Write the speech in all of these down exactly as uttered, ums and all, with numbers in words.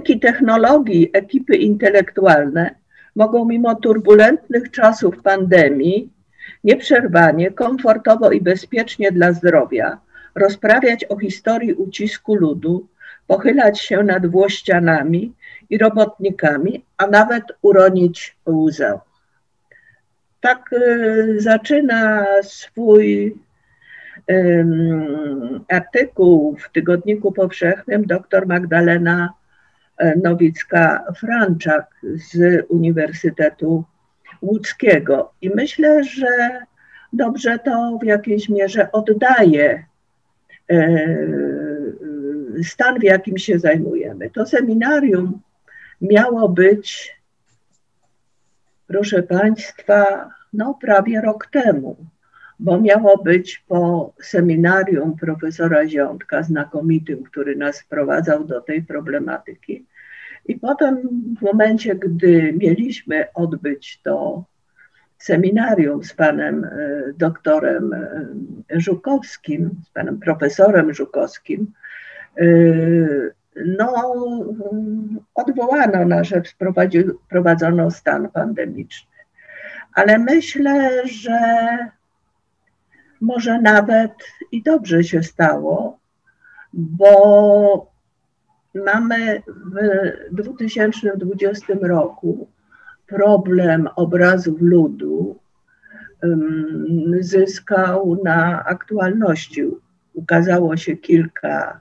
Dzięki technologii ekipy intelektualne mogą mimo turbulentnych czasów pandemii nieprzerwanie, komfortowo i bezpiecznie dla zdrowia rozprawiać o historii ucisku ludu, pochylać się nad włościanami i robotnikami, a nawet uronić łzę. Tak y, zaczyna swój y, artykuł w Tygodniku Powszechnym dr Magdalena Nowicka-Franczak z Uniwersytetu Łódzkiego. I myślę, że dobrze to w jakiejś mierze oddaje stan, w jakim się zajmujemy. To seminarium miało być, proszę Państwa, no prawie rok temu, bo miało być po seminarium profesora Ziątka, znakomitym, który nas wprowadzał do tej problematyki. I potem w momencie, gdy mieliśmy odbyć to seminarium z panem doktorem Żukowskim, z panem profesorem Żukowskim, no odwołano nas, że wprowadzono stan pandemiczny. Ale myślę, że może nawet i dobrze się stało, bo mamy w dwa tysiące dwudziestym roku problem obrazów ludu um, zyskał na aktualności. Ukazało się kilka,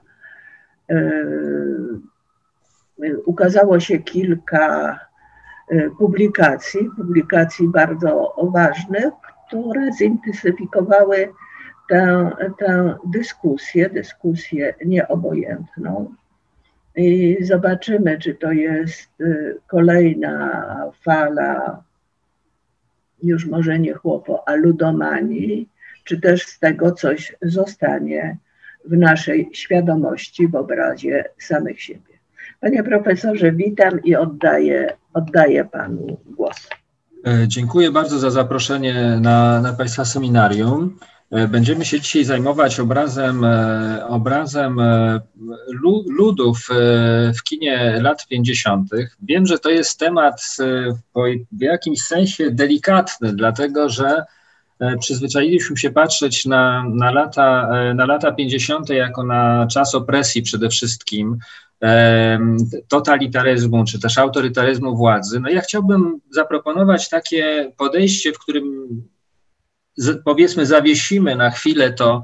um, ukazało się kilka um, publikacji, publikacji bardzo ważnych, które zintensyfikowały tę, tę dyskusję, dyskusję nieobojętną. I zobaczymy, czy to jest kolejna fala, już może nie chłopo, a ludomanii, czy też z tego coś zostanie w naszej świadomości, w obrazie samych siebie. Panie profesorze, witam i oddaję, oddaję panu głos. Dziękuję bardzo za zaproszenie na, na Państwa seminarium. Będziemy się dzisiaj zajmować obrazem, obrazem ludów w kinie lat pięćdziesiątych. Wiem, że to jest temat w jakimś sensie delikatny, dlatego że przyzwyczailiśmy się patrzeć na, na, lata, na lata pięćdziesiąte jako na czas opresji przede wszystkim, totalitaryzmu czy też autorytaryzmu władzy. No ja chciałbym zaproponować takie podejście, w którym powiedzmy zawiesimy na chwilę to,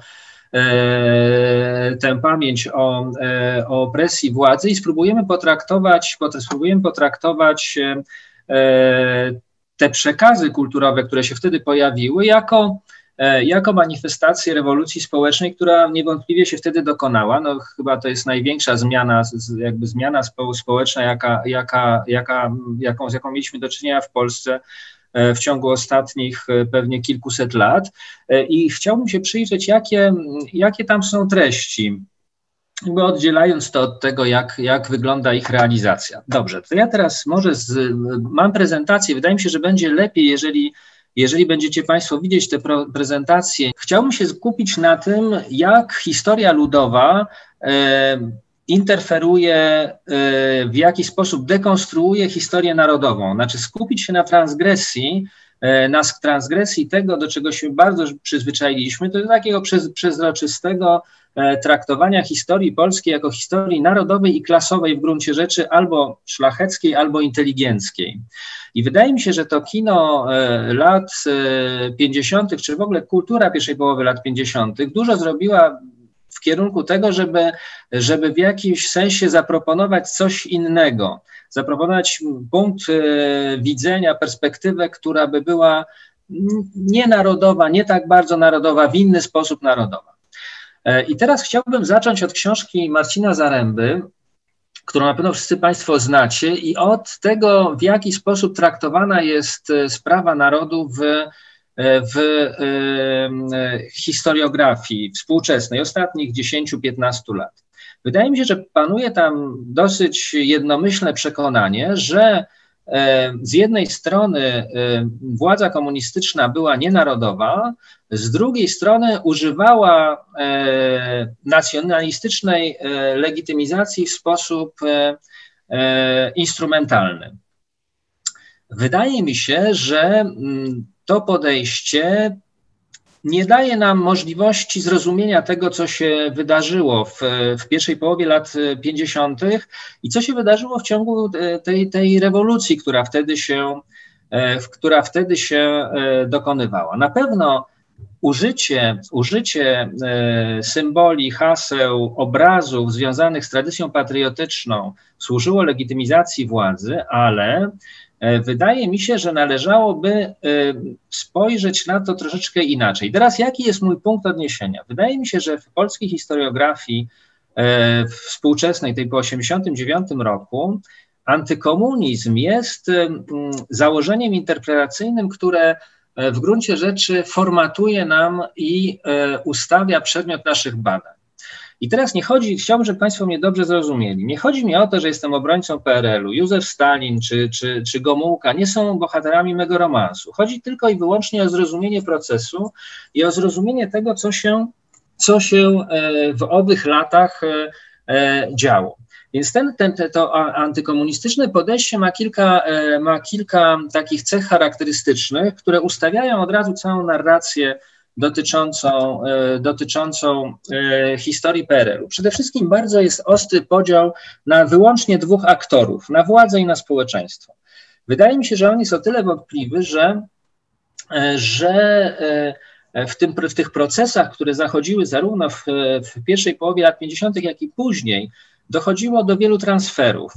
tę pamięć o, o opresji władzy i spróbujemy potraktować, spróbujemy potraktować te przekazy kulturowe, które się wtedy pojawiły, jako, jako manifestację rewolucji społecznej, która niewątpliwie się wtedy dokonała. No, chyba to jest największa zmiana, jakby zmiana społeczna, jaka, jaka, jaka, jaką, z jaką mieliśmy do czynienia w Polsce w ciągu ostatnich pewnie kilkuset lat. I chciałbym się przyjrzeć, jakie, jakie tam są treści, jakby oddzielając to od tego, jak, jak wygląda ich realizacja. Dobrze, to ja teraz może z, mam prezentację, wydaje mi się, że będzie lepiej, jeżeli, jeżeli będziecie Państwo widzieć te prezentacje. Chciałbym się skupić na tym, jak historia ludowa e, interferuje, w jaki sposób dekonstruuje historię narodową, znaczy skupić się na transgresji, na transgresji tego, do czego się bardzo przyzwyczailiśmy, to takiego przezroczystego traktowania historii polskiej jako historii narodowej i klasowej w gruncie rzeczy, albo szlacheckiej, albo inteligenckiej. I wydaje mi się, że to kino lat pięćdziesiątych, czy w ogóle kultura pierwszej połowy lat pięćdziesiątych dużo zrobiła w kierunku tego, żeby, żeby w jakimś sensie zaproponować coś innego, zaproponować punkt widzenia, perspektywę, która by była nie narodowa, nie tak bardzo narodowa, w inny sposób narodowa. I teraz chciałbym zacząć od książki Marcina Zaręby, którą na pewno wszyscy Państwo znacie, i od tego, w jaki sposób traktowana jest sprawa narodu w w y, historiografii współczesnej ostatnich dziesięciu piętnastu lat. Wydaje mi się, że panuje tam dosyć jednomyślne przekonanie, że y, z jednej strony y, władza komunistyczna była nienarodowa, z drugiej strony używała y, nacjonalistycznej y, legitymizacji w sposób y, instrumentalny. Wydaje mi się, że to podejście nie daje nam możliwości zrozumienia tego, co się wydarzyło w, w pierwszej połowie lat pięćdziesiątych i co się wydarzyło w ciągu tej, tej rewolucji, która wtedy się, która wtedy się dokonywała. Na pewno użycie, użycie symboli, haseł, obrazów związanych z tradycją patriotyczną służyło legitymizacji władzy, ale wydaje mi się, że należałoby spojrzeć na to troszeczkę inaczej. Teraz jaki jest mój punkt odniesienia? Wydaje mi się, że w polskiej historiografii współczesnej, tej po osiemdziesiątym dziewiątym roku, antykomunizm jest założeniem interpretacyjnym, które w gruncie rzeczy formatuje nam i ustawia przedmiot naszych badań. I teraz nie chodzi, chciałbym, żeby Państwo mnie dobrze zrozumieli, nie chodzi mi o to, że jestem obrońcą P R L u. Józef Stalin czy, czy, czy Gomułka nie są bohaterami mego romansu. Chodzi tylko i wyłącznie o zrozumienie procesu i o zrozumienie tego, co się, co się w owych latach działo. Więc ten, ten, to antykomunistyczne podejście ma kilka, ma kilka takich cech charakterystycznych, które ustawiają od razu całą narrację dotyczącą, dotyczącą historii P R L u. Przede wszystkim bardzo jest ostry podział na wyłącznie dwóch aktorów, na władzę i na społeczeństwo. Wydaje mi się, że on jest o tyle wątpliwy, że, że w, tym, w tych procesach, które zachodziły zarówno w, w pierwszej połowie lat pięćdziesiątych, jak i później, dochodziło do wielu transferów.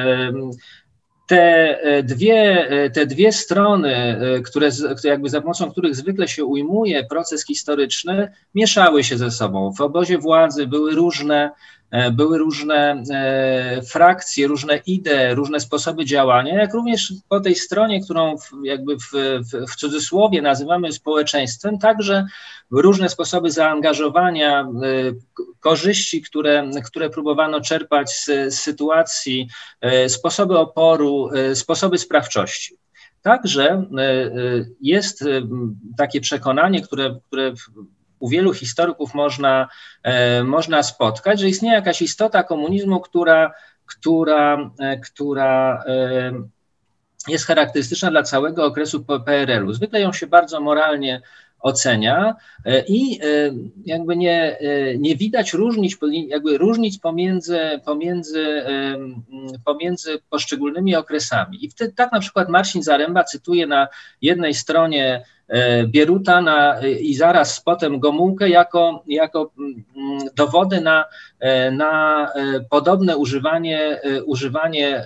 Te dwie, te dwie strony, które, jakby za pomocą których zwykle się ujmuje proces historyczny, mieszały się ze sobą. W obozie władzy były różne, były różne frakcje, różne idee, różne sposoby działania, jak również po tej stronie, którą jakby w, w, w cudzysłowie nazywamy społeczeństwem, także różne sposoby zaangażowania, korzyści, które, które próbowano czerpać z, z sytuacji, sposoby oporu, sposoby sprawczości. Także jest takie przekonanie, które, które u wielu historyków można, można spotkać, że istnieje jakaś istota komunizmu, która, która, która jest charakterystyczna dla całego okresu P R L u. Zwykle ją się bardzo moralnie ocenia i jakby nie, nie widać różnic, jakby różnic pomiędzy, pomiędzy, pomiędzy poszczególnymi okresami. I wtedy, tak na przykład Marcin Zaremba cytuje na jednej stronie Bieruta na, i zaraz potem Gomułkę jako, jako dowody na, na podobne używanie, używanie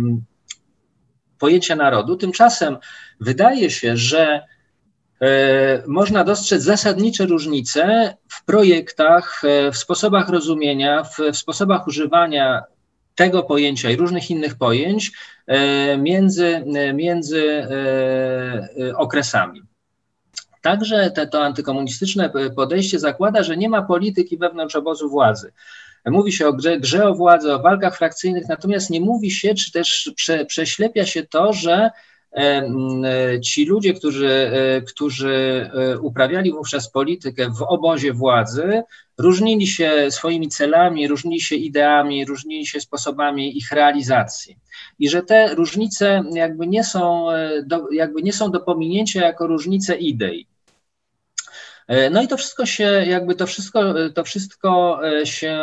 pojęcia narodu. Tymczasem wydaje się, że można dostrzec zasadnicze różnice w projektach, w sposobach rozumienia, w, w sposobach używania tego pojęcia i różnych innych pojęć między, między okresami. Także te, to antykomunistyczne podejście zakłada, że nie ma polityki wewnątrz obozu władzy. Mówi się o grze, grze o władzę, o walkach frakcyjnych, natomiast nie mówi się, czy też prze, prześlepia się to, że ci ludzie, którzy, którzy uprawiali wówczas politykę w obozie władzy, różnili się swoimi celami, różnili się ideami, różnili się sposobami ich realizacji. I że te różnice jakby nie są do, jakby nie są do pominięcia jako różnice idei. No i to wszystko się, jakby to wszystko, to wszystko się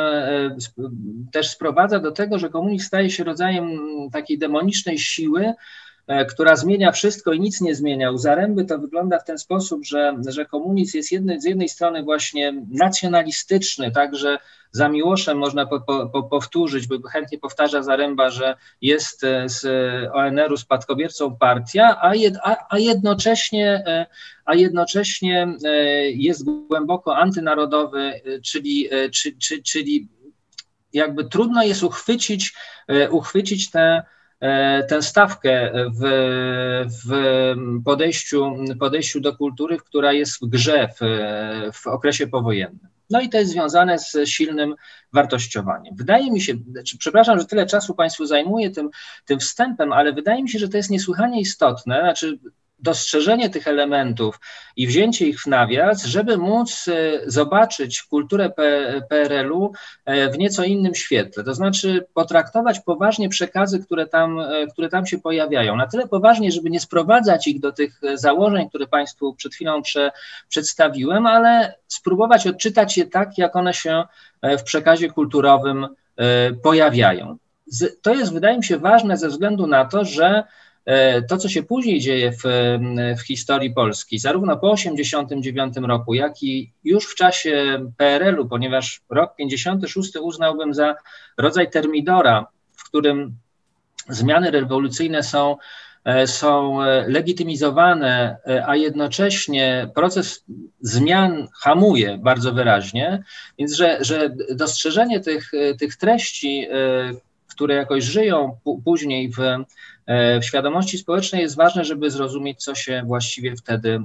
też sprowadza do tego, że komunizm staje się rodzajem takiej demonicznej siły, która zmienia wszystko i nic nie zmienia. U Zaręby to wygląda w ten sposób, że, że komunizm jest jedny, z jednej strony właśnie nacjonalistyczny, także za Miłoszem można po, po, powtórzyć, bo chętnie powtarza Zaręba, że jest z O N R u spadkobiercą partia, a, jed, a, a, jednocześnie, a jednocześnie jest głęboko antynarodowy, czyli, czy, czy, czyli jakby trudno jest uchwycić, uchwycić tę tę stawkę w, w podejściu, podejściu do kultury, która jest w grze w, w okresie powojennym. No i to jest związane z silnym wartościowaniem. Wydaje mi się, przepraszam, że tyle czasu Państwu zajmuję tym, tym wstępem, ale wydaje mi się, że to jest niesłychanie istotne, znaczy dostrzeżenie tych elementów i wzięcie ich w nawias, żeby móc zobaczyć kulturę P R L-u w nieco innym świetle, to znaczy potraktować poważnie przekazy, które tam, które tam się pojawiają. Na tyle poważnie, żeby nie sprowadzać ich do tych założeń, które Państwu przed chwilą prze, przedstawiłem, ale spróbować odczytać je tak, jak one się w przekazie kulturowym pojawiają. To jest, wydaje mi się, ważne ze względu na to, że to, co się później dzieje w, w historii Polski, zarówno po osiemdziesiątym dziewiątym roku, jak i już w czasie P R L-u, ponieważ rok pięćdziesiąty szósty uznałbym za rodzaj termidora, w którym zmiany rewolucyjne są, są legitymizowane, a jednocześnie proces zmian hamuje bardzo wyraźnie, więc że, że dostrzeżenie tych, tych treści, które jakoś żyją później w, w świadomości społecznej, jest ważne, żeby zrozumieć, co się właściwie wtedy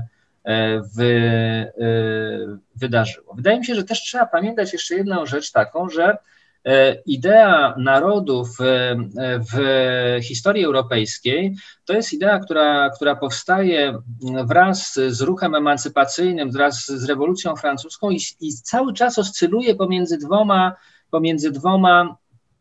wy, wydarzyło. Wydaje mi się, że też trzeba pamiętać jeszcze jedną rzecz taką, że idea narodu w, w historii europejskiej to jest idea, która, która powstaje wraz z ruchem emancypacyjnym, wraz z rewolucją francuską i, i cały czas oscyluje pomiędzy dwoma, pomiędzy dwoma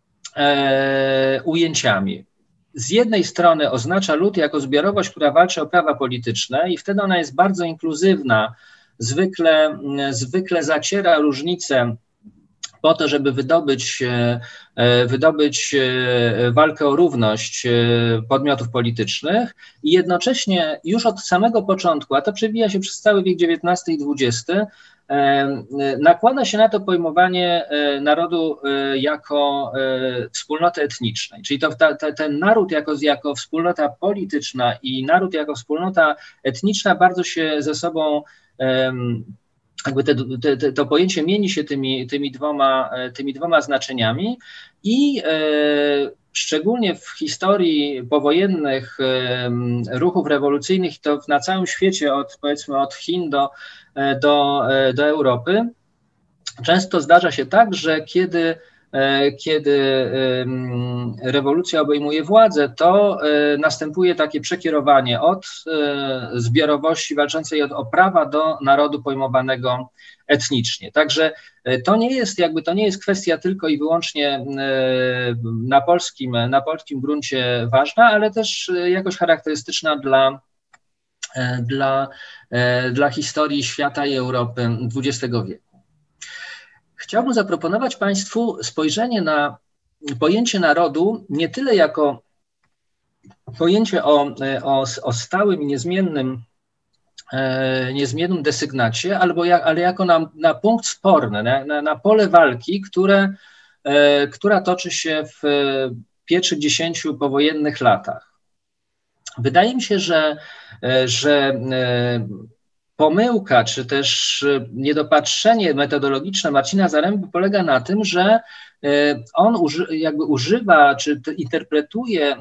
e, ujęciami. Z jednej strony oznacza lud jako zbiorowość, która walczy o prawa polityczne i wtedy ona jest bardzo inkluzywna, zwykle, zwykle zaciera różnice po to, żeby wydobyć, wydobyć walkę o równość podmiotów politycznych i jednocześnie już od samego początku, a to przewija się przez cały wiek dziewiętnasty i dwudziesty, nakłada się na to pojmowanie narodu jako wspólnoty etnicznej, czyli to, ta, ta, ten naród jako, jako wspólnota polityczna i naród jako wspólnota etniczna bardzo się ze sobą jakby te, te, to pojęcie mieni się tymi, tymi, dwoma, tymi dwoma znaczeniami i e, szczególnie w historii powojennych e, ruchów rewolucyjnych, to na całym świecie, od, powiedzmy od Chin do, do, do Europy, często zdarza się tak, że kiedy Kiedy rewolucja obejmuje władzę, to następuje takie przekierowanie od zbiorowości walczącej o prawa do narodu pojmowanego etnicznie. Także to nie jest jakby to nie jest kwestia tylko i wyłącznie na polskim, na polskim gruncie ważna, ale też jakoś charakterystyczna dla, dla, dla historii świata i Europy dwudziestego wieku. Chciałbym zaproponować Państwu spojrzenie na pojęcie narodu nie tyle jako pojęcie o, o, o stałym i niezmiennym, e, niezmiennym desygnacie, albo jak, ale jako na, na punkt sporny, na, na, na pole walki, które, e, która toczy się w pierwszych dziesięciu powojennych latach. Wydaje mi się, że, że e, pomyłka, czy też niedopatrzenie metodologiczne Marcina Zaręby polega na tym, że on uży, jakby używa, czy interpretuje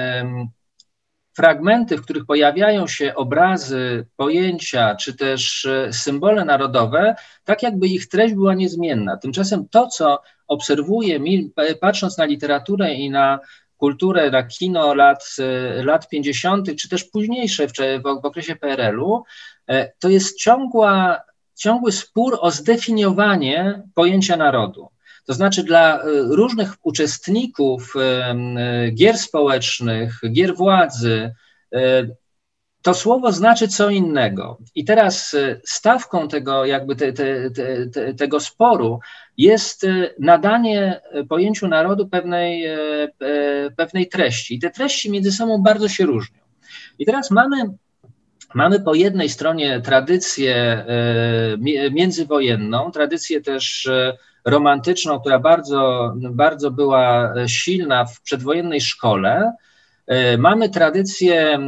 fragmenty, w których pojawiają się obrazy, pojęcia, czy też symbole narodowe, tak jakby ich treść była niezmienna. Tymczasem to, co obserwuję, patrząc na literaturę i na kulturę, na kino lat, lat pięćdziesiątych, czy też późniejsze w, w okresie P R L-u, to jest ciągła, ciągły spór o zdefiniowanie pojęcia narodu. To znaczy dla różnych uczestników gier społecznych, gier władzy, to słowo znaczy co innego. I teraz stawką tego, jakby te, te, te, tego sporu jest nadanie pojęciu narodu pewnej, pewnej treści. I te treści między sobą bardzo się różnią. I teraz mamy Mamy po jednej stronie tradycję międzywojenną, tradycję też romantyczną, która bardzo, bardzo była silna w przedwojennej szkole. Mamy tradycję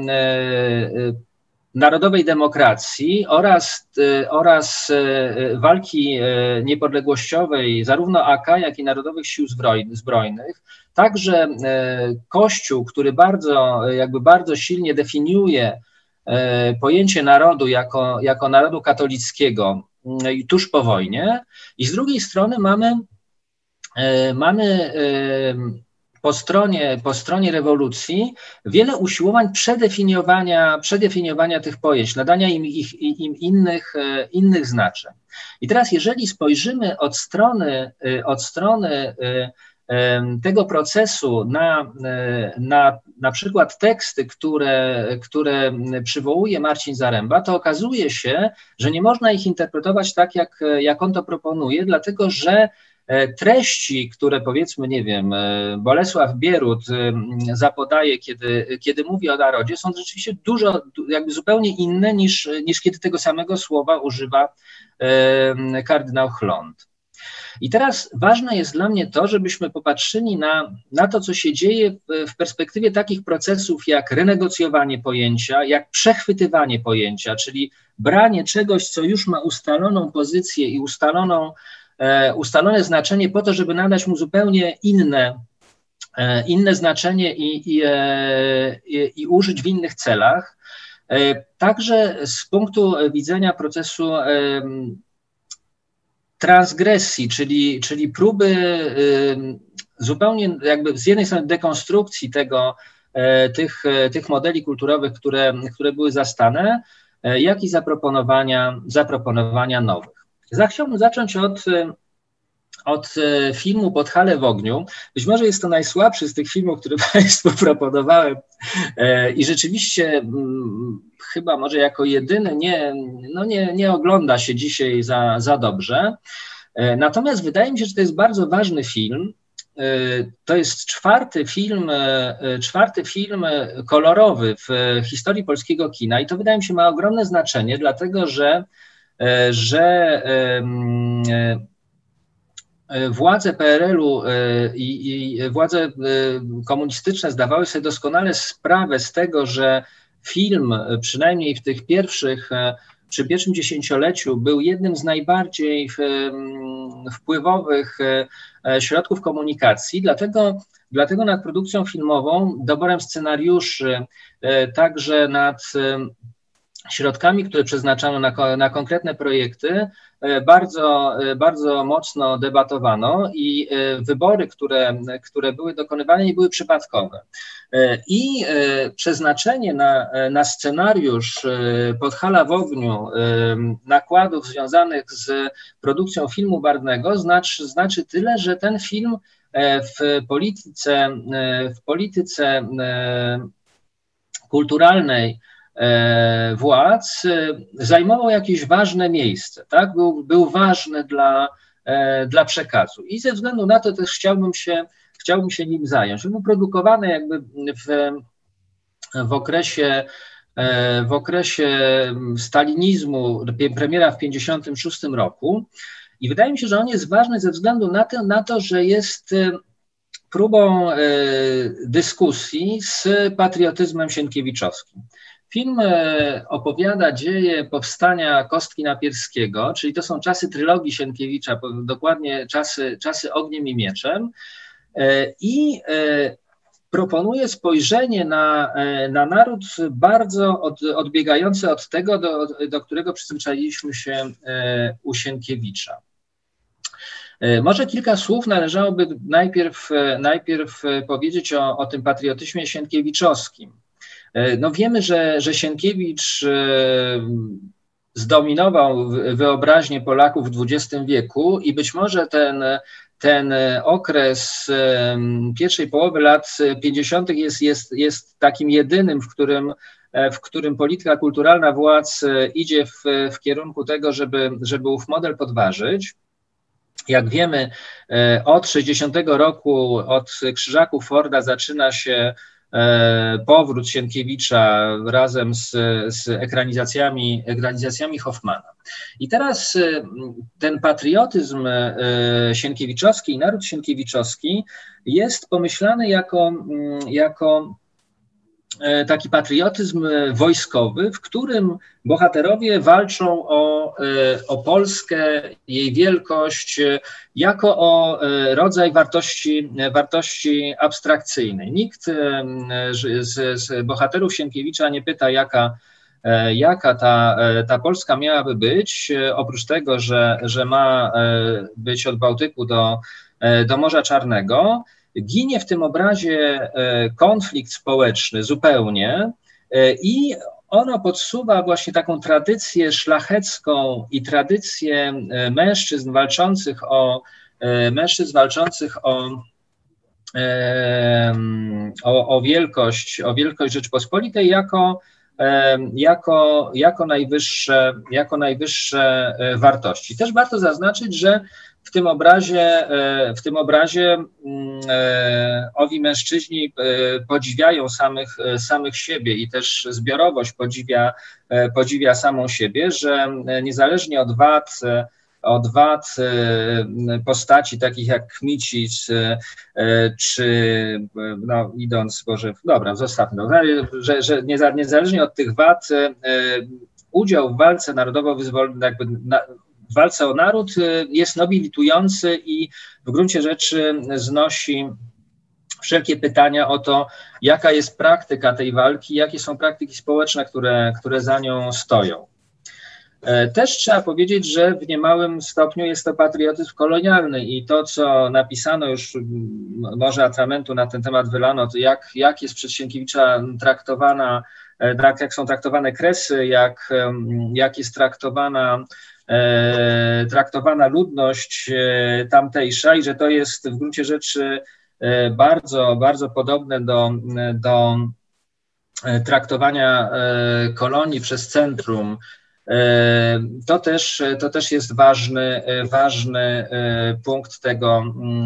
narodowej demokracji oraz, oraz walki niepodległościowej zarówno A K, jak i Narodowych Sił Zbrojnych. Także Kościół, który bardzo, jakby bardzo silnie definiuje pojęcie narodu jako, jako narodu katolickiego tuż po wojnie i z drugiej strony mamy, mamy po stronie, po stronie rewolucji wiele usiłowań przedefiniowania, przedefiniowania tych pojęć, nadania im, ich, im innych, innych znaczeń. I teraz jeżeli spojrzymy od strony, od strony tego procesu na, na, na przykład teksty, które, które przywołuje Marcin Zaręba, to okazuje się, że nie można ich interpretować tak, jak, jak on to proponuje, dlatego że treści, które powiedzmy, nie wiem, Bolesław Bierut zapodaje, kiedy, kiedy mówi o narodzie, są rzeczywiście dużo, jakby zupełnie inne niż, niż kiedy tego samego słowa używa kardynał Chlond. I teraz ważne jest dla mnie to, żebyśmy popatrzyli na, na to, co się dzieje w, w perspektywie takich procesów jak renegocjowanie pojęcia, jak przechwytywanie pojęcia, czyli branie czegoś, co już ma ustaloną pozycję i ustaloną, e, ustalone znaczenie po to, żeby nadać mu zupełnie inne, e, inne znaczenie i, i, e, i, i użyć w innych celach. E, także z punktu widzenia procesu e, transgresji, czyli, czyli próby y, zupełnie jakby z jednej strony dekonstrukcji tego, y, tych, y, tych modeli kulturowych, które, które były zastane, y, jak i zaproponowania, zaproponowania nowych. Chciałbym zacząć od, od filmu Podhale w ogniu. Być może jest to najsłabszy z tych filmów, które Państwu proponowałem y, i rzeczywiście y, chyba może jako jedyny nie, no nie, nie ogląda się dzisiaj za, za dobrze. Natomiast wydaje mi się, że to jest bardzo ważny film. To jest czwarty film, czwarty film kolorowy w historii polskiego kina i to wydaje mi się ma ogromne znaczenie, dlatego że, że władze P R L-u i, i władze komunistyczne zdawały sobie doskonale sprawę z tego, że film, przynajmniej w tych pierwszych, przy pierwszym dziesięcioleciu, był jednym z najbardziej wpływowych środków komunikacji, dlatego, dlatego nad produkcją filmową, doborem scenariuszy, także nad środkami, które przeznaczano na, na konkretne projekty, bardzo, bardzo mocno debatowano i wybory, które, które były dokonywane, nie były przypadkowe. I przeznaczenie na, na scenariusz Podhala w ogniu nakładów związanych z produkcją filmu barwnego znaczy, znaczy tyle, że ten film w polityce, w polityce kulturalnej władz zajmował jakieś ważne miejsce, tak? Był, był ważny dla, dla przekazu i ze względu na to też chciałbym się, chciałbym się nim zająć. Był produkowany jakby w, w okresie w okresie stalinizmu, premiera w pięćdziesiątym szóstym roku i wydaje mi się, że on jest ważny ze względu na to, na to że jest próbą dyskusji z patriotyzmem sienkiewiczowskim. Film opowiada dzieje powstania Kostki Napierskiego, czyli to są czasy trylogii Sienkiewicza, dokładnie czasy, czasy Ogniem i Mieczem i proponuje spojrzenie na, na naród bardzo od, odbiegające od tego, do, do którego przyzwyczailiśmy się u Sienkiewicza. Może kilka słów należałoby najpierw, najpierw powiedzieć o, o tym patriotyzmie sienkiewiczowskim. No wiemy, że, że Sienkiewicz zdominował wyobraźnię Polaków w dwudziestym wieku i być może ten, ten okres pierwszej połowy lat pięćdziesiątych jest, jest, jest takim jedynym, w którym, w którym polityka kulturalna władz idzie w, w kierunku tego, żeby, żeby ów model podważyć. Jak wiemy, od sześćdziesiątego roku, od Krzyżaków Forda zaczyna się powrót Sienkiewicza razem z, z ekranizacjami, ekranizacjami Hoffmana. I teraz ten patriotyzm sienkiewiczowski i naród sienkiewiczowski jest pomyślany jako, jako taki patriotyzm wojskowy, w którym bohaterowie walczą o, o Polskę, jej wielkość, jako o rodzaj wartości, wartości abstrakcyjnej. Nikt z, z bohaterów Sienkiewicza nie pyta, jaka, jaka ta, ta Polska miałaby być, oprócz tego, że, że ma być od Bałtyku do, do Morza Czarnego. ginie w tym obrazie konflikt społeczny zupełnie i ono podsuwa właśnie taką tradycję szlachecką i tradycję mężczyzn walczących o mężczyzn walczących o, o, o wielkość, o wielkość Rzeczpospolitej jako, jako, jako, najwyższe, jako najwyższe wartości. Też warto zaznaczyć, że w tym obrazie, w tym obrazie owi mężczyźni podziwiają samych, samych siebie i też zbiorowość podziwia, podziwia samą siebie, że niezależnie od wad, od wad postaci takich jak Kmicic, czy no idąc, Boże, dobra, zostawmy, że, że niezależnie od tych wad udział w walce narodowo-wyzwolnej, jakby na, w walce o naród jest nobilitujący i w gruncie rzeczy znosi wszelkie pytania o to, jaka jest praktyka tej walki, jakie są praktyki społeczne, które, które za nią stoją. Też trzeba powiedzieć, że w niemałym stopniu jest to patriotyzm kolonialny i to, co napisano już, może atramentu na ten temat wylano, to jak, jak jest przez Sienkiewicza traktowana, jak są traktowane Kresy, jak, jak jest traktowana traktowana ludność tamtejsza i że to jest w gruncie rzeczy bardzo, bardzo podobne do, do traktowania kolonii przez centrum. To też, to też jest ważny, ważny punkt tego,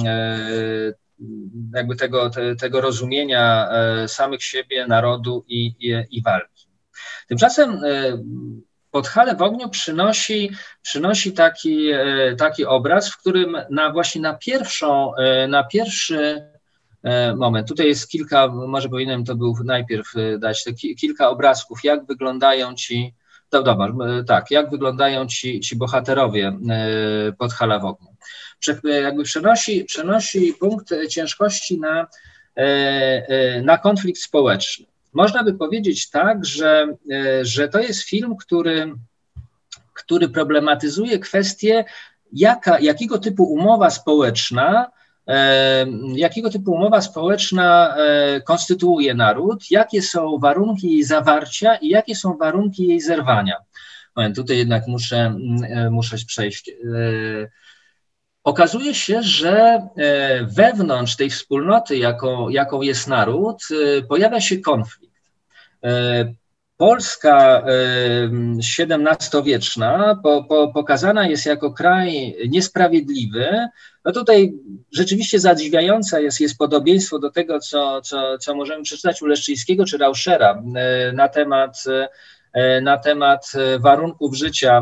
jakby tego, tego rozumienia samych siebie, narodu i, i, i walki. Tymczasem Podhale w ogniu przynosi, przynosi taki, taki obraz, w którym na właśnie na pierwszą, na pierwszy moment, tutaj jest kilka, może powinienem to był najpierw dać, kilka obrazków, jak wyglądają ci, to dobra, tak, jak wyglądają ci, ci bohaterowie Podhala w ogniu. Jakby przenosi, przenosi punkt ciężkości na, na konflikt społeczny. Można by powiedzieć tak, że, że to jest film, który, który problematyzuje kwestię, jaka, jakiego typu umowa społeczna, jakiego typu umowa społeczna konstytuuje naród, jakie są warunki jej zawarcia i jakie są warunki jej zerwania. Moment, tutaj jednak muszę, muszę przejść. Okazuje się, że wewnątrz tej wspólnoty, jaką, jaką jest naród, pojawia się konflikt. Polska siedemnastowieczna po, po, pokazana jest jako kraj niesprawiedliwy. No tutaj rzeczywiście zadziwiające jest, jest podobieństwo do tego, co, co, co możemy przeczytać u Leszczyńskiego czy Rauschera na temat, na temat warunków życia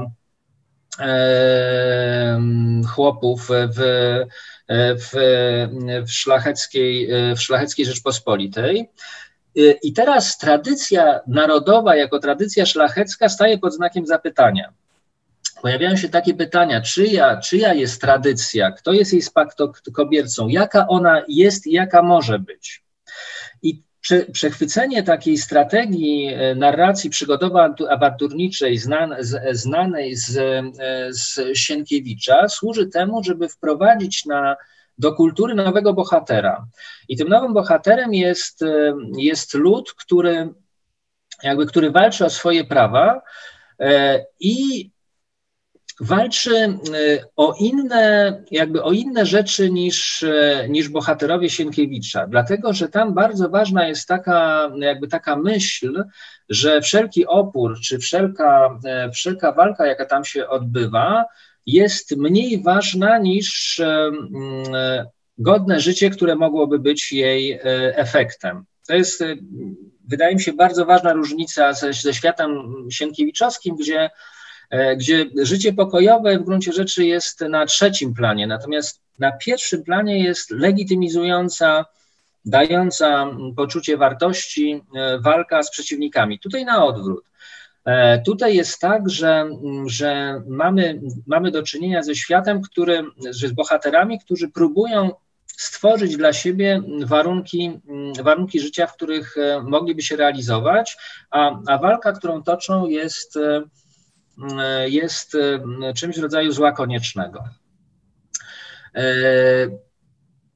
chłopów w, w, w, szlacheckiej, w szlacheckiej Rzeczpospolitej. I teraz tradycja narodowa jako tradycja szlachecka staje pod znakiem zapytania. Pojawiają się takie pytania, czyja, czyja jest tradycja, kto jest jej spadkobiercą, jaka ona jest i jaka może być. I przechwycenie takiej strategii narracji przygodowo-awanturniczej znanej z, z Sienkiewicza służy temu, żeby wprowadzić na, do kultury nowego bohatera. I tym nowym bohaterem jest, jest lud, który, jakby, który walczy o swoje prawa i walczy o inne, jakby o inne rzeczy niż, niż bohaterowie Sienkiewicza, dlatego że tam bardzo ważna jest taka, jakby taka myśl, że wszelki opór czy wszelka, wszelka walka, jaka tam się odbywa, jest mniej ważna niż godne życie, które mogłoby być jej efektem. To jest, wydaje mi się, bardzo ważna różnica ze, ze światem sienkiewiczowskim, gdzie gdzie życie pokojowe w gruncie rzeczy jest na trzecim planie, natomiast na pierwszym planie jest legitymizująca, dająca poczucie wartości walka z przeciwnikami. Tutaj na odwrót. Tutaj jest tak, że, że mamy, mamy do czynienia ze światem, który, z bohaterami, którzy próbują stworzyć dla siebie warunki, warunki życia, w których mogliby się realizować, a, a walka, którą toczą, jest jest czymś w rodzaju zła koniecznego.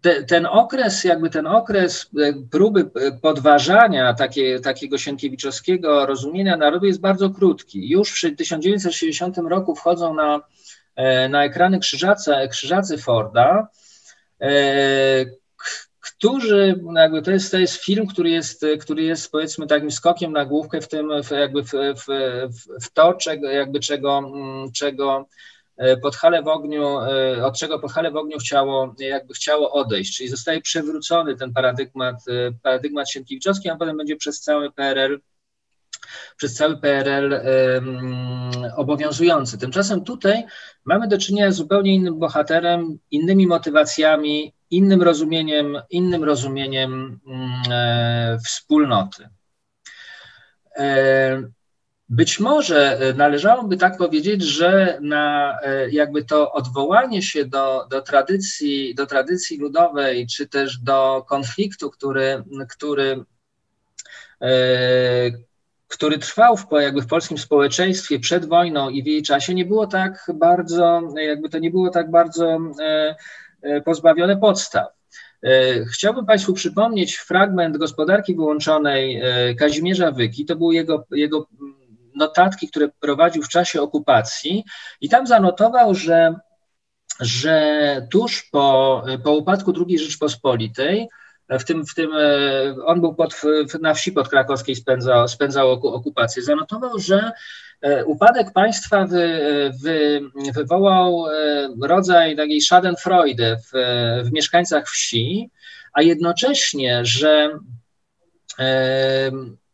te, ten okres, jakby ten okres próby podważania takie, takiego sienkiewiczowskiego rozumienia narodu jest bardzo krótki. Już w tysiąc dziewięćset sześćdziesiątym roku wchodzą na, na ekrany krzyżacy, krzyżacy Forda, którzy, jakby to jest, to jest film, który jest, który jest powiedzmy takim skokiem na główkę w tym, w, jakby w, w, w to, czego, jakby czego, czego Podhale w ogniu, od czego Podhale w ogniu chciało, jakby chciało odejść, czyli zostaje przewrócony ten paradygmat, paradygmat sienkiewiczowski, a potem będzie przez cały P R L, przez cały P R L um, obowiązujący. Tymczasem tutaj mamy do czynienia z zupełnie innym bohaterem, innymi motywacjami, innym rozumieniem, innym rozumieniem e, wspólnoty. E, być może należałoby tak powiedzieć, że na jakby to odwołanie się do, do, tradycji, do tradycji ludowej, czy też do konfliktu, który, który, e, który trwał w, jakby w polskim społeczeństwie przed wojną i w jej czasie, nie było tak bardzo, jakby to nie było tak bardzo e, pozbawione podstaw. Chciałbym Państwu przypomnieć fragment Gospodarki Wyłączonej Kazimierza Wyki. To były jego, jego notatki, które prowadził w czasie okupacji i tam zanotował, że, że tuż po, po upadku drugiej Rzeczpospolitej, w tym, w tym on był pod, na wsi podkrakowskiej, spędzał, spędzał okupację, zanotował, że upadek państwa wy, wy, wywołał rodzaj takiej schadenfreude w, w mieszkańcach wsi, a jednocześnie, że e,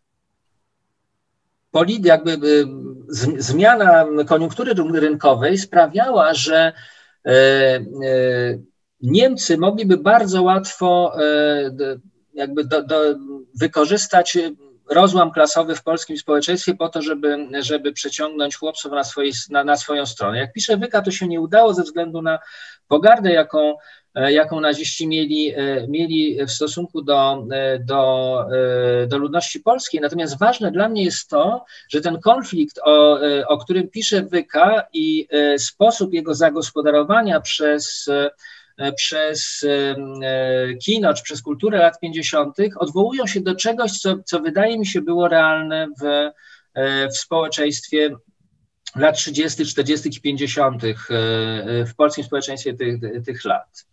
polit, jakby z, zmiana koniunktury rynkowej sprawiała, że e, e, Niemcy mogliby bardzo łatwo e, jakby do, do, wykorzystać rozłam klasowy w polskim społeczeństwie po to, żeby, żeby przeciągnąć chłopców na, swojej, na, na swoją stronę. Jak pisze Wyka, to się nie udało ze względu na pogardę, jaką, jaką naziści mieli, mieli w stosunku do, do, do ludności polskiej. Natomiast ważne dla mnie jest to, że ten konflikt, o, o którym pisze Wyka i sposób jego zagospodarowania przez przez kino czy przez kulturę lat pięćdziesiątych odwołują się do czegoś, co, co wydaje mi się było realne w, w społeczeństwie lat trzydziestych, czterdziestych i pięćdziesiątych w polskim społeczeństwie tych, tych lat.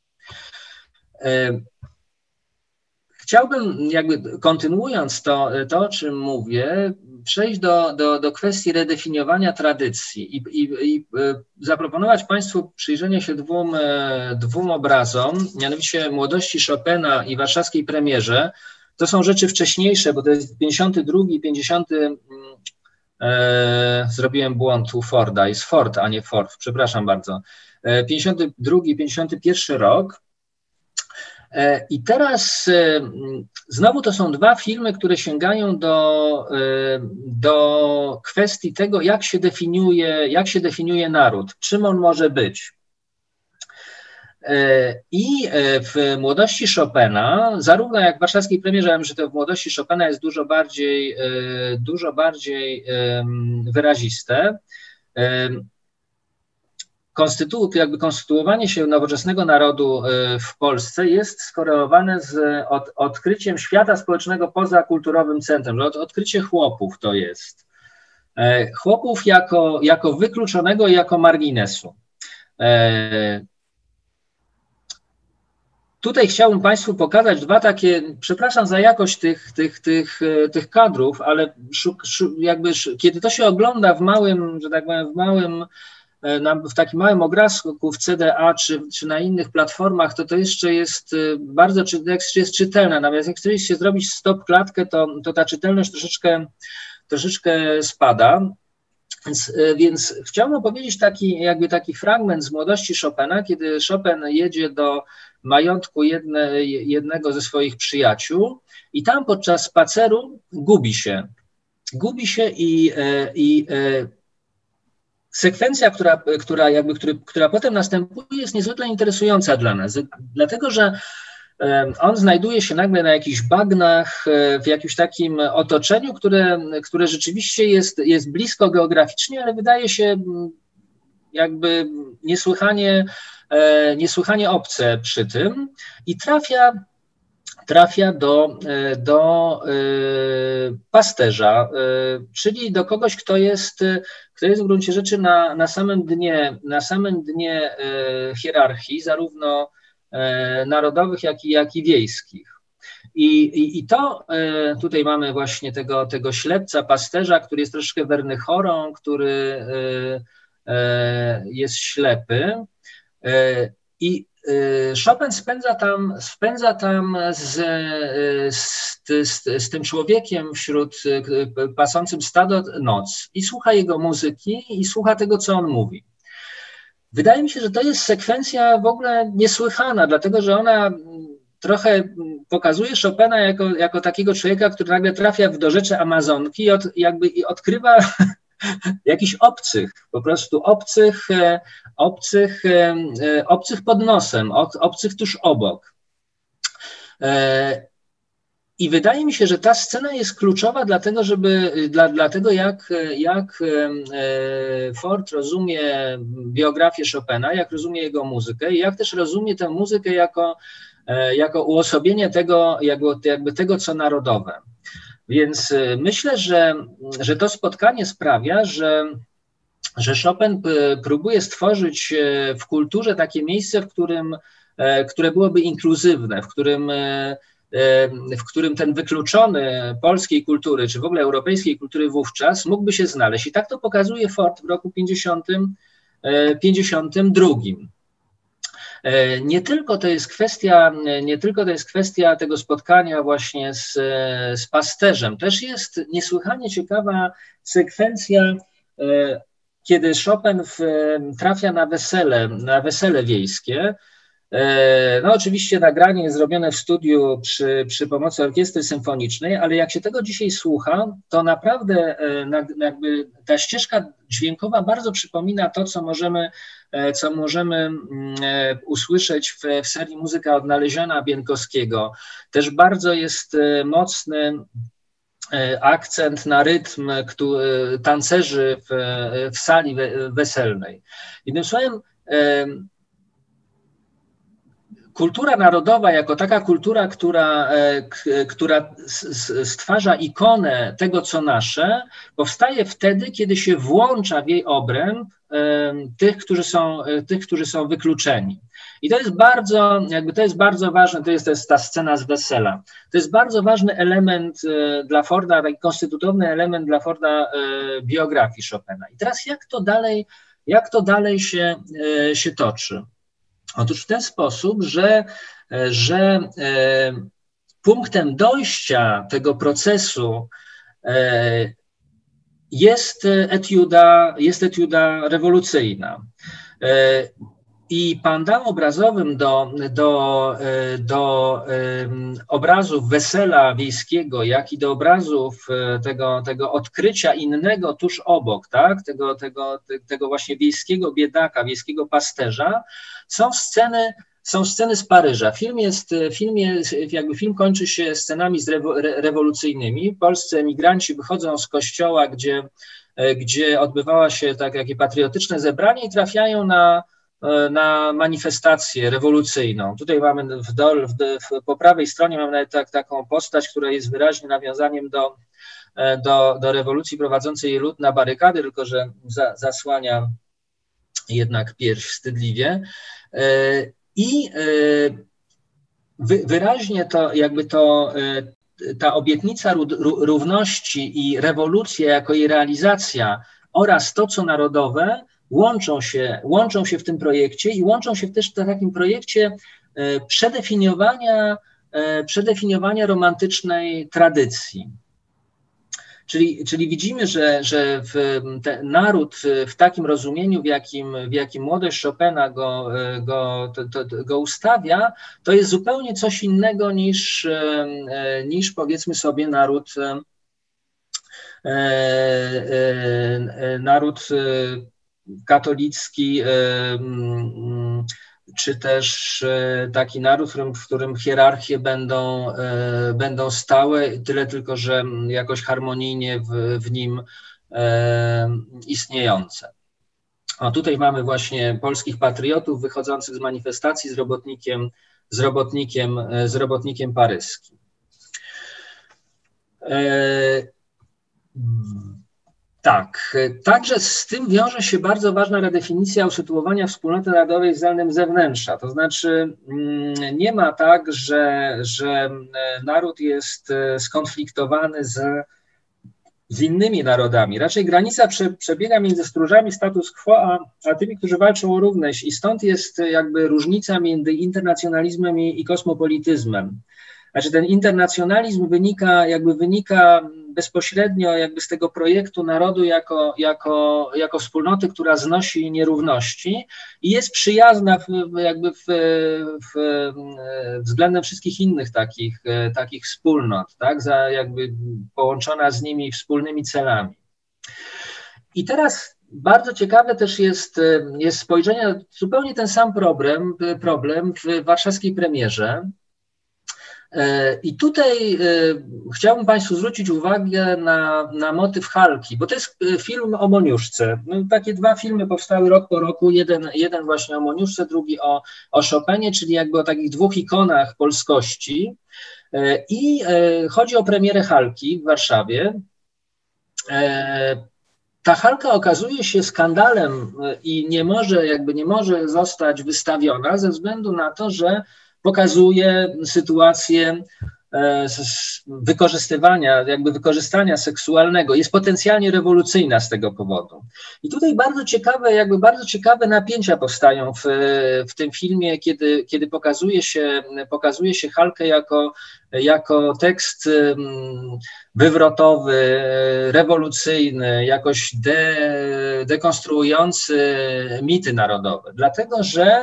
Chciałbym, jakby kontynuując to, to o czym mówię, przejść do, do, do kwestii redefiniowania tradycji i, i, i zaproponować Państwu przyjrzenie się dwóm, dwóm obrazom, mianowicie Młodości Chopina i Warszawskiej Premierze. To są rzeczy wcześniejsze, bo to jest pięćdziesiąty drugi, pięćdziesiąty. E, zrobiłem błąd u Forda, jest Ford, a nie Ford, przepraszam bardzo. E, pięćdziesiąty drugi, pięćdziesiąty pierwszy rok. I teraz znowu to są dwa filmy, które sięgają do, do kwestii tego, jak się definiuje, jak się definiuje naród, czym on może być. I w Młodości Chopina, zarówno jak w Warszawskiej Premierze, wiem, że to w Młodości Chopina jest dużo bardziej, dużo bardziej wyraziste. Konstytu, jakby konstytuowanie się nowoczesnego narodu w Polsce jest skorelowane z od, odkryciem świata społecznego poza kulturowym centrum. Od, odkrycie chłopów to jest. Chłopów jako, jako wykluczonego i jako marginesu. Tutaj chciałbym Państwu pokazać dwa takie, przepraszam za jakość tych, tych, tych, tych kadrów, ale szuk, szuk, jakby, kiedy to się ogląda w małym, że tak powiem, w małym w takim małym obrazku w C D A czy, czy na innych platformach, to to jeszcze jest bardzo jest czytelne. Natomiast jak chcecie się zrobić stop klatkę, to, to ta czytelność troszeczkę, troszeczkę spada. Więc, więc chciałbym opowiedzieć taki, jakby taki fragment z Młodości Chopina, kiedy Chopin jedzie do majątku jedne, jednego ze swoich przyjaciół i tam podczas spaceru gubi się. Gubi się i, i sekwencja, która, która, jakby, który, która potem następuje, jest niezwykle interesująca dla nas, dlatego że on znajduje się nagle na jakichś bagnach, w jakimś takim otoczeniu, które, które rzeczywiście jest, jest blisko geograficznie, ale wydaje się jakby niesłychanie niesłychanie obce przy tym i trafia trafia do, do pasterza, czyli do kogoś, kto jest, kto jest w gruncie rzeczy na, na samym dnie, na samym dnie hierarchii, zarówno narodowych, jak i, jak i wiejskich. I, i, I to tutaj mamy właśnie tego, tego ślepca, pasterza, który jest troszkę wernychorą, który jest ślepy. I Chopin spędza tam, spędza tam z, z, z, z tym człowiekiem wśród pasącym stado noc i słucha jego muzyki i słucha tego, co on mówi. Wydaje mi się, że to jest sekwencja w ogóle niesłychana, dlatego że ona trochę pokazuje Chopina jako, jako takiego człowieka, który nagle trafia w dorzecze Amazonki i od, jakby i odkrywa jakichś obcych, po prostu obcych, obcych, obcych pod nosem, obcych tuż obok. I wydaje mi się, że ta scena jest kluczowa dlatego, żeby, dla, dlatego jak, jak Ford rozumie biografię Chopina, jak rozumie jego muzykę i jak też rozumie tę muzykę jako, jako uosobienie tego, jakby, jakby tego, co narodowe. Więc myślę, że, że to spotkanie sprawia, że, że Chopin próbuje stworzyć w kulturze takie miejsce, w którym, które byłoby inkluzywne, w którym, w którym ten wykluczony polskiej kultury, czy w ogóle europejskiej kultury wówczas mógłby się znaleźć. I tak to pokazuje Ford w roku pięćdziesiątym drugim. Nie tylko to jest kwestia, nie tylko to jest kwestia tego spotkania właśnie z, z pasterzem, też jest niesłychanie ciekawa sekwencja, kiedy Chopin w, trafia na wesele, na wesele wiejskie. No oczywiście nagranie jest zrobione w studiu przy, przy pomocy orkiestry symfonicznej, ale jak się tego dzisiaj słucha, to naprawdę jakby ta ścieżka dźwiękowa bardzo przypomina to, co możemy, co możemy usłyszeć w, w serii Muzyka odnaleziona Bieńkowskiego. Też bardzo jest mocny akcent na rytm który, tancerzy w, w sali weselnej. Jednym słowem, kultura narodowa jako taka kultura, która, która stwarza ikonę tego, co nasze, powstaje wtedy, kiedy się włącza w jej obręb tych, którzy są, tych, którzy są wykluczeni. I to jest bardzo, jakby to jest bardzo ważne, to jest, to jest ta scena z wesela. To jest bardzo ważny element dla Forda, taki konstytutywny element dla Forda biografii Chopina. I teraz jak to dalej, jak to dalej się, się toczy? Otóż w ten sposób, że, że punktem dojścia tego procesu jest etiuda, jest etiuda rewolucyjna. I pandam obrazowym do, do, do obrazów wesela wiejskiego, jak i do obrazów tego, tego odkrycia innego tuż obok, tak? tego, tego, tego właśnie wiejskiego biedaka, wiejskiego pasterza, są sceny, są sceny z Paryża. Film jest, film jest, jakby film kończy się scenami rewolucyjnymi. Polscy emigranci wychodzą z kościoła, gdzie, gdzie odbywała się tak, takie patriotyczne zebranie i trafiają na na manifestację rewolucyjną. Tutaj mamy w dol, w, w, po prawej stronie mamy nawet tak, taką postać, która jest wyraźnie nawiązaniem do, do, do rewolucji prowadzącej lud na barykady, tylko że za, zasłania jednak pierś wstydliwie. I wy, wyraźnie to jakby to ta obietnica równości i rewolucja jako jej realizacja oraz to, co narodowe, łączą się, łączą się w tym projekcie i łączą się też w takim projekcie przedefiniowania, przedefiniowania romantycznej tradycji. Czyli, czyli widzimy, że, że w ten naród w takim rozumieniu, w jakim, w jakim młodość Chopina go, go, to, to, go ustawia, to jest zupełnie coś innego niż, niż powiedzmy sobie naród, naród katolicki, czy też taki naród, w którym, w którym hierarchie będą, będą stałe, tyle tylko, że jakoś harmonijnie w, w nim istniejące. O, tutaj mamy właśnie polskich patriotów wychodzących z manifestacji z robotnikiem, z robotnikiem, z robotnikiem paryskim. E, tak, także z tym wiąże się bardzo ważna redefinicja usytuowania wspólnoty narodowej względem zewnętrza. To znaczy nie ma tak, że, że naród jest skonfliktowany z z innymi narodami. Raczej granica prze, przebiega między stróżami status quo, a, a tymi, którzy walczą o równość. I stąd jest jakby różnica między internacjonalizmem i, i kosmopolityzmem. Znaczy ten internacjonalizm wynika, jakby wynika bezpośrednio jakby z tego projektu narodu jako, jako, jako wspólnoty, która znosi nierówności i jest przyjazna w, jakby w, w, względem wszystkich innych takich, takich wspólnot, tak, za jakby połączona z nimi wspólnymi celami. I teraz bardzo ciekawe też jest, jest spojrzenie na zupełnie ten sam problem, problem w warszawskiej premierze. I tutaj chciałbym Państwu zwrócić uwagę na, na motyw Halki, bo to jest film o Moniuszce. No, takie dwa filmy powstały rok po roku, jeden, jeden właśnie o Moniuszce, drugi o, o Chopinie, czyli jakby o takich dwóch ikonach polskości. I chodzi o premierę Halki w Warszawie. Ta Halka okazuje się skandalem i nie może, jakby nie może zostać wystawiona ze względu na to, że pokazuje sytuację wykorzystywania, jakby wykorzystania seksualnego, jest potencjalnie rewolucyjna z tego powodu. I tutaj bardzo ciekawe, jakby bardzo ciekawe napięcia powstają w, w tym filmie, kiedy, kiedy pokazuje się, pokazuje się Halkę jako, jako tekst wywrotowy, rewolucyjny, jakoś de, dekonstruujący mity narodowe, dlatego że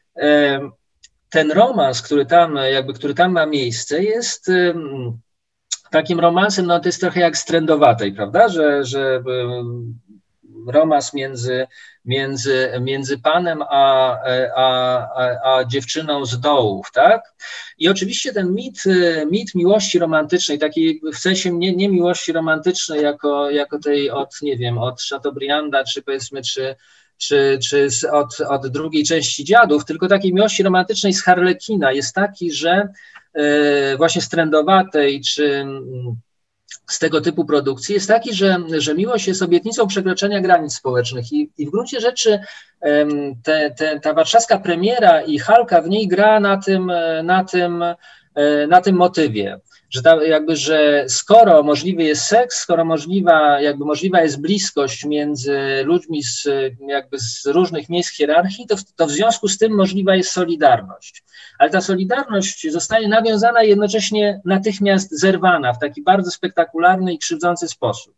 ten romans, który tam, jakby, który tam ma miejsce, jest um, takim romansem, no to jest trochę jak z Trędowatej, prawda, że, że um, romans między, między, między panem a, a, a, a dziewczyną z dołów, tak? I oczywiście ten mit, mit miłości romantycznej, takiej w sensie nie, nie miłości romantycznej jako, jako tej od, nie wiem, od Chateaubrianda, czy powiedzmy, czy czy, czy od, od drugiej części Dziadów, tylko takiej miłości romantycznej z Harlekina jest taki, że y, właśnie z Trędowatej, czy z tego typu produkcji jest taki, że, że miłość jest obietnicą przekroczenia granic społecznych i, i w gruncie rzeczy y, te, te, ta warszawska premiera i Halka w niej gra na tym, na tym, y, na tym motywie. Że, ta, jakby, że skoro możliwy jest seks, skoro możliwa, jakby możliwa jest bliskość między ludźmi z, jakby z różnych miejsc hierarchii, to w, to w związku z tym możliwa jest solidarność. Ale ta solidarność zostaje nawiązana i jednocześnie natychmiast zerwana w taki bardzo spektakularny i krzywdzący sposób.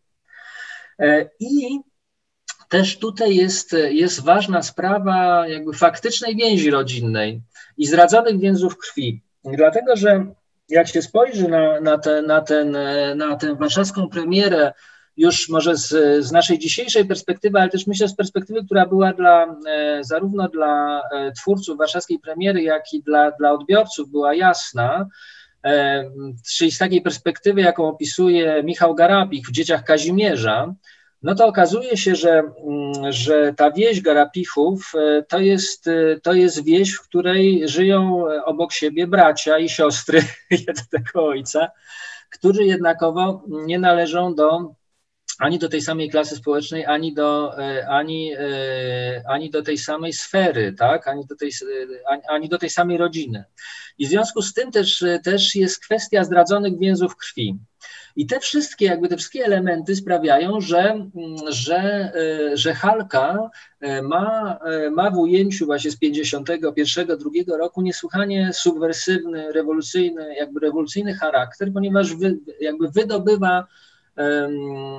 I też tutaj jest, jest ważna sprawa jakby faktycznej więzi rodzinnej i zdradzonych więzów krwi. Dlatego, że jak się spojrzy na, na, te, na, ten, na tę warszawską premierę, już może z, z naszej dzisiejszej perspektywy, ale też myślę z perspektywy, która była dla, zarówno dla twórców warszawskiej premiery, jak i dla, dla odbiorców była jasna, czyli z takiej perspektywy, jaką opisuje Michał Garapich w Dzieciach Kazimierza, no to okazuje się, że, że ta wieś Garapichów to jest, to jest wieś, w której żyją obok siebie bracia i siostry jednego ojca, którzy jednakowo nie należą do, ani do tej samej klasy społecznej, ani do, ani, ani do tej samej sfery, tak? ani, do tej, ani, ani do tej samej rodziny. I w związku z tym też, też jest kwestia zdradzonych więzów krwi. I te wszystkie, jakby te wszystkie elementy sprawiają, że, że, że Halka ma, ma w ujęciu właśnie z pięćdziesiątego pierwszego, drugiego roku niesłychanie subwersywny, rewolucyjny, jakby rewolucyjny charakter, ponieważ wy, jakby wydobywa um,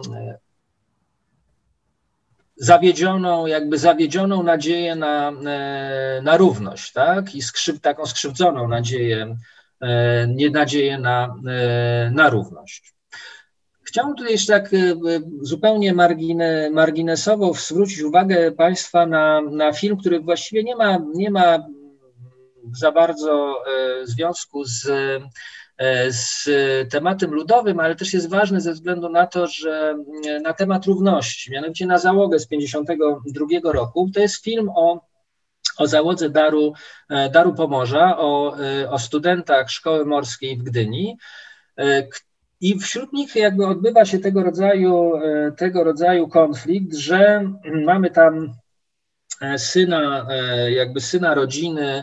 zawiedzioną, jakby zawiedzioną nadzieję na, na równość, tak? I skrzyw, taką skrzywdzoną nadzieję, nie nadzieję na, na równość. Chciałbym tutaj jeszcze tak zupełnie margine, marginesowo zwrócić uwagę Państwa na, na film, który właściwie nie ma, nie ma za bardzo związku z, z tematem ludowym, ale też jest ważny ze względu na to, że na temat równości, mianowicie na załogę z pięćdziesiątego drugiego roku. To jest film o, o załodze Daru, Daru Pomorza, o, o studentach Szkoły Morskiej w Gdyni. I wśród nich jakby odbywa się tego rodzaju, tego rodzaju konflikt, że mamy tam syna, jakby syna rodziny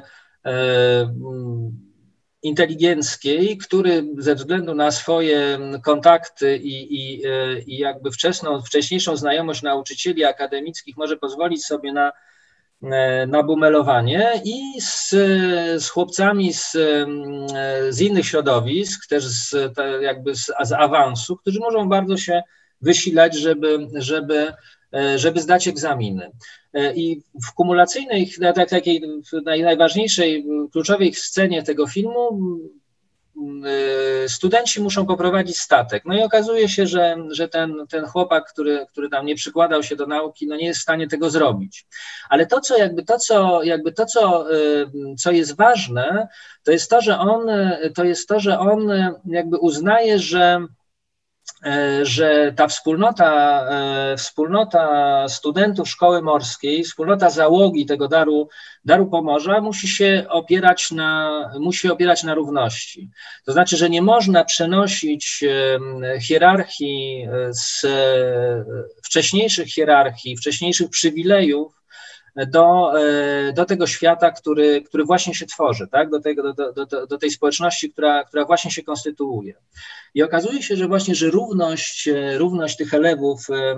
inteligenckiej, który ze względu na swoje kontakty i, i, i jakby wczesną, wcześniejszą znajomość nauczycieli akademickich może pozwolić sobie na, na bumelowanie i z, z chłopcami z, z innych środowisk, też z, jakby z, z awansu, którzy możą bardzo się wysilać, żeby, żeby, żeby zdać egzaminy. I w kumulacyjnej, takiej najważniejszej, kluczowej scenie tego filmu studenci muszą poprowadzić statek. No i okazuje się, że, że ten, ten chłopak, który, który tam nie przykładał się do nauki, no nie jest w stanie tego zrobić. Ale to, co jakby to, co, jakby to, co, co jest ważne, to jest to, że on, to jest to, że on jakby uznaje, że że ta wspólnota, wspólnota studentów szkoły morskiej, wspólnota załogi tego Daru, Daru Pomorza musi się opierać na, musi opierać na równości. To znaczy, że nie można przenosić hierarchii z wcześniejszych hierarchii, wcześniejszych przywilejów do, do tego świata, który, który właśnie się tworzy, tak? do, tego, do, do, do tej społeczności, która, która właśnie się konstytuuje. I okazuje się, że właśnie, że równość, równość tych elewów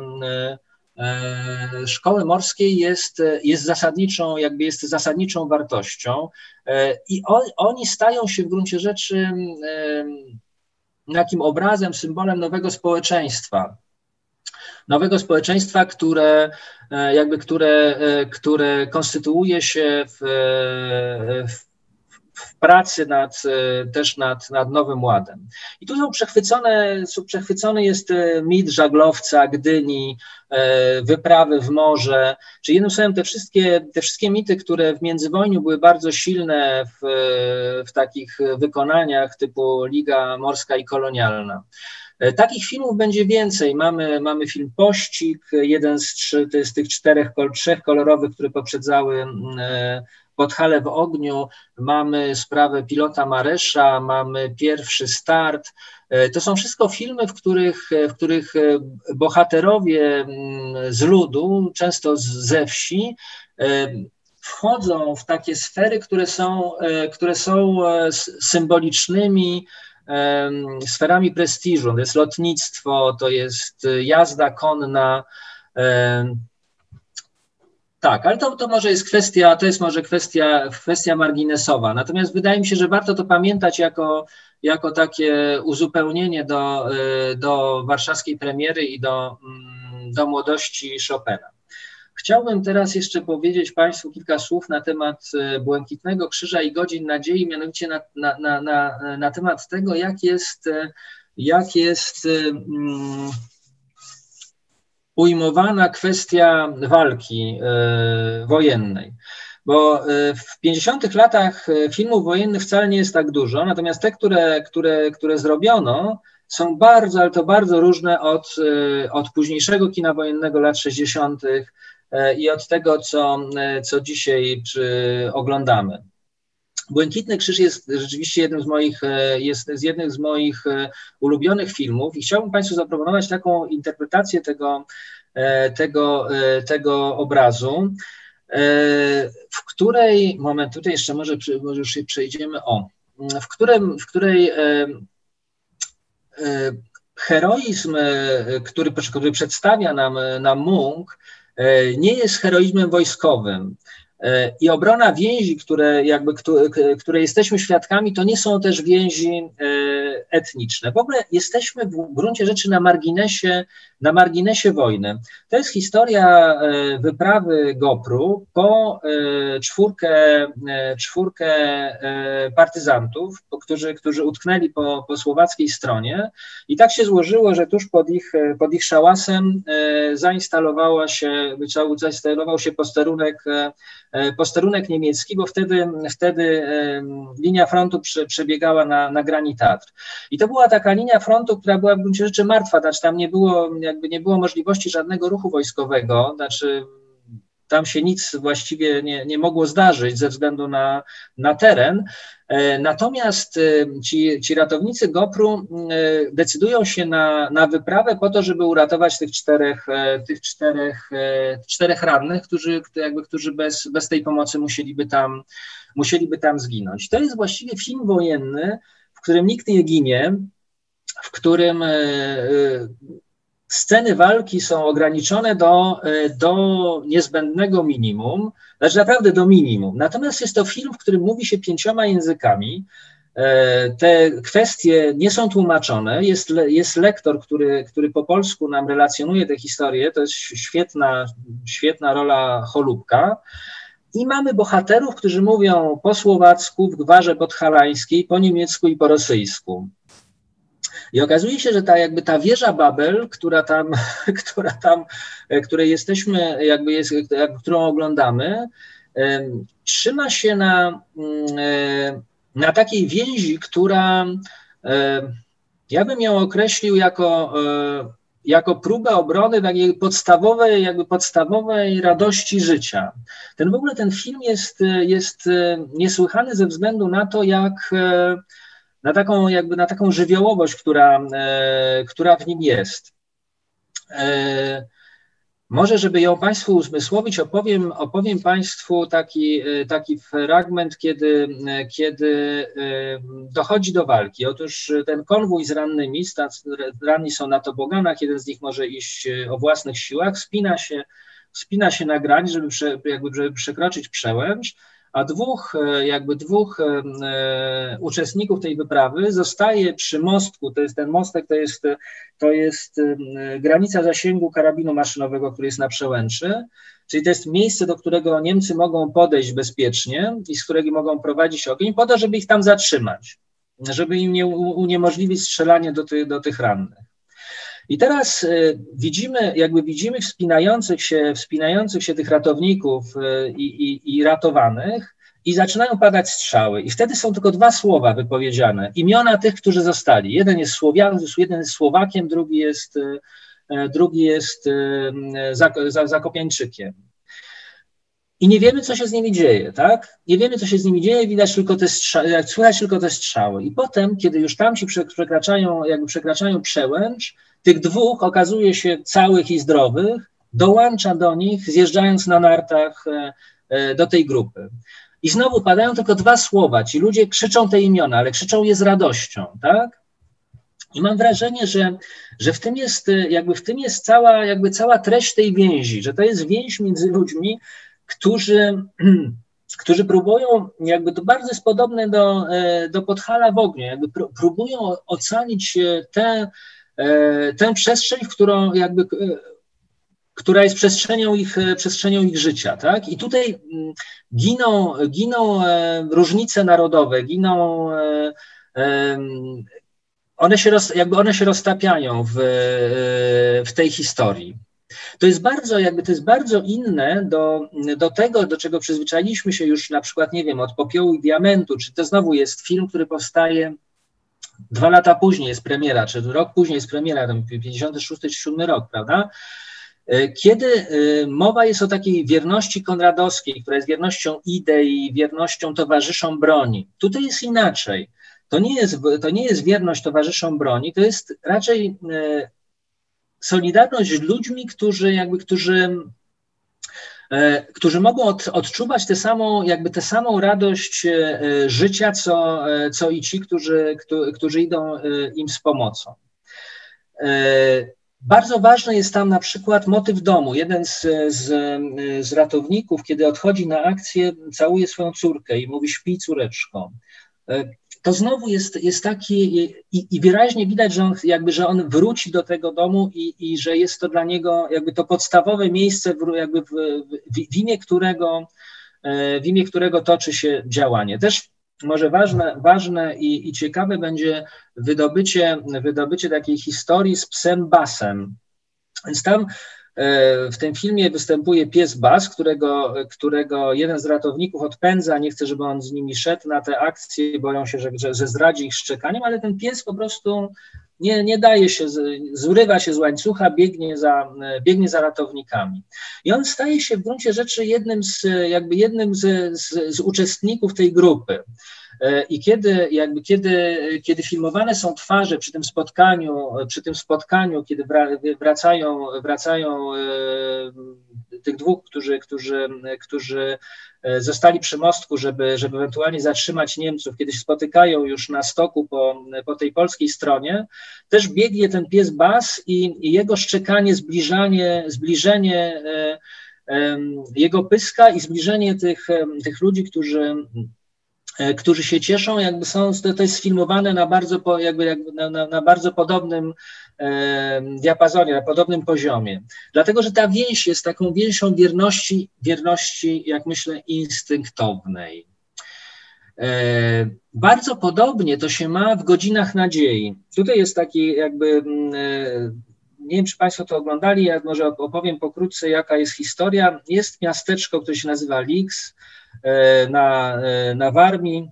szkoły morskiej jest, jest zasadniczą, jakby jest zasadniczą wartością i on, oni stają się w gruncie rzeczy takim obrazem, symbolem nowego społeczeństwa. Nowego społeczeństwa, które, jakby, które, które konstytuuje się w, w, w pracy nad, też nad, nad Nowym Ładem. I tu są przechwycone, przechwycony jest mit żaglowca, Gdyni, wyprawy w morze, czyli jednym słowem te wszystkie, te wszystkie mity, które w międzywojniu były bardzo silne w, w takich wykonaniach typu Liga Morska i Kolonialna. Takich filmów będzie więcej. Mamy, mamy film Pościg, jeden z, trzy, z tych czterech, trzech kolorowych, które poprzedzały Podhale w ogniu. Mamy sprawę Pilota Maresza, mamy Pierwszy start. To są wszystko filmy, w których, w których bohaterowie z ludu, często ze wsi, wchodzą w takie sfery, które są, które są symbolicznymi sferami prestiżu. To jest lotnictwo, to jest jazda konna. Tak, ale to, to może jest kwestia, to jest może kwestia, kwestia marginesowa. Natomiast wydaje mi się, że warto to pamiętać jako, jako takie uzupełnienie do, do warszawskiej premiery i do, do młodości Chopina. Chciałbym teraz jeszcze powiedzieć Państwu kilka słów na temat Błękitnego Krzyża i Godzin Nadziei, mianowicie na, na, na, na, na temat tego, jak jest, jak jest um, ujmowana kwestia walki y, wojennej. Bo y, w pięćdziesiątych latach filmów wojennych wcale nie jest tak dużo, natomiast te, które, które, które zrobiono, są bardzo, ale to bardzo różne od, y, od późniejszego kina wojennego lat sześćdziesiątych i od tego, co, co dzisiaj przy, oglądamy. Błękitny Krzyż jest rzeczywiście jednym z moich, jest z jednym z moich ulubionych filmów i chciałbym Państwu zaproponować taką interpretację tego, tego, tego obrazu, w której, moment, tutaj jeszcze może, może już przejdziemy, o, w, którym, w której heroizm, który, który przedstawia nam, nam Munch, nie jest heroizmem wojskowym. I obrona więzi, które, jakby, które jesteśmy świadkami, to nie są też więzi, etniczne. W ogóle jesteśmy w gruncie rzeczy na marginesie, na marginesie wojny. To jest historia wyprawy Gopru po czwórkę, czwórkę partyzantów, którzy, którzy utknęli po, po słowackiej stronie i tak się złożyło, że tuż pod ich, pod ich szałasem zainstalowała się, zainstalował się posterunek, posterunek niemiecki, bo wtedy, wtedy linia frontu prze, przebiegała na, na Grani Tatr. I to była taka linia frontu, która była w gruncie rzeczy martwa, znaczy tam nie było, jakby nie było możliwości żadnego ruchu wojskowego, znaczy tam się nic właściwie nie, nie mogło zdarzyć ze względu na, na teren. Natomiast ci, ci ratownicy Gopru decydują się na, na wyprawę po to, żeby uratować tych czterech, tych czterech, czterech rannych, którzy, jakby, którzy bez, bez tej pomocy musieliby tam, musieliby tam zginąć. To jest właściwie film wojenny, w którym nikt nie ginie, w którym sceny walki są ograniczone do, do niezbędnego minimum, znaczy naprawdę do minimum. Natomiast jest to film, w którym mówi się pięcioma językami. Te kwestie nie są tłumaczone. Jest, jest lektor, który, który po polsku nam relacjonuje tę historię. To jest świetna, świetna rola Cholubka. I mamy bohaterów, którzy mówią po słowacku, w gwarze podhalańskiej, po niemiecku i po rosyjsku. I okazuje się, że ta jakby ta wieża Babel, która tam, która tam, której jesteśmy, jakby jest, którą oglądamy, trzyma się na, na takiej więzi, która ja bym ją określił jako, jako próbę obrony takiej podstawowej, jakby podstawowej radości życia. Ten w ogóle ten film jest, jest niesłychany ze względu na to, jak na taką, jakby na taką żywiołowość, która, e, która w nim jest. E, może, żeby ją Państwu uzmysłowić, opowiem, opowiem Państwu taki, taki fragment, kiedy, kiedy dochodzi do walki. Otóż ten konwój z rannymi, ranni są na toboganach, jeden z nich może iść o własnych siłach, wspina się, wspina się na grań, żeby, prze, jakby, żeby przekroczyć przełęcz, a dwóch, jakby dwóch e, uczestników tej wyprawy zostaje przy mostku, to jest ten mostek, to jest, to jest e, granica zasięgu karabinu maszynowego, który jest na przełęczy, czyli to jest miejsce, do którego Niemcy mogą podejść bezpiecznie i z którego mogą prowadzić ogień po to, żeby ich tam zatrzymać, żeby im nie uniemożliwić strzelanie do, ty, do tych rannych. I teraz y, widzimy, jakby widzimy wspinających się, wspinających się tych ratowników y, i, i ratowanych i zaczynają padać strzały. I wtedy są tylko dwa słowa wypowiedziane. Imiona tych, którzy zostali. Jeden jest Słowian, jeden jest Słowakiem, drugi jest, y, drugi jest y, Zak Zakopiańczykiem. I nie wiemy, co się z nimi dzieje, tak? Nie wiemy, co się z nimi dzieje, widać tylko te strzały, słychać tylko te strzały. I potem, kiedy już tamci przekraczają, jakby przekraczają przełęcz, tych dwóch okazuje się całych i zdrowych, dołącza do nich, zjeżdżając na nartach do tej grupy. I znowu padają tylko dwa słowa. Ci ludzie krzyczą te imiona, ale krzyczą je z radością, tak? I mam wrażenie, że, że w tym jest, jakby w tym jest cała, jakby cała treść tej więzi, że to jest więź między ludźmi, którzy, którzy próbują, jakby to bardzo jest podobne do, do Podhala w ogniu, jakby próbują ocalić tę, tę przestrzeń, w którą jakby, która jest przestrzenią ich, przestrzenią ich życia, tak? I tutaj giną, giną różnice narodowe, giną, one się, roz, jakby one się roztapiają w, w tej historii. To jest bardzo, jakby to jest bardzo inne do, do tego, do czego przyzwyczailiśmy się już na przykład, nie wiem, od Popiołu i Diamentu, czy to znowu jest film, który powstaje dwa lata później jest premiera, czy rok później jest premiera, tam pięćdziesiąty szósty czy siódmy rok, prawda? Kiedy mowa jest o takiej wierności konradowskiej, która jest wiernością idei, wiernością towarzyszom broni. Tutaj jest inaczej. To nie jest, to nie jest wierność towarzyszom broni, to jest raczej solidarność z ludźmi, którzy jakby, którzy, którzy mogą od, odczuwać tę samą, jakby tę samą radość życia, co, co i ci, którzy, którzy idą im z pomocą. Bardzo ważny jest tam na przykład motyw domu. Jeden z, z, z ratowników, kiedy odchodzi na akcję, całuje swoją córkę i mówi: śpij, córeczko. to znowu jest, jest taki i, i wyraźnie widać, że on, jakby, że on wróci do tego domu i, i że jest to dla niego jakby to podstawowe miejsce, w, jakby w, w, w, imię którego, w imię którego toczy się działanie. Też może ważne, ważne i, i ciekawe będzie wydobycie, wydobycie takiej historii z psem Basem. Więc tam w tym filmie występuje pies Bas, którego, którego jeden z ratowników odpędza, nie chce, żeby on z nimi szedł na te akcje, boją się, że, że, że zdradzi ich szczekaniem, ale ten pies po prostu nie, nie daje się, zrywa się z łańcucha, biegnie za, biegnie za ratownikami. I on staje się w gruncie rzeczy jednym z, jakby jednym z, z, z uczestników tej grupy. I kiedy, jakby kiedy, kiedy filmowane są twarze przy tym spotkaniu, przy tym spotkaniu, kiedy wracają, wracają tych dwóch, którzy, którzy, którzy zostali przy mostku, żeby, żeby ewentualnie zatrzymać Niemców, kiedy się spotykają już na stoku po, po tej polskiej stronie, też biegnie ten pies Bas i, i jego szczekanie, zbliżanie, zbliżenie jego pyska i zbliżenie tych, tych ludzi, którzy którzy się cieszą, jakby są, to jest sfilmowane na bardzo, jakby, jakby na, na, na bardzo podobnym e, diapazonie, na podobnym poziomie. Dlatego, że ta więź jest taką więźą wierności, wierności, jak myślę, instynktownej. E, bardzo podobnie to się ma w Godzinach Nadziei. Tutaj jest taki jakby, e, nie wiem, czy Państwo to oglądali, ja może opowiem pokrótce, jaka jest historia. Jest miasteczko, które się nazywa Lix, na, na Warmii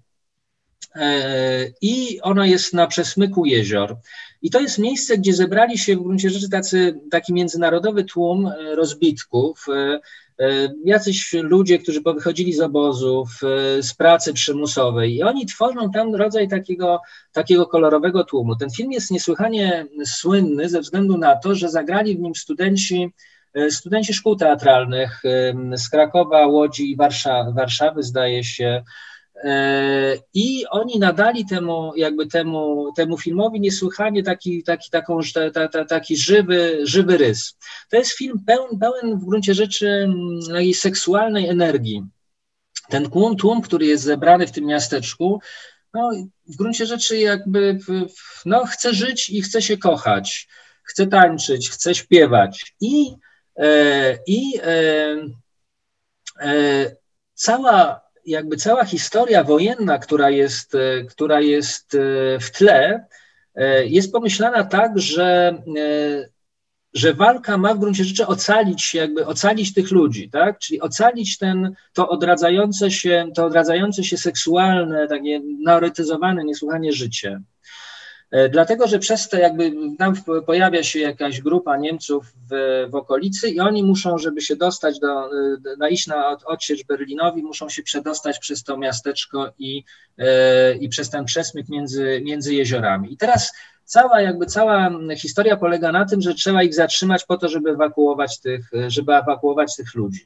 i ono jest na przesmyku jezior. I to jest miejsce, gdzie zebrali się w gruncie rzeczy tacy, taki międzynarodowy tłum rozbitków, jacyś ludzie, którzy powychodzili z obozów, z pracy przymusowej i oni tworzą tam rodzaj takiego, takiego kolorowego tłumu. Ten film jest niesłychanie słynny ze względu na to, że zagrali w nim studenci Studenci szkół teatralnych z Krakowa, Łodzi i Warszawy, Warszawy, zdaje się, i oni nadali temu, jakby temu, temu filmowi niesłychanie taki, taki, taką, ta, ta, taki żywy, żywy rys. To jest film pełen, pełen w gruncie rzeczy takiej seksualnej energii. Ten tłum, tłum, który jest zebrany w tym miasteczku, no, w gruncie rzeczy jakby no, chce żyć i chce się kochać, chce tańczyć, chce śpiewać i I e, e, cała, jakby cała historia wojenna, która jest, która jest w tle, jest pomyślana tak, że, że walka ma w gruncie rzeczy ocalić, jakby ocalić tych ludzi, tak? Czyli ocalić ten, to odradzające się, to odradzające się seksualne, takie naoretyzowane niesłychanie życie. Dlatego, że przez to jakby tam pojawia się jakaś grupa Niemców w, w okolicy i oni muszą, żeby się dostać do, na iść na odsiecz Berlinowi, muszą się przedostać przez to miasteczko i, i przez ten przesmyk między, między jeziorami. I teraz cała jakby cała historia polega na tym, że trzeba ich zatrzymać po to, żeby ewakuować tych, żeby ewakuować tych ludzi.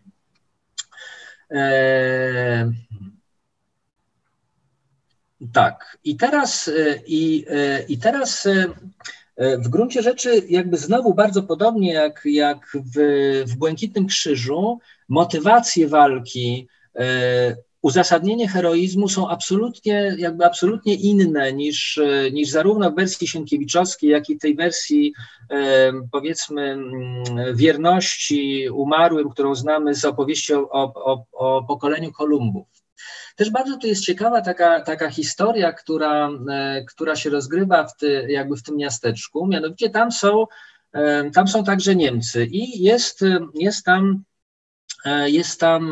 E Tak, i teraz, i, i teraz w gruncie rzeczy jakby znowu bardzo podobnie jak, jak w, w Błękitnym Krzyżu, motywacje walki, uzasadnienie heroizmu są absolutnie, jakby absolutnie inne niż, niż zarówno w wersji Sienkiewiczowskiej, jak i tej wersji powiedzmy wierności umarłym, którą znamy z opowieści o, o, o pokoleniu Kolumbów. Też bardzo tu jest ciekawa taka, taka historia, która, która się rozgrywa w, ty, jakby w tym miasteczku, mianowicie tam są, tam są także Niemcy i jest, jest tam, jest tam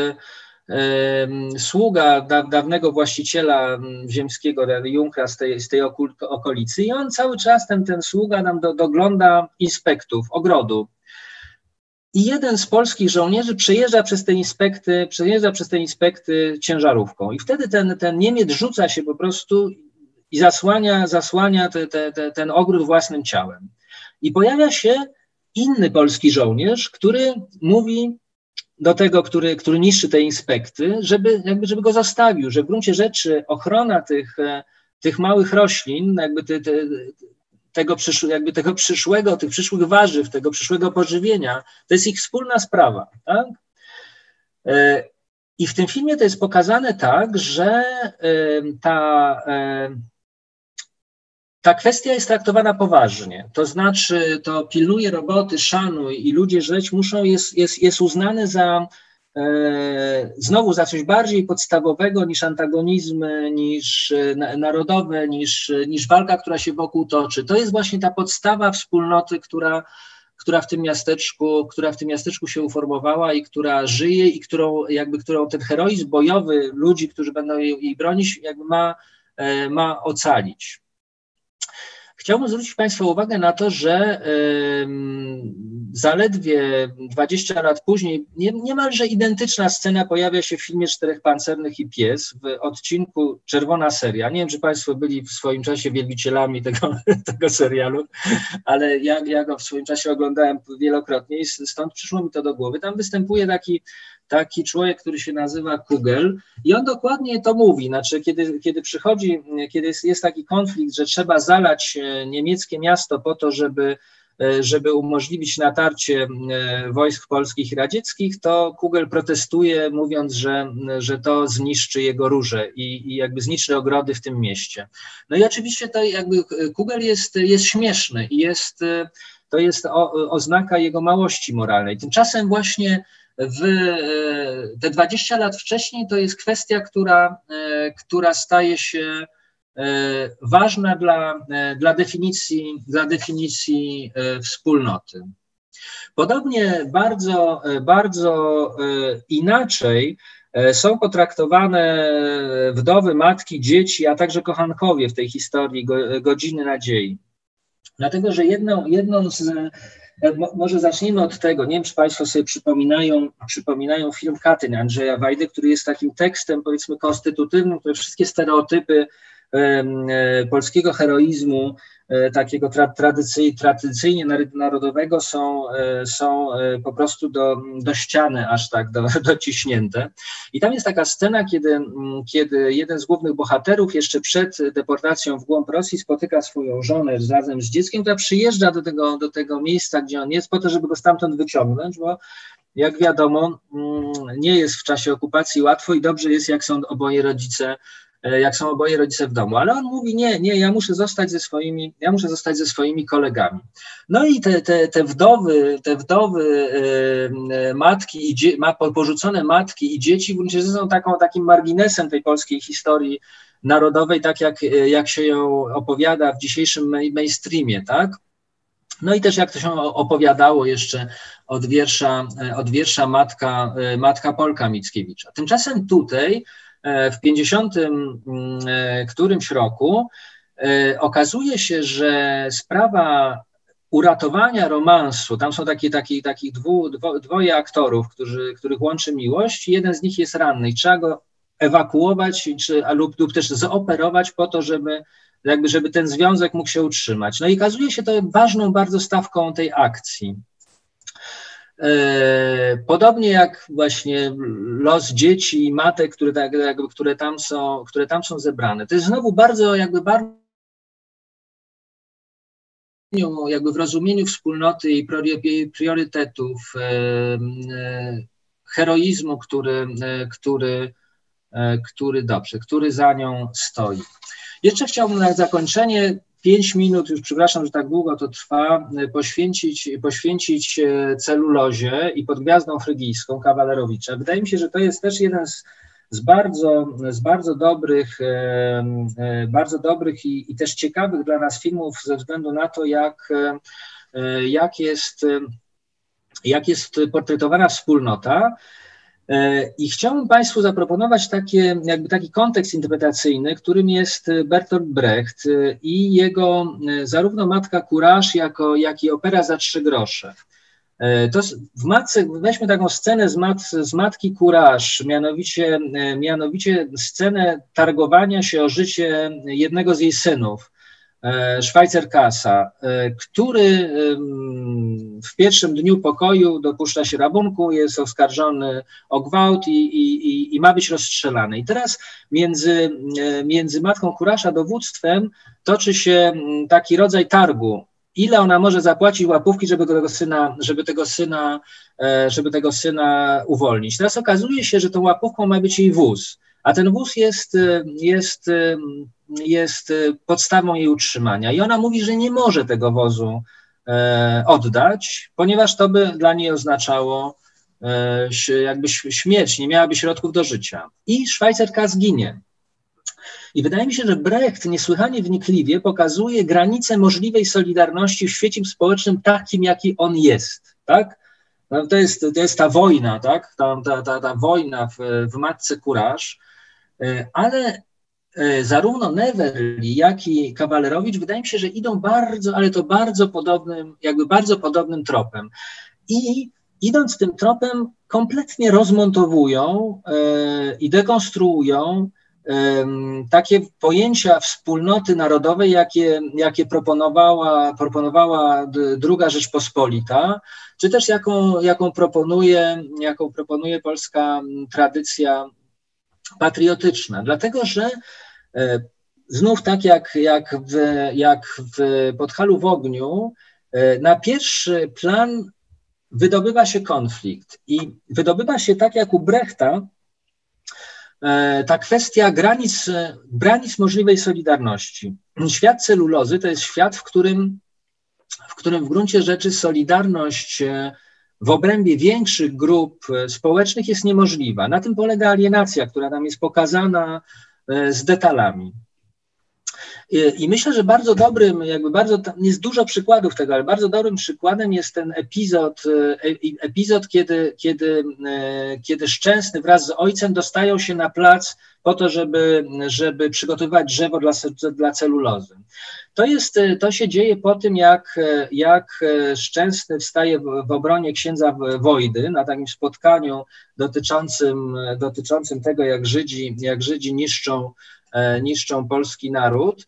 sługa da, dawnego właściciela ziemskiego, Junkra z tej, z tej okolicy i on cały czas, ten, ten sługa nam do, dogląda inspektów ogrodu. I jeden z polskich żołnierzy przejeżdża przez te inspekty, przejeżdża przez te inspekty ciężarówką. I wtedy ten, ten Niemiec rzuca się po prostu i zasłania, zasłania te, te, te, ten ogród własnym ciałem. I pojawia się inny polski żołnierz, który mówi do tego, który, który niszczy te inspekty, żeby, jakby, żeby go zostawił, że w gruncie rzeczy ochrona tych, tych małych roślin, jakby te, te, tego, przysz, jakby tego przyszłego, tych przyszłych warzyw, tego przyszłego pożywienia, to jest ich wspólna sprawa. Tak? I w tym filmie to jest pokazane tak, że ta, ta kwestia jest traktowana poważnie. To znaczy, to pilnuje roboty, szanuj i ludzie żyć muszą, jest, jest, jest uznane za znowu za coś bardziej podstawowego niż antagonizmy, niż narodowe, niż, niż walka, która się wokół toczy. To jest właśnie ta podstawa wspólnoty, która która w tym miasteczku, która w tym miasteczku się uformowała i która żyje i którą jakby którą ten heroizm bojowy ludzi, którzy będą jej, jej bronić, jakby ma, ma ocalić. Chciałbym zwrócić Państwa uwagę na to, że y, zaledwie dwadzieścia lat później nie, niemalże identyczna scena pojawia się w filmie Czterech Pancernych i Pies w odcinku Czerwona Seria. Nie wiem, czy Państwo byli w swoim czasie wielbicielami tego, tego serialu, ale ja, ja go w swoim czasie oglądałem wielokrotnie i stąd przyszło mi to do głowy. Tam występuje taki taki człowiek, który się nazywa Kugel i on dokładnie to mówi, znaczy kiedy, kiedy przychodzi, kiedy jest, jest taki konflikt, że trzeba zalać niemieckie miasto po to, żeby, żeby umożliwić natarcie wojsk polskich i radzieckich, to Kugel protestuje, mówiąc, że, że to zniszczy jego róże i, i jakby zniszczy ogrody w tym mieście. No i oczywiście to jakby Kugel jest, jest śmieszny i jest, to jest o, oznaka jego małości moralnej. Tymczasem właśnie w te dwadzieścia lat wcześniej to jest kwestia, która, która staje się ważna dla, dla, definicji, dla definicji wspólnoty. Podobnie bardzo, bardzo inaczej są potraktowane wdowy, matki, dzieci, a także kochankowie w tej historii Godziny Nadziei. Dlatego, że jedną, jedną z Może zacznijmy od tego, nie wiem, czy Państwo sobie przypominają, przypominają film Katyn Andrzeja Wajdy, który jest takim tekstem, powiedzmy, konstytutywnym, które wszystkie stereotypy e, polskiego heroizmu, e, takiego tra, tradycyj, tradycyjnie narodowego są, e, są e, po prostu do, do ściany aż tak do, dociśnięte. I tam jest taka scena, kiedy, kiedy jeden z głównych bohaterów jeszcze przed deportacją w głąb Rosji spotyka swoją żonę razem z dzieckiem, która przyjeżdża do tego, do tego miejsca, gdzie on jest, po to, żeby go stamtąd wyciągnąć, bo jak wiadomo, nie jest w czasie okupacji łatwo i dobrze jest, jak są oboje rodzice, jak są oboje rodzice w domu. Ale on mówi, nie, nie, ja muszę zostać ze swoimi, ja muszę zostać ze swoimi kolegami. No i te, te, te wdowy, te wdowy yy, matki i dzie, ma, porzucone matki i dzieci w gruncie rzeczy są taką, takim marginesem tej polskiej historii narodowej, tak jak, jak się ją opowiada w dzisiejszym mainstreamie, tak? No i też jak to się opowiadało jeszcze od wiersza, od wiersza Matka, Matka Polka Mickiewicza. Tymczasem tutaj w pięćdziesiątym którymś roku okazuje się, że sprawa uratowania romansu, tam są takie, takie, takich dwu, dwo, dwoje aktorów, którzy, których łączy miłość, jeden z nich jest ranny i trzeba go ewakuować czy, lub, lub też zoperować po to, żeby jakby żeby ten związek mógł się utrzymać. No i okazuje się to ważną bardzo stawką tej akcji. Podobnie jak właśnie los dzieci i matek, które, tak, jakby, które, tam są, które tam są zebrane. To jest znowu bardzo jakby bardzo jakby w rozumieniu wspólnoty i priorytetów, heroizmu, który, który, który dobrze, który za nią stoi. Jeszcze chciałbym na zakończenie pięć minut, już przepraszam, że tak długo to trwa, poświęcić, poświęcić celulozie i pod gwiazdą frygijską Kawalerowicza. Wydaje mi się, że to jest też jeden z, z, bardzo, z bardzo dobrych, bardzo dobrych i, i też ciekawych dla nas filmów ze względu na to, jak, jak, jest, jak jest portretowana wspólnota. I chciałbym Państwu zaproponować takie, jakby taki kontekst interpretacyjny, którym jest Bertolt Brecht i jego zarówno Matka Kuraż, jako, jak i Opera za trzy grosze. To w matce, weźmy taką scenę z, mat, z Matki Kuraż, mianowicie, mianowicie scenę targowania się o życie jednego z jej synów, Szwajcerkasa, który w pierwszym dniu pokoju dopuszcza się rabunku, jest oskarżony o gwałt i, i, i ma być rozstrzelany. I teraz między, między Matką Kuraż a dowództwem toczy się taki rodzaj targu. ile ona może zapłacić łapówki, żeby tego syna, żeby tego syna, żeby tego syna uwolnić. Teraz okazuje się, że tą łapówką ma być jej wóz, a ten wóz jest, jest, jest podstawą jej utrzymania i ona mówi, że nie może tego wozu oddać, ponieważ to by dla niej oznaczało jakby śmierć, nie miałaby środków do życia. I Szwajcarka zginie. I wydaje mi się, że Brecht niesłychanie wnikliwie pokazuje granice możliwej solidarności w świecie społecznym takim, jaki on jest, tak? No to jest, to jest ta wojna, tak? Ta, ta, ta, ta wojna w, w Matce Courage, ale zarówno Neverly, jak i Kawalerowicz wydaje mi się, że idą bardzo, ale to bardzo podobnym, jakby bardzo podobnym tropem. I idąc tym tropem kompletnie rozmontowują yy, i dekonstruują takie pojęcia wspólnoty narodowej, jakie, jakie proponowała, proponowała druga Rzeczpospolita, czy też jaką, jaką, proponuje, jaką proponuje polska tradycja patriotyczna. Dlatego, że znów tak jak, jak, w, jak w Podhalu w ogniu, na pierwszy plan wydobywa się konflikt i wydobywa się tak jak u Brechta, ta kwestia granic, granic możliwej solidarności. Świat celulozy to jest świat, w którym, w którym w gruncie rzeczy solidarność w obrębie większych grup społecznych jest niemożliwa. Na tym polega alienacja, która nam jest pokazana z detalami. I myślę, że bardzo dobrym, jakby bardzo, jest dużo przykładów tego, ale bardzo dobrym przykładem jest ten epizod, epizod kiedy, kiedy, kiedy Szczęsny wraz z ojcem dostają się na plac po to, żeby, żeby przygotowywać drzewo dla, dla celulozy. To, jest, to się dzieje po tym, jak, jak Szczęsny wstaje w, w obronie księdza Wojdy na takim spotkaniu dotyczącym, dotyczącym tego, jak Żydzi, jak Żydzi niszczą niszczą polski naród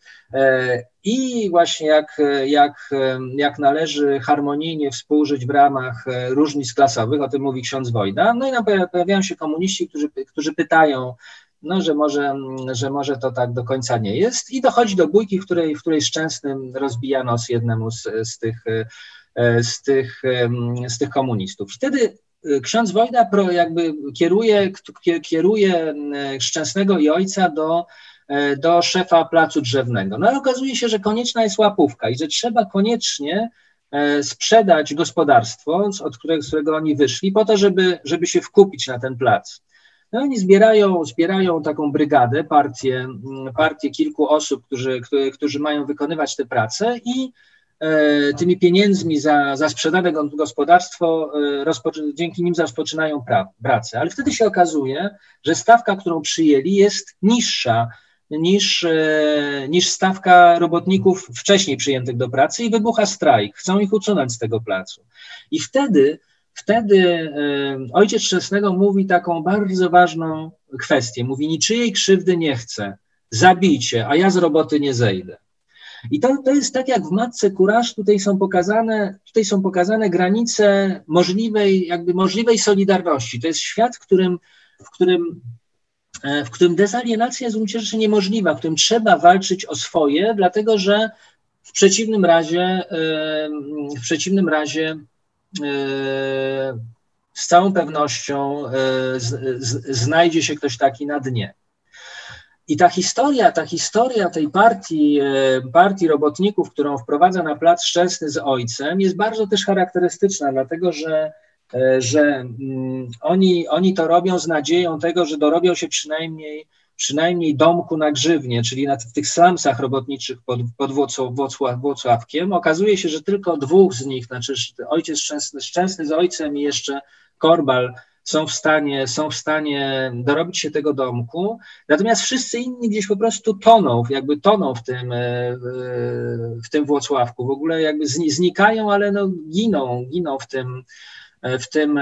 i właśnie jak, jak, jak należy harmonijnie współżyć w ramach różnic klasowych, o tym mówi ksiądz Wojda. No i nam pojawiają się komuniści, którzy, którzy pytają, no, że, może, że może to tak do końca nie jest i dochodzi do bójki, w której, w której Szczęsny rozbija nos jednemu z, z, tych, z, tych, z tych komunistów. Wtedy ksiądz Wojda jakby kieruje, kieruje Szczęsnego i ojca do do szefa placu drzewnego. No ale okazuje się, że konieczna jest łapówka i że trzeba koniecznie sprzedać gospodarstwo, od którego, z którego oni wyszli, po to, żeby, żeby się wkupić na ten plac. No oni zbierają, zbierają taką brygadę, partię, partię kilku osób, którzy, którzy, którzy mają wykonywać tę pracę i tymi pieniędzmi za, za sprzedane gospodarstwo dzięki nim rozpoczynają pra, pracę. Ale wtedy się okazuje, że stawka, którą przyjęli, jest niższa niż, niż stawka robotników wcześniej przyjętych do pracy i wybucha strajk. Chcą ich usunąć z tego placu. I wtedy, wtedy ojciec Szczęsnego mówi taką bardzo ważną kwestię. Mówi, niczyjej krzywdy nie chcę, zabijcie, a ja z roboty nie zejdę. I to, to jest tak jak w Matce Courage, tutaj są pokazane, tutaj są pokazane granice możliwej, jakby możliwej solidarności. To jest świat, w którym, w którym, w którym dezalienacja jest w gruncie rzeczy niemożliwa, w którym trzeba walczyć o swoje, dlatego że w przeciwnym razie, w przeciwnym razie z całą pewnością z, z, znajdzie się ktoś taki na dnie. I ta historia, ta historia tej partii, partii robotników, którą wprowadza na plac Szczęsny z ojcem, jest bardzo też charakterystyczna, dlatego że, że oni, oni to robią z nadzieją tego, że dorobią się przynajmniej, przynajmniej domku na grzywnie, czyli na, w tych slumsach robotniczych pod, pod Włocław, Włocławkiem. Okazuje się, że tylko dwóch z nich, znaczy ojciec Szczęsny, Szczęsny z ojcem i jeszcze Korbal, są w stanie, są w stanie dorobić się tego domku, natomiast wszyscy inni gdzieś po prostu toną, jakby toną w tym, w tym Włocławku, w ogóle jakby znikają, ale no giną, giną w tym, w tym,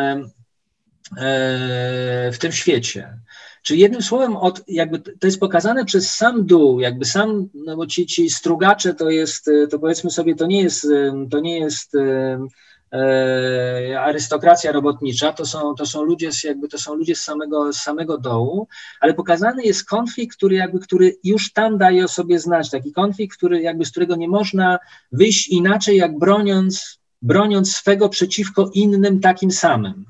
w tym świecie. Czyli jednym słowem, od, jakby to jest pokazane przez sam dół, jakby sam, no bo ci, ci strugacze to jest, to powiedzmy sobie, to nie jest, to nie jest e, arystokracja robotnicza, to są, to są ludzie z, jakby, to są ludzie z samego, z samego dołu, ale pokazany jest konflikt, który jakby, który już tam daje o sobie znać, taki konflikt, który jakby, z którego nie można wyjść inaczej, jak broniąc, broniąc swego przeciwko innym takim samym.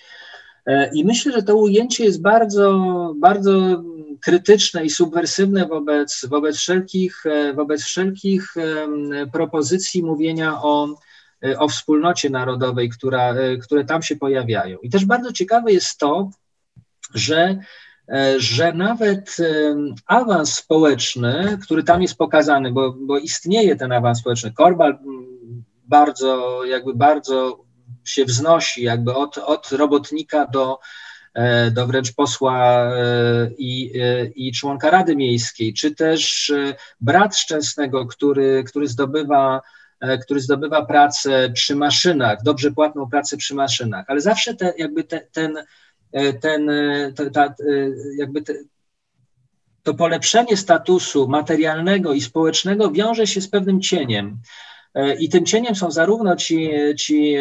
I myślę, że to ujęcie jest bardzo, bardzo krytyczne i subwersywne wobec, wobec, wszelkich, wobec wszelkich propozycji mówienia o, o wspólnocie narodowej, która, które tam się pojawiają. I też bardzo ciekawe jest to, że, że nawet awans społeczny, który tam jest pokazany, bo, bo istnieje ten awans społeczny, Korbal bardzo, jakby bardzo się wznosi jakby od, od robotnika do, do wręcz posła i, i członka Rady Miejskiej, czy też brat Szczęsnego, który, który, zdobywa, który zdobywa pracę przy maszynach, dobrze płatną pracę przy maszynach, ale zawsze te, jakby te, ten, ten, te, ta, jakby te, to polepszenie statusu materialnego i społecznego wiąże się z pewnym cieniem. I tym cieniem są zarówno ci, ci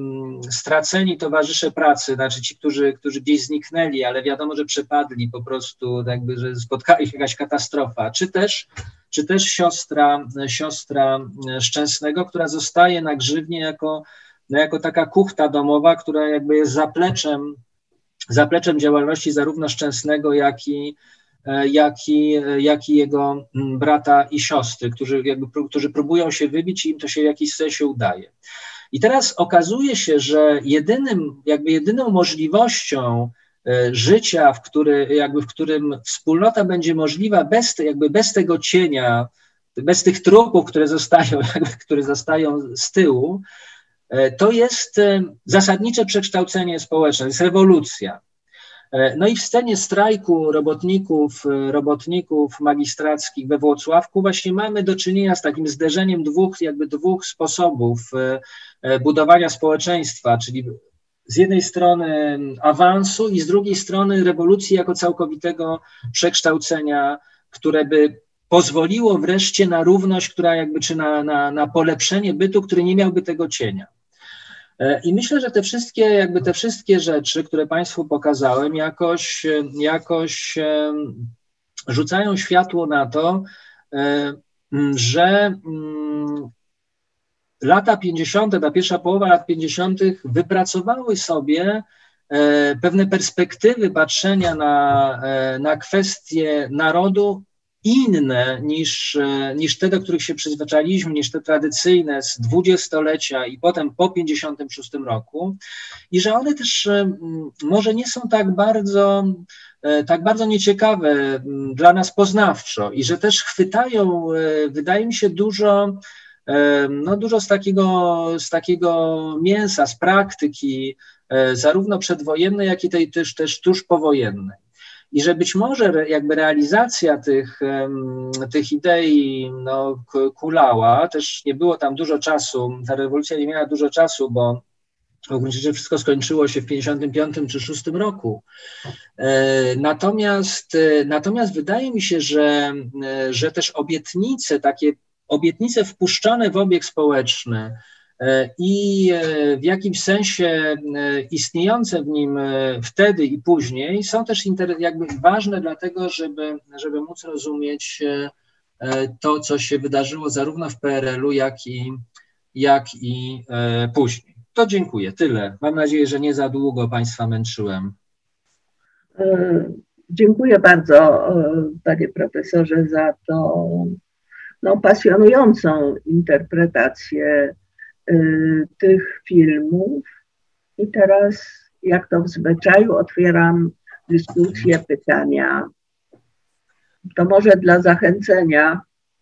straceni towarzysze pracy, znaczy ci, którzy, którzy gdzieś zniknęli, ale wiadomo, że przepadli po prostu, jakby, że spotkała ich jakaś katastrofa, czy też, czy też siostra, siostra Szczęsnego, która zostaje na grzywnie jako, jako taka kuchta domowa, która jakby jest zapleczem, zapleczem działalności zarówno Szczęsnego, jak i Jak i, jak i jego brata i siostry, którzy, jakby, którzy próbują się wybić i im to się w jakiś sensie udaje. I teraz okazuje się, że jedynym, jakby jedyną możliwością życia, w, który, jakby w którym wspólnota będzie możliwa bez, jakby bez tego cienia, bez tych trupów, które zostają, jakby, które zostają z tyłu, to jest zasadnicze przekształcenie społeczne, to jest rewolucja. No i w scenie strajku robotników, robotników magistrackich we Włocławku właśnie mamy do czynienia z takim zderzeniem dwóch, jakby dwóch sposobów budowania społeczeństwa, czyli z jednej strony awansu i z drugiej strony rewolucji jako całkowitego przekształcenia, które by pozwoliło wreszcie na równość, która jakby, czy na, na, na polepszenie bytu, który nie miałby tego cienia. I myślę, że te wszystkie, jakby te wszystkie rzeczy, które Państwu pokazałem, jakoś, jakoś rzucają światło na to, że lata pięćdziesiąte, ta pierwsza połowa lat pięćdziesiątych wypracowały sobie pewne perspektywy patrzenia na, na kwestie narodu inne niż, niż te, do których się przyzwyczailiśmy, niż te tradycyjne z dwudziestolecia i potem po pięćdziesiątym szóstym roku i że one też może nie są tak bardzo, tak bardzo nieciekawe dla nas poznawczo i że też chwytają, wydaje mi się, dużo, no dużo z takiego, z takiego mięsa, z praktyki, zarówno przedwojennej, jak i tej też, też tuż powojennej. I że być może jakby realizacja tych, tych idei no, kulała, też nie było tam dużo czasu, ta rewolucja nie miała dużo czasu, bo w gruncie rzeczy wszystko skończyło się w pięćdziesiątym piątym czy szóstym roku. Natomiast, natomiast wydaje mi się, że, że też obietnice, takie obietnice wpuszczone w obieg społeczny, i w jakimś sensie istniejące w nim wtedy i później są też jakby ważne dlatego, żeby, żeby móc rozumieć to, co się wydarzyło zarówno w P R L u, jak i, jak i później. To dziękuję, tyle. Mam nadzieję, że nie za długo Państwa męczyłem. Dziękuję bardzo, panie profesorze, za tą no, pasjonującą interpretację tych filmów. I teraz, jak to w zwyczaju, otwieram dyskusję, pytania. To może dla zachęcenia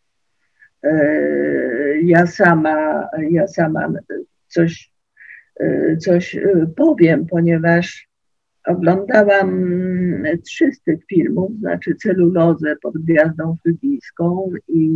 ja sama, ja sama coś, coś powiem, ponieważ oglądałam trzy z tych filmów, znaczy Celulozę pod Gwiazdą Frygijską i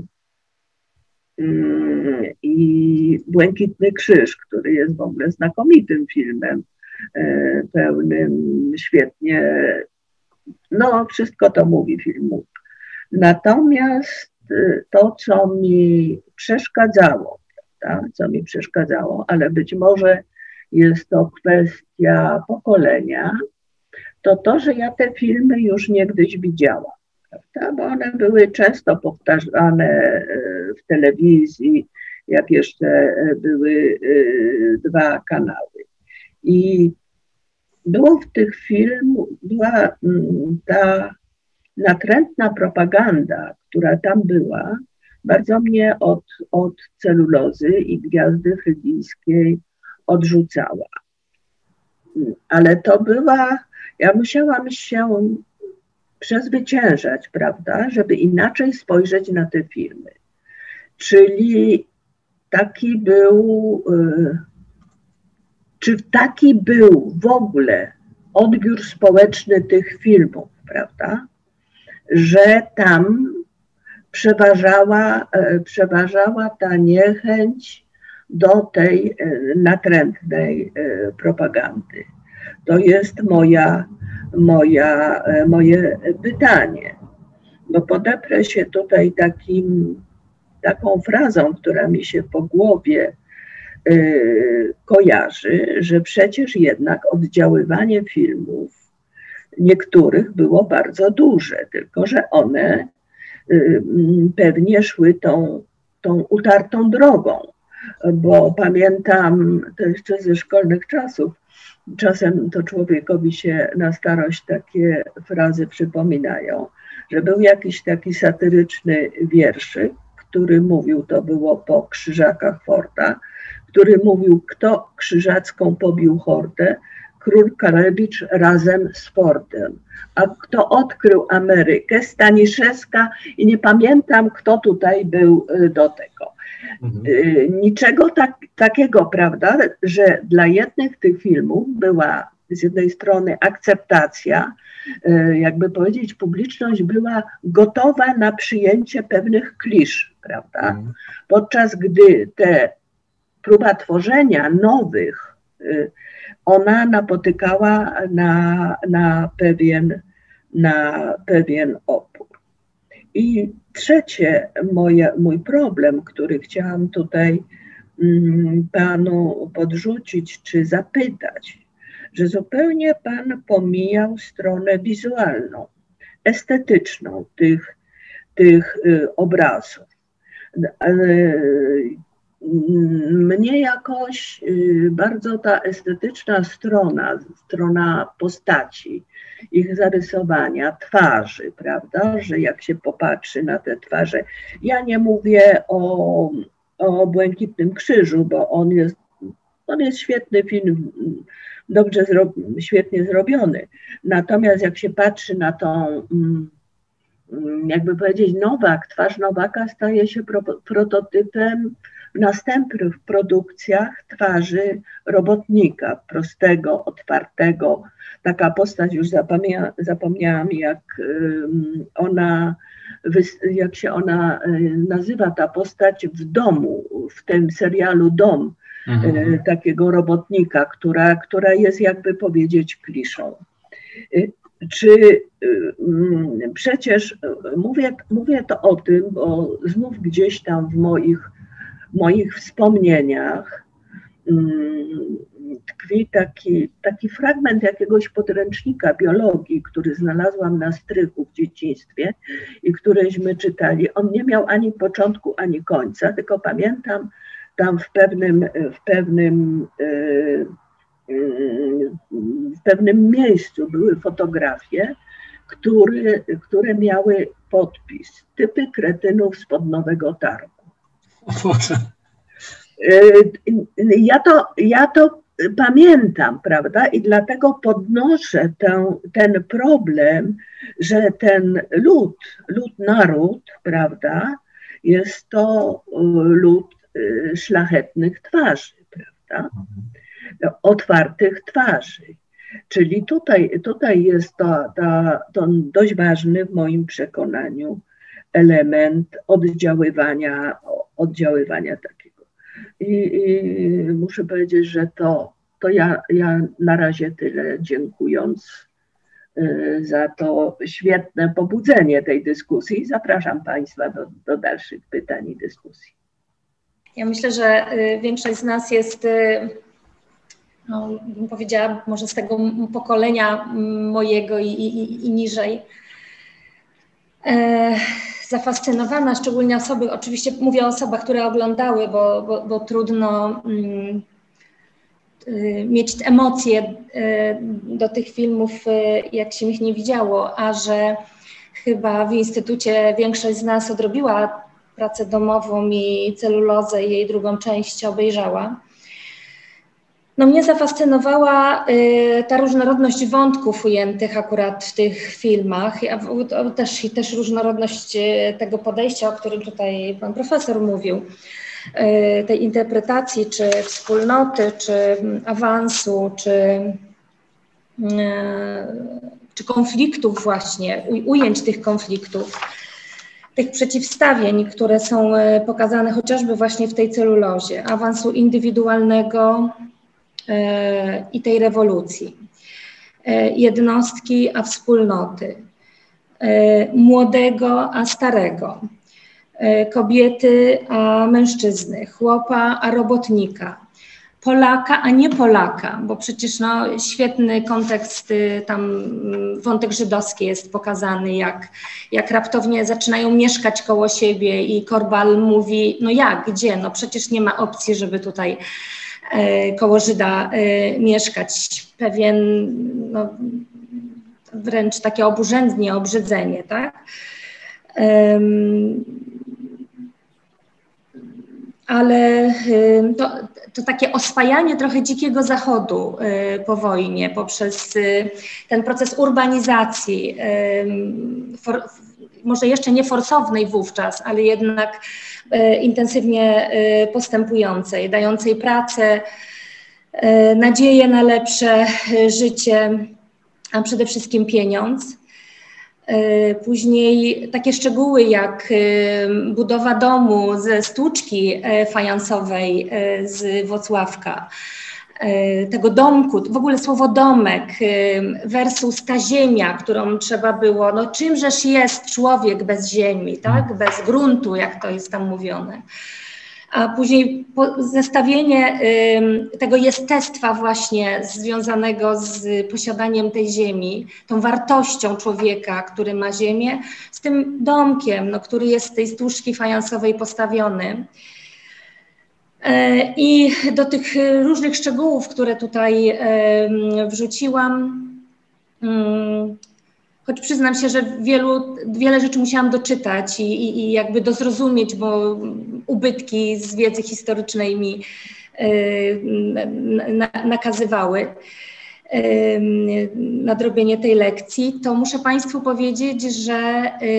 i Błękitny Krzyż, który jest w ogóle znakomitym filmem, pełnym świetnie, no wszystko to mówi filmu. Natomiast to, co mi przeszkadzało, prawda, co mi przeszkadzało, ale być może jest to kwestia pokolenia, to to, że ja te filmy już niegdyś widziałam, prawda, bo one były często powtarzane w telewizji, jak jeszcze były dwa kanały. I było w tych filmach, była ta natrętna propaganda, która tam była, bardzo mnie od, od celulozy i gwiazdy frydyjskiej odrzucała. Ale to była, ja musiałam się przezwyciężać, prawda, żeby inaczej spojrzeć na te filmy. Czyli taki był, czy taki był w ogóle odbiór społeczny tych filmów, prawda, że tam przeważała, przeważała ta niechęć do tej natrętnej propagandy. To jest moja, moja, moje pytanie, bo podeprę się tutaj takim, taką frazą, która mi się po głowie y, kojarzy, że przecież jednak oddziaływanie filmów niektórych było bardzo duże, tylko że one y, pewnie szły tą, tą utartą drogą, bo pamiętam to jeszcze ze szkolnych czasów, czasem to człowiekowi się na starość takie frazy przypominają, że był jakiś taki satyryczny wierszyk, który mówił, to było po Krzyżakach Forta, który mówił, kto krzyżacką pobił hordę, król Karewicz razem z Fordem. A kto odkrył Amerykę, Staniszewska i nie pamiętam, kto tutaj był do tego. Mhm. Niczego tak, takiego, prawda, że dla jednych tych filmów była z jednej strony akceptacja, jakby powiedzieć, publiczność była gotowa na przyjęcie pewnych klisz, prawda, mhm. podczas gdy te próba tworzenia nowych, ona napotykała na, na, pewien, na pewien opór. I trzecie moje, mój problem, który chciałam tutaj mm, panu podrzucić czy zapytać, że zupełnie pan pomijał stronę wizualną, estetyczną tych, tych y, obrazów. Y, Mnie jakoś bardzo ta estetyczna strona, strona postaci, ich zarysowania, twarzy, prawda, że jak się popatrzy na te twarze, ja nie mówię o, o Błękitnym Krzyżu, bo on jest, on jest świetny film, dobrze, zro, świetnie zrobiony, natomiast jak się patrzy na tą, jakby powiedzieć, Nowak, twarz Nowaka staje się pro, prototypem w następnych produkcjach twarzy robotnika, prostego, otwartego. Taka postać, już zapomnia, zapomniałam, jak ona, jak się ona nazywa, ta postać w domu, w tym serialu Dom, mhm. takiego robotnika, która, która jest, jakby powiedzieć, kliszą. Czy przecież mówię, mówię to o tym, bo znów gdzieś tam w moich W moich wspomnieniach um, tkwi taki, taki fragment jakiegoś podręcznika biologii, który znalazłam na strychu w dzieciństwie i któryśmy czytali. On nie miał ani początku, ani końca, tylko pamiętam tam w pewnym, w pewnym, w pewnym miejscu były fotografie, które, które miały podpis typy kretynów spod Nowego Targu. Ja to, ja to pamiętam, prawda, i dlatego podnoszę ten, ten problem, że ten lud, lud, naród, prawda, jest to lud szlachetnych twarzy, prawda, otwartych twarzy. Czyli tutaj, tutaj jest to, to, to dość ważny w moim przekonaniu element oddziaływania, oddziaływania takiego. I, i muszę powiedzieć, że to, to ja, ja na razie tyle, dziękując y, za to świetne pobudzenie tej dyskusji. Zapraszam Państwa do, do dalszych pytań i dyskusji. Ja myślę, że większość z nas jest, no, bym powiedziała, może z tego pokolenia mojego i, i, i niżej, e, zafascynowana, szczególnie osoby, oczywiście mówię o osobach, które oglądały, bo, bo, bo trudno mm, y, mieć emocje y, do tych filmów, y, jak się ich nie widziało, a że chyba w Instytucie większość z nas odrobiła pracę domową i celulozę i jej drugą część obejrzała. No mnie zafascynowała y, ta różnorodność wątków ujętych akurat w tych filmach, a w, to też, i też różnorodność y, tego podejścia, o którym tutaj pan profesor mówił, y, tej interpretacji, czy wspólnoty, czy awansu, czy, y, czy konfliktów właśnie, u, ujęć tych konfliktów, tych przeciwstawień, które są pokazane chociażby właśnie w tej celulozie, awansu indywidualnego, i tej rewolucji. Jednostki a wspólnoty, młodego a starego, kobiety a mężczyzny, chłopa a robotnika, Polaka a nie Polaka, bo przecież no, świetny kontekst, tam wątek żydowski jest pokazany, jak, jak raptownie zaczynają mieszkać koło siebie i Korbal mówi, no jak, gdzie, no przecież nie ma opcji, żeby tutaj koło Żyda y, mieszkać, pewien no, wręcz takie oburzędnie, obrzydzenie, tak? Ym, ale y, to, to takie oswajanie trochę dzikiego zachodu y, po wojnie poprzez y, ten proces urbanizacji, y, for, może jeszcze nie forsownej wówczas, ale jednak y, intensywnie y, postępującej, dającej pracę, y, nadzieję na lepsze y, życie, a przede wszystkim pieniądz. Y, później takie szczegóły jak y, budowa domu ze stłuczki y, fajansowej y, z Włocławka, tego domku, w ogóle słowo domek versus ta ziemia, którą trzeba było, no czymżeż jest człowiek bez ziemi, tak, bez gruntu, jak to jest tam mówione. A później zestawienie tego jestestwa właśnie związanego z posiadaniem tej ziemi, tą wartością człowieka, który ma ziemię, z tym domkiem, no, który jest z tej stłuczki fajansowej postawiony. I do tych różnych szczegółów, które tutaj wrzuciłam, choć przyznam się, że wielu, wiele rzeczy musiałam doczytać i, i, i jakby dozrozumieć, bo ubytki z wiedzy historycznej mi na, nakazywały nadrobienie tej lekcji, to muszę Państwu powiedzieć, że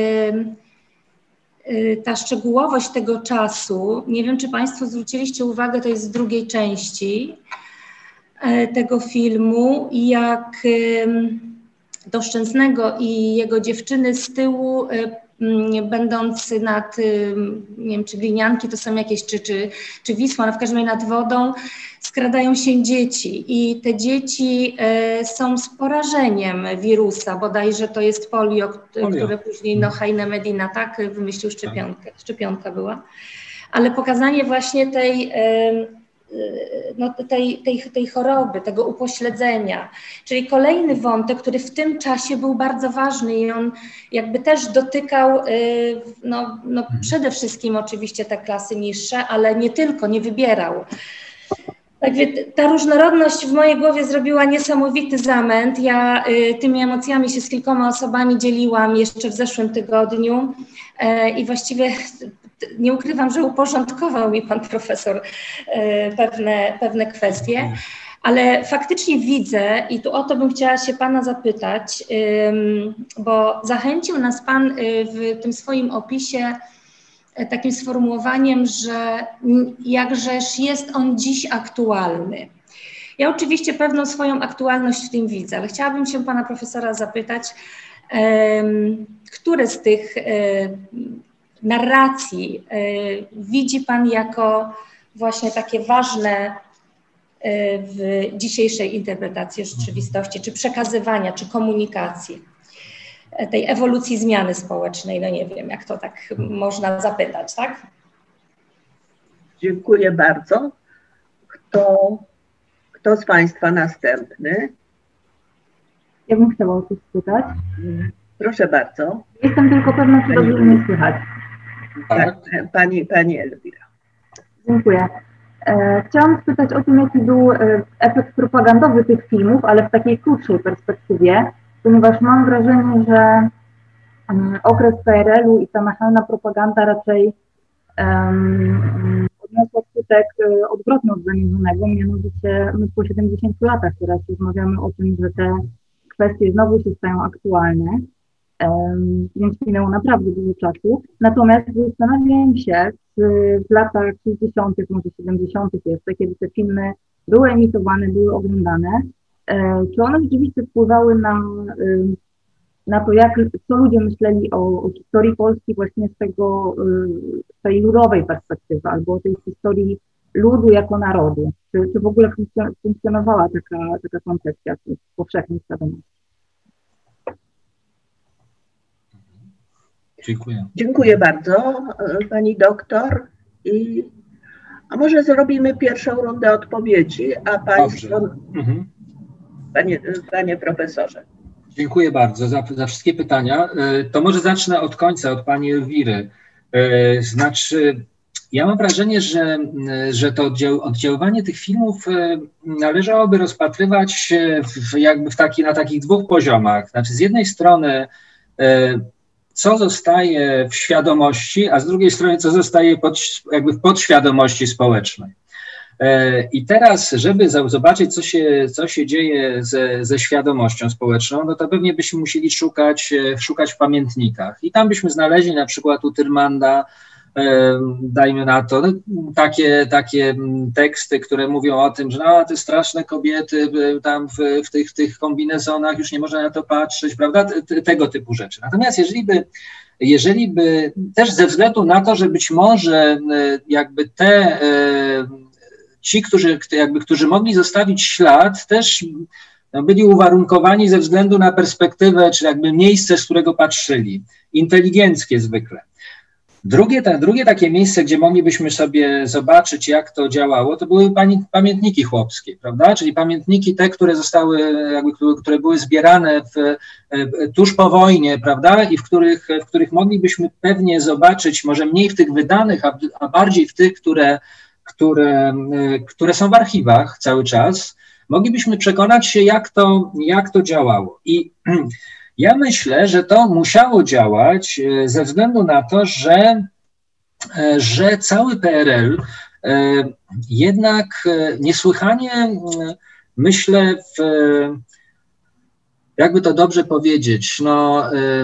ta szczegółowość tego czasu, nie wiem, czy Państwo zwróciliście uwagę, to jest z drugiej części tego filmu, jak do Szczęsnego i jego dziewczyny z tyłu, będący nad, nie wiem, czy Glinianki to są jakieś, czy, czy, czy Wisła, no w każdym razie nad wodą, skradają się dzieci i te dzieci są z porażeniem wirusa, bodajże to jest polio, polio. które później no, Heine Medina tak wymyślił szczepionkę, szczepionka była, ale pokazanie właśnie tej No, tej, tej, tej choroby, tego upośledzenia, czyli kolejny wątek, który w tym czasie był bardzo ważny i on jakby też dotykał no, no przede wszystkim oczywiście te klasy niższe, ale nie tylko, nie wybierał. Także ta różnorodność w mojej głowie zrobiła niesamowity zamęt. Ja y, tymi emocjami się z kilkoma osobami dzieliłam jeszcze w zeszłym tygodniu y, i właściwie nie ukrywam, że uporządkował mi pan profesor y, pewne, pewne kwestie, ale faktycznie widzę i tu o to bym chciała się pana zapytać, y, bo zachęcił nas pan y, w tym swoim opisie takim sformułowaniem, że jakżeż jest on dziś aktualny. Ja oczywiście pewną swoją aktualność w tym widzę, ale chciałabym się pana profesora zapytać, um, które z tych um, narracji um, widzi pan jako właśnie takie ważne um, w dzisiejszej interpretacji rzeczywistości, czy przekazywania, czy komunikacji, tej ewolucji zmiany społecznej, no nie wiem, jak to tak można zapytać, tak? Dziękuję bardzo. Kto, kto z Państwa następny? Ja bym chciała o coś spytać. Proszę bardzo. Jestem tylko pewna, czy dobrze mnie słychać. Tak, pani, pani Elwira. Dziękuję. E, chciałam spytać o tym, jaki był e, efekt propagandowy tych filmów, ale w takiej krótszej perspektywie, ponieważ mam wrażenie, że um, okres P R L-u i ta nachalna propaganda raczej um, odniosła skutek e, odwrotny od zamierzonego, mianowicie my po siedemdziesięciu latach teraz rozmawiamy o tym, że te kwestie znowu się stają aktualne, um, więc minęło naprawdę dużo czasu. Natomiast zastanawiam się, czy w latach sześćdziesiątych, może siedemdziesiątych jeszcze, kiedy te filmy były emitowane, były oglądane, e, czy one rzeczywiście wpływały na, e, na to, jak, co ludzie myśleli o, o historii Polski właśnie z tego, e, z tej ludowej perspektywy, albo o tej historii ludu jako narodu. Czy, czy w ogóle funkcjonowała taka, taka koncepcja w powszechnej świadomości? Dziękuję. Dziękuję bardzo, pani doktor. I, a może zrobimy pierwszą rundę odpowiedzi, a państwo, mhm. panie, panie profesorze. Dziękuję bardzo za, za wszystkie pytania. To może zacznę od końca, od pani Elwiry. Znaczy, ja mam wrażenie, że, że to oddział, oddziaływanie tych filmów należałoby rozpatrywać w, jakby w taki, na takich dwóch poziomach. Znaczy, z jednej strony co zostaje w świadomości, a z drugiej strony, co zostaje pod, jakby w podświadomości społecznej. I teraz, żeby zobaczyć, co się, co się dzieje ze, ze świadomością społeczną, no to pewnie byśmy musieli szukać, szukać w pamiętnikach. I tam byśmy znaleźli na przykład u Tyrmanda, dajmy na to, no, takie, takie teksty, które mówią o tym, że no, te straszne kobiety tam w, w, tych, w tych kombinezonach, już nie można na to patrzeć, prawda, te, tego typu rzeczy. Natomiast jeżeli by, jeżeli by też ze względu na to, że być może jakby te, ci, którzy, jakby, którzy mogli zostawić ślad, też byli uwarunkowani ze względu na perspektywę, czy jakby miejsce, z którego patrzyli, inteligenckie zwykle. Drugie, ta, drugie takie miejsce, gdzie moglibyśmy sobie zobaczyć, jak to działało, to były pamiętniki chłopskie, prawda? Czyli pamiętniki te, które zostały, jakby, które były zbierane w, tuż po wojnie, prawda? I w których, w których moglibyśmy pewnie zobaczyć, może mniej w tych wydanych, a, a bardziej w tych, które, które, które są w archiwach cały czas, moglibyśmy przekonać się, jak to, jak to działało. I ja myślę, że to musiało działać ze względu na to, że, że cały P R L jednak niesłychanie, myślę, w, jakby to dobrze powiedzieć, no,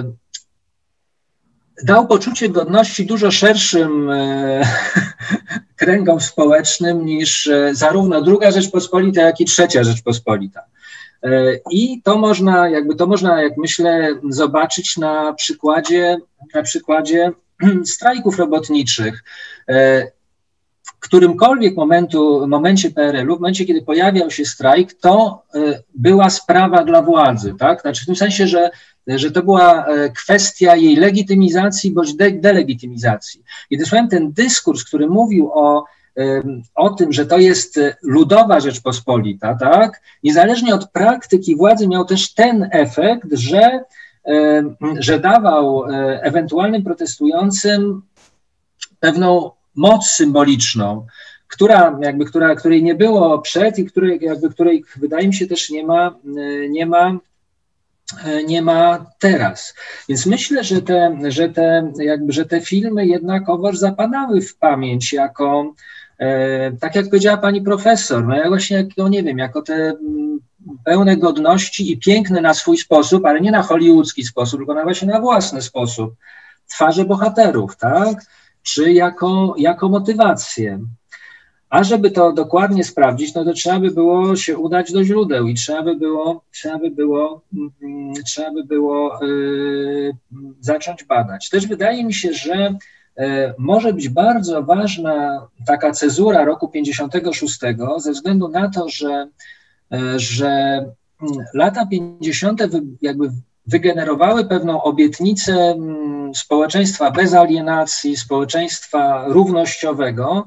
dał poczucie godności dużo szerszym kręgom społecznym niż zarówno druga Rzeczpospolita, jak i trzecia Rzeczpospolita. I to można, jakby to można, jak myślę, zobaczyć na przykładzie, na przykładzie strajków robotniczych. W którymkolwiek momentu, momencie P R L-u, w momencie, kiedy pojawiał się strajk, to była sprawa dla władzy, tak? Znaczy w tym sensie, że, że to była kwestia jej legitymizacji bądź de delegitymizacji. I dosłownie ten dyskurs, który mówił o o tym, że to jest ludowa Rzeczpospolita, tak, niezależnie od praktyki władzy miał też ten efekt, że, że dawał ewentualnym protestującym pewną moc symboliczną, która, jakby, która, której nie było przed i której, jakby, której wydaje mi się też nie ma, nie ma nie ma teraz. Więc myślę, że te, że te, jakby, że te filmy jednakowoż zapadały w pamięć jako, e, tak jak powiedziała pani profesor, no ja właśnie, jako, nie wiem, jako te m, pełne godności i piękne na swój sposób, ale nie na hollywoodzki sposób, tylko na właśnie na własny sposób, twarze bohaterów, tak? Czy jako, jako motywację. A żeby to dokładnie sprawdzić, no to trzeba by było się udać do źródeł i trzeba by było, trzeba by było, mm, trzeba by było yy, zacząć badać. Też wydaje mi się, że yy, może być bardzo ważna taka cezura roku pięćdziesiątego szóstego ze względu na to, że, yy, że yy, lata pięćdziesiąte wy, jakby wygenerowały pewną obietnicę yy, społeczeństwa bez alienacji, społeczeństwa równościowego,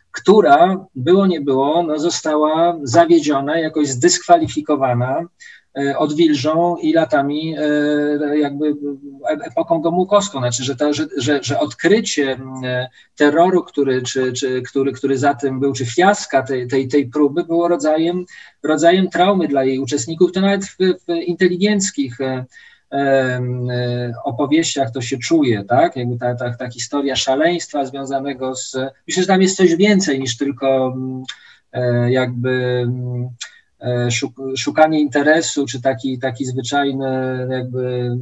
która, było nie było, no została zawiedziona, jakoś zdyskwalifikowana odwilżą i latami jakby epoką gomułkowską, znaczy, że, to, że, że, że odkrycie terroru, który, czy, czy, który, który za tym był, czy fiaska tej, tej, tej próby było rodzajem, rodzajem traumy dla jej uczestników, to nawet w, w inteligenckich opowieściach to się czuje, tak? Jakby ta, ta, ta historia szaleństwa związanego z... Myślę, że tam jest coś więcej niż tylko jakby szukanie interesu, czy taki, taki zwyczajny jakby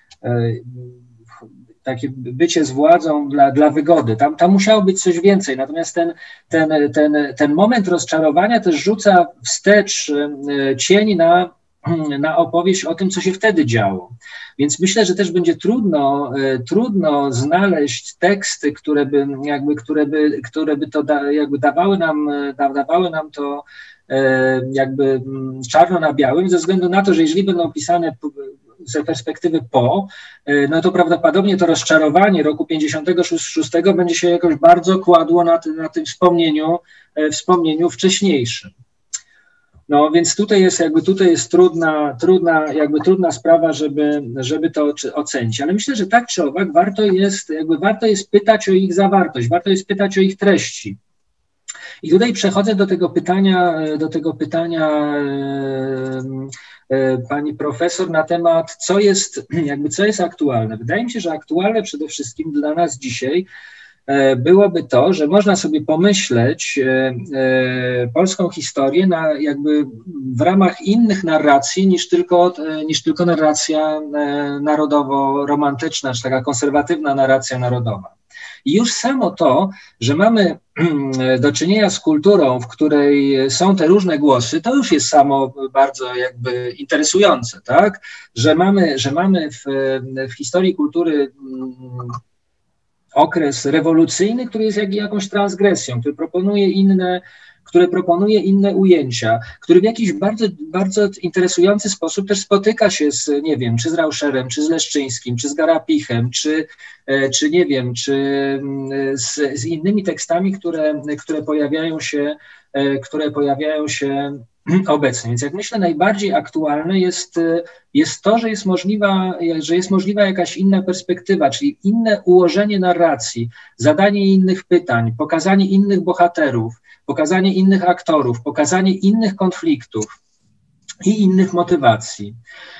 takie bycie z władzą dla, dla wygody. Tam, tam musiało być coś więcej. Natomiast ten, ten, ten, ten moment rozczarowania też rzuca wstecz cień na na opowieść o tym, co się wtedy działo. Więc myślę, że też będzie trudno, trudno znaleźć teksty, które by, jakby, które by, które by to da, jakby dawały nam, dawały nam to jakby czarno na białym, ze względu na to, że jeżeli będą opisane z perspektywy po, no to prawdopodobnie to rozczarowanie roku pięćdziesiątego szóstego będzie się jakoś bardzo kładło na, tym, na tym wspomnieniu, wspomnieniu wcześniejszym. No więc tutaj jest jakby tutaj jest trudna, trudna, jakby trudna sprawa, żeby, żeby to ocenić. Ale myślę, że tak czy owak warto jest, jakby warto jest pytać o ich zawartość, warto jest pytać o ich treści. I tutaj przechodzę do tego pytania, do tego pytania e, e, pani profesor na temat, co jest, jakby co jest aktualne. Wydaje mi się, że aktualne przede wszystkim dla nas dzisiaj byłoby to, że można sobie pomyśleć polską historię na jakby w ramach innych narracji niż tylko, niż tylko narracja narodowo-romantyczna, czy taka konserwatywna narracja narodowa. I już samo to, że mamy do czynienia z kulturą, w której są te różne głosy, to już jest samo bardzo jakby interesujące, tak? Że mamy, że mamy w, w historii kultury okres rewolucyjny, który jest jak, jakąś transgresją, który proponuje inne, który proponuje inne ujęcia, który w jakiś bardzo, bardzo interesujący sposób też spotyka się z, nie wiem, czy z Rauszerem, czy z Leszczyńskim, czy z Garapichem, czy, czy nie wiem, czy z, z innymi tekstami, które, które pojawiają się, które pojawiają się obecnie. Więc jak myślę, najbardziej aktualne jest, jest to, że jest możliwa, że jest możliwa jakaś inna perspektywa, czyli inne ułożenie narracji, zadanie innych pytań, pokazanie innych bohaterów, pokazanie innych aktorów, pokazanie innych konfliktów i innych motywacji.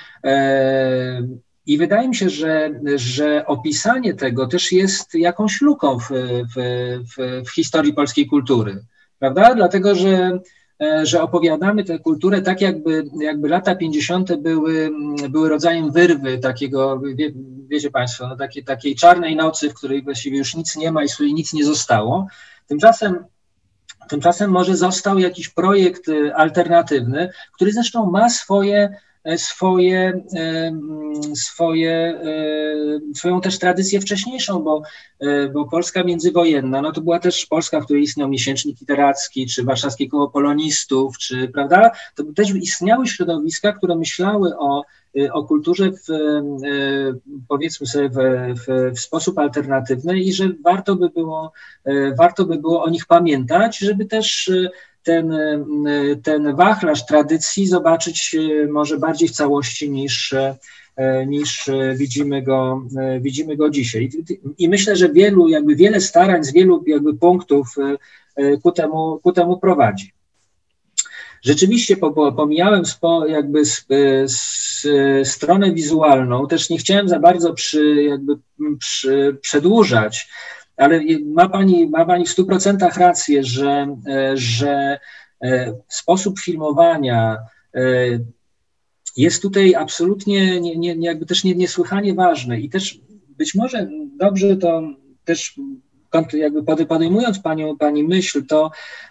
I wydaje mi się, że, że opisanie tego też jest jakąś luką w, w, w, w historii polskiej kultury, prawda? Dlatego, że że opowiadamy tę kulturę tak, jakby, jakby lata pięćdziesiąte były, były rodzajem wyrwy takiego, wie, wiecie Państwo, no takiej, takiej czarnej nocy, w której właściwie już nic nie ma i z której nic nie zostało. Tymczasem, tymczasem może został jakiś projekt alternatywny, który zresztą ma swoje swoje, swoje, swoją też tradycję wcześniejszą, bo, bo Polska międzywojenna, no to była też Polska, w której istniał miesięcznik literacki, czy warszawskie koło polonistów, czy, prawda, to też istniały środowiska, które myślały o, o kulturze w, powiedzmy sobie w, w, w sposób alternatywny i że warto by było, warto by było o nich pamiętać, żeby też ten, ten wachlarz tradycji zobaczyć może bardziej w całości niż, niż widzimy go, widzimy go dzisiaj. I myślę, że wielu, jakby wiele starań z wielu jakby punktów ku temu, ku temu prowadzi. Rzeczywiście pomijałem spo, jakby z, z, stronę wizualną, też nie chciałem za bardzo przy, jakby przy, przedłużać, ale ma pani, ma pani w stu procentach rację, że, że sposób filmowania jest tutaj absolutnie nie, nie, jakby też nie, niesłychanie ważny i też być może dobrze to też jakby podejmując panią, pani myśl, to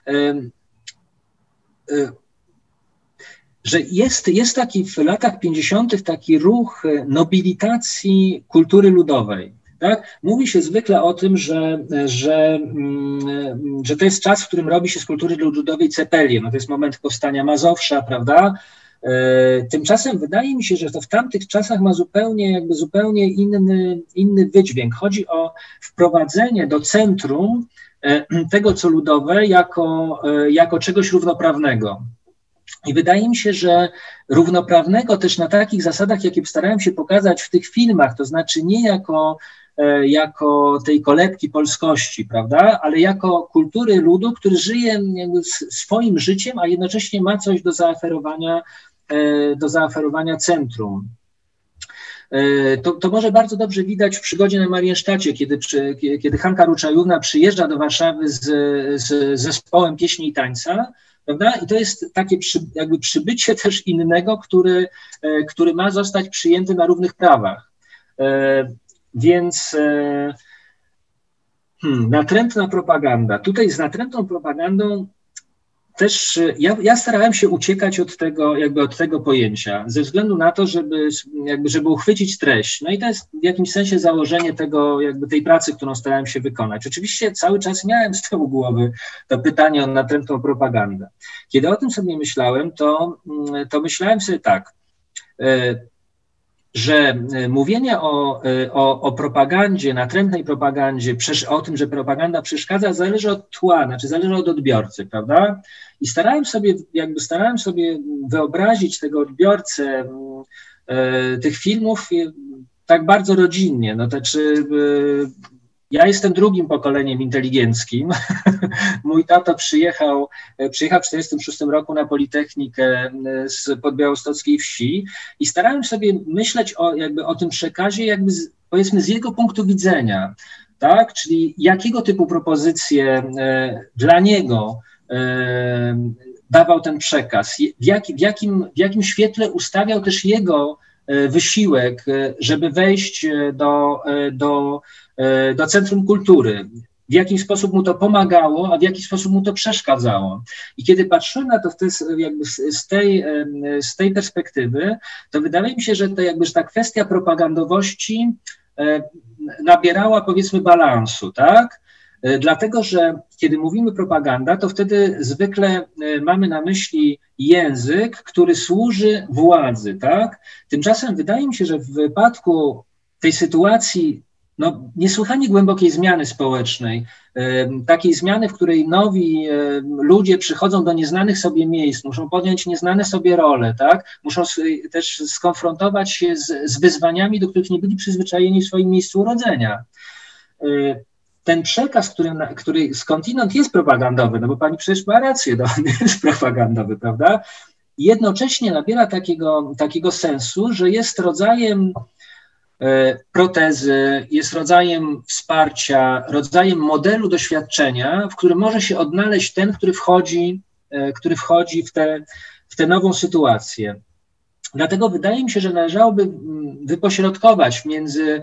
że jest, jest taki w latach pięćdziesiątych taki ruch nobilitacji kultury ludowej. Tak? Mówi się zwykle o tym, że, że, że to jest czas, w którym robi się z kultury ludowej cepelię. No to jest moment powstania Mazowsza, prawda? Tymczasem wydaje mi się, że to w tamtych czasach ma zupełnie, jakby zupełnie inny, inny wydźwięk. Chodzi o wprowadzenie do centrum tego, co ludowe, jako, jako czegoś równoprawnego. I wydaje mi się, że równoprawnego też na takich zasadach, jakie starałem się pokazać w tych filmach, to znaczy nie jako, jako tej kolebki polskości, prawda, ale jako kultury ludu, który żyje jakby swoim życiem, a jednocześnie ma coś do zaoferowania, do zaoferowania centrum. To, to może bardzo dobrze widać w Przygodzie na Mariensztacie, kiedy, przy, kiedy Hanka Ruczajówna przyjeżdża do Warszawy z, z zespołem pieśni i tańca, prawda? I to jest takie przy, jakby przybycie też innego, który, który ma zostać przyjęty na równych prawach. Więc hmm, natrętna propaganda. Tutaj z natrętną propagandą też ja, ja starałem się uciekać od tego, jakby od tego pojęcia, ze względu na to, żeby, jakby, żeby uchwycić treść. No i to jest w jakimś sensie założenie tego, jakby tej pracy, którą starałem się wykonać. Oczywiście cały czas miałem z tyłu głowy to pytanie o natrętną propagandę. Kiedy o tym sobie myślałem, to, to myślałem sobie tak, że mówienie o, o, o propagandzie, natrętnej propagandzie, o tym, że propaganda przeszkadza, zależy od tła, znaczy zależy od odbiorcy, prawda? I starałem sobie, jakby starałem sobie wyobrazić tego odbiorcę e, tych filmów tak bardzo rodzinnie. No to czy e, ja jestem drugim pokoleniem inteligenckim. Mój tato przyjechał, przyjechał w czterdziestym szóstym roku na Politechnikę z podbiałostockiej wsi i starałem sobie myśleć o, jakby o tym przekazie, jakby z, powiedzmy z jego punktu widzenia, tak? Czyli jakiego typu propozycje e, dla niego e, dawał ten przekaz, w, jak, w, jakim, w jakim świetle ustawiał też jego wysiłek, żeby wejść do, do, do centrum kultury, w jaki sposób mu to pomagało, a w jaki sposób mu to przeszkadzało. I kiedy patrzyłem na to w te, jakby z, tej, z tej perspektywy, to wydaje mi się, że, to jakby, że ta kwestia propagandowości nabierała, powiedzmy, balansu, tak? Dlatego, że kiedy mówimy propaganda, to wtedy zwykle mamy na myśli język, który służy władzy, tak? Tymczasem wydaje mi się, że w wypadku tej sytuacji no, niesłychanie głębokiej zmiany społecznej, takiej zmiany, w której nowi ludzie przychodzą do nieznanych sobie miejsc, muszą podjąć nieznane sobie role, tak? Muszą też skonfrontować się z, z wyzwaniami, do których nie byli przyzwyczajeni w swoim miejscu urodzenia. Ten przekaz, który, który skądinąd jest propagandowy, no bo pani przecież ma rację, no, jest propagandowy, prawda? Jednocześnie nabiera takiego, takiego sensu, że jest rodzajem e, protezy, jest rodzajem wsparcia, rodzajem modelu doświadczenia, w którym może się odnaleźć ten, który wchodzi, e, który wchodzi w tę w tę nową sytuację. Dlatego wydaje mi się, że należałoby wypośrodkować między,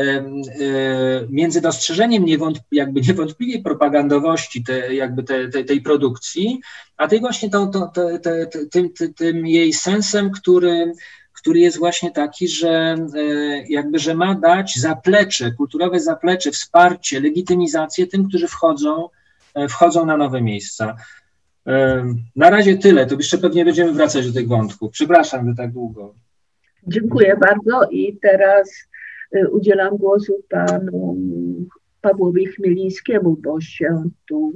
między dostrzeżeniem niewątp, jakby niewątpliwej propagandowości te, jakby te, te, tej produkcji, a tej właśnie tą, tą, te, te, te, tym, tym jej sensem, który, który jest właśnie taki, że jakby, że ma dać zaplecze, kulturowe zaplecze, wsparcie, legitymizację tym, którzy wchodzą, wchodzą na nowe miejsca. Na razie tyle, to jeszcze pewnie będziemy wracać do tych wątków. Przepraszam, że tak długo. Dziękuję bardzo i teraz udzielam głosu panu Pawłowi Chmielińskiemu, bo się tu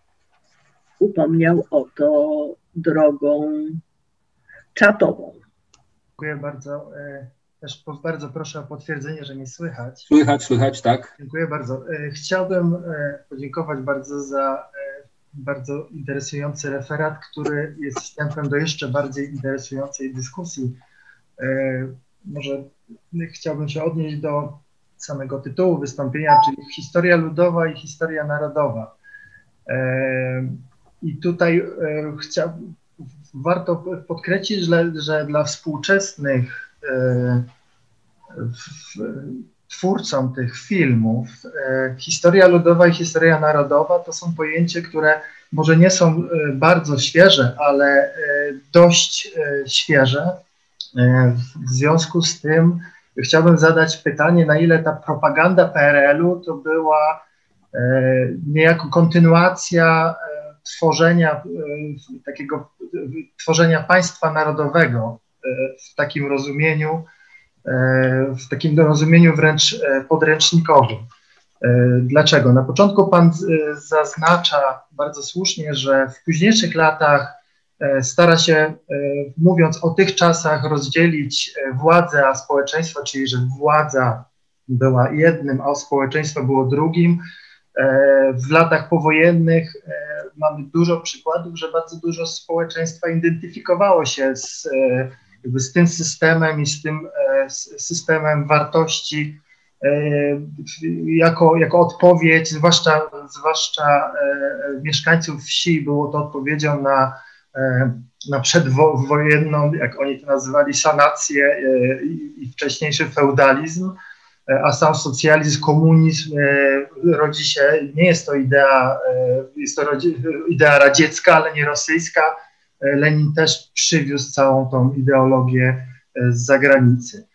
upomniał o to drogą czatową. Dziękuję bardzo. Też bardzo proszę o potwierdzenie, że mnie słychać. Słychać, słychać, tak. Dziękuję bardzo. Chciałbym podziękować bardzo za bardzo interesujący referat, który jest wstępem do jeszcze bardziej interesującej dyskusji. Może chciałbym się odnieść do samego tytułu wystąpienia, czyli historia ludowa i historia narodowa. I tutaj chcia, warto podkreślić, że, że dla współczesnych twórcom tych filmów historia ludowa i historia narodowa to są pojęcia, które może nie są bardzo świeże, ale dość świeże. W związku z tym chciałbym zadać pytanie, na ile ta propaganda P R L-u to była niejako kontynuacja tworzenia takiego tworzenia państwa narodowego w takim rozumieniu, w takim rozumieniu wręcz podręcznikowym. Dlaczego? Na początku Pan zaznacza bardzo słusznie, że w późniejszych latach stara się, mówiąc o tych czasach, rozdzielić władzę a społeczeństwo, czyli że władza była jednym, a społeczeństwo było drugim. W latach powojennych mamy dużo przykładów, że bardzo dużo społeczeństwa identyfikowało się z, jakby z tym systemem i z tym systemem wartości jako, jako odpowiedź, zwłaszcza, zwłaszcza mieszkańców wsi, było to odpowiedzią na, na przedwojenną, jak oni to nazywali, sanację i wcześniejszy feudalizm. A sam socjalizm, komunizm rodzi się, nie jest to idea, jest to idea radziecka, ale nie rosyjska. Lenin też przywiózł całą tą ideologię z zagranicy.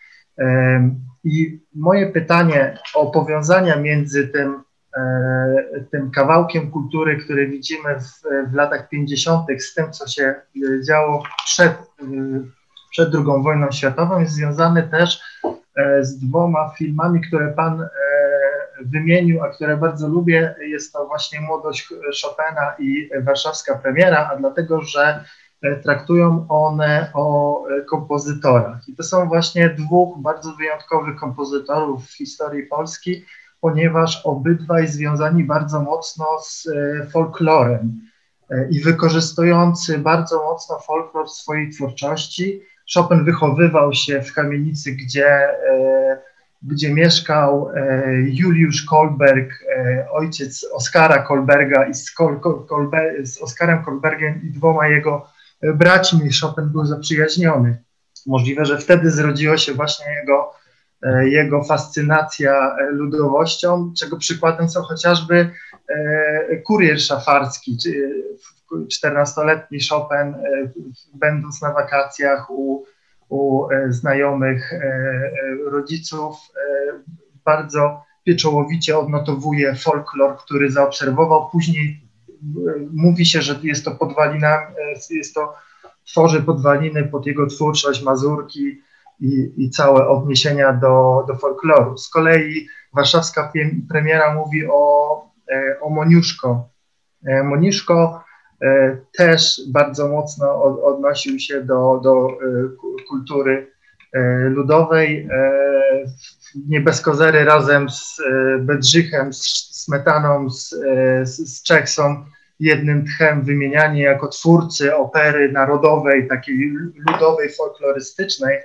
I moje pytanie o powiązania między tym, tym kawałkiem kultury, który widzimy w, w latach pięćdziesiątych z tym, co się działo przed, przed drugą wojną światową, jest związane też z dwoma filmami, które Pan e, wymienił, a które bardzo lubię. Jest to właśnie Młodość Chopina i Warszawska Premiera, a dlatego, że traktują one o kompozytorach. I to są właśnie dwóch bardzo wyjątkowych kompozytorów w historii Polski, ponieważ obydwaj związani bardzo mocno z e, folklorem e, i wykorzystujący bardzo mocno folklor w swojej twórczości. Chopin wychowywał się w kamienicy, gdzie, e, gdzie mieszkał e, Juliusz Kolberg, e, ojciec Oskara Kolberga i z, Kol, Kolbe, z Oskarem Kolbergiem i dwoma jego braćmi Chopin był zaprzyjaźniony. Możliwe, że wtedy zrodziła się właśnie jego, e, jego fascynacja ludowością, czego przykładem są chociażby e, Kurier Szafarski, czy czternastoletni Chopin, będąc na wakacjach u, u znajomych rodziców, bardzo pieczołowicie odnotowuje folklor, który zaobserwował. Później mówi się, że jest to podwalina, jest to, tworzy podwaliny pod jego twórczość, mazurki i, i całe odniesienia do, do folkloru. Z kolei Warszawska Premiera mówi o, o Moniuszko. Moniuszko też bardzo mocno odnosił się do, do kultury ludowej. Nie bez kozery razem z Bedrzychem, z Smetaną, z, z Czech są jednym tchem wymieniani jako twórcy opery narodowej, takiej ludowej, folklorystycznej.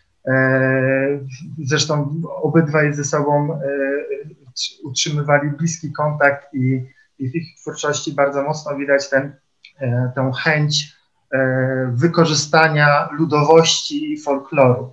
Zresztą obydwaj ze sobą utrzymywali bliski kontakt i, i w ich twórczości bardzo mocno widać ten, tę chęć wykorzystania ludowości i folkloru.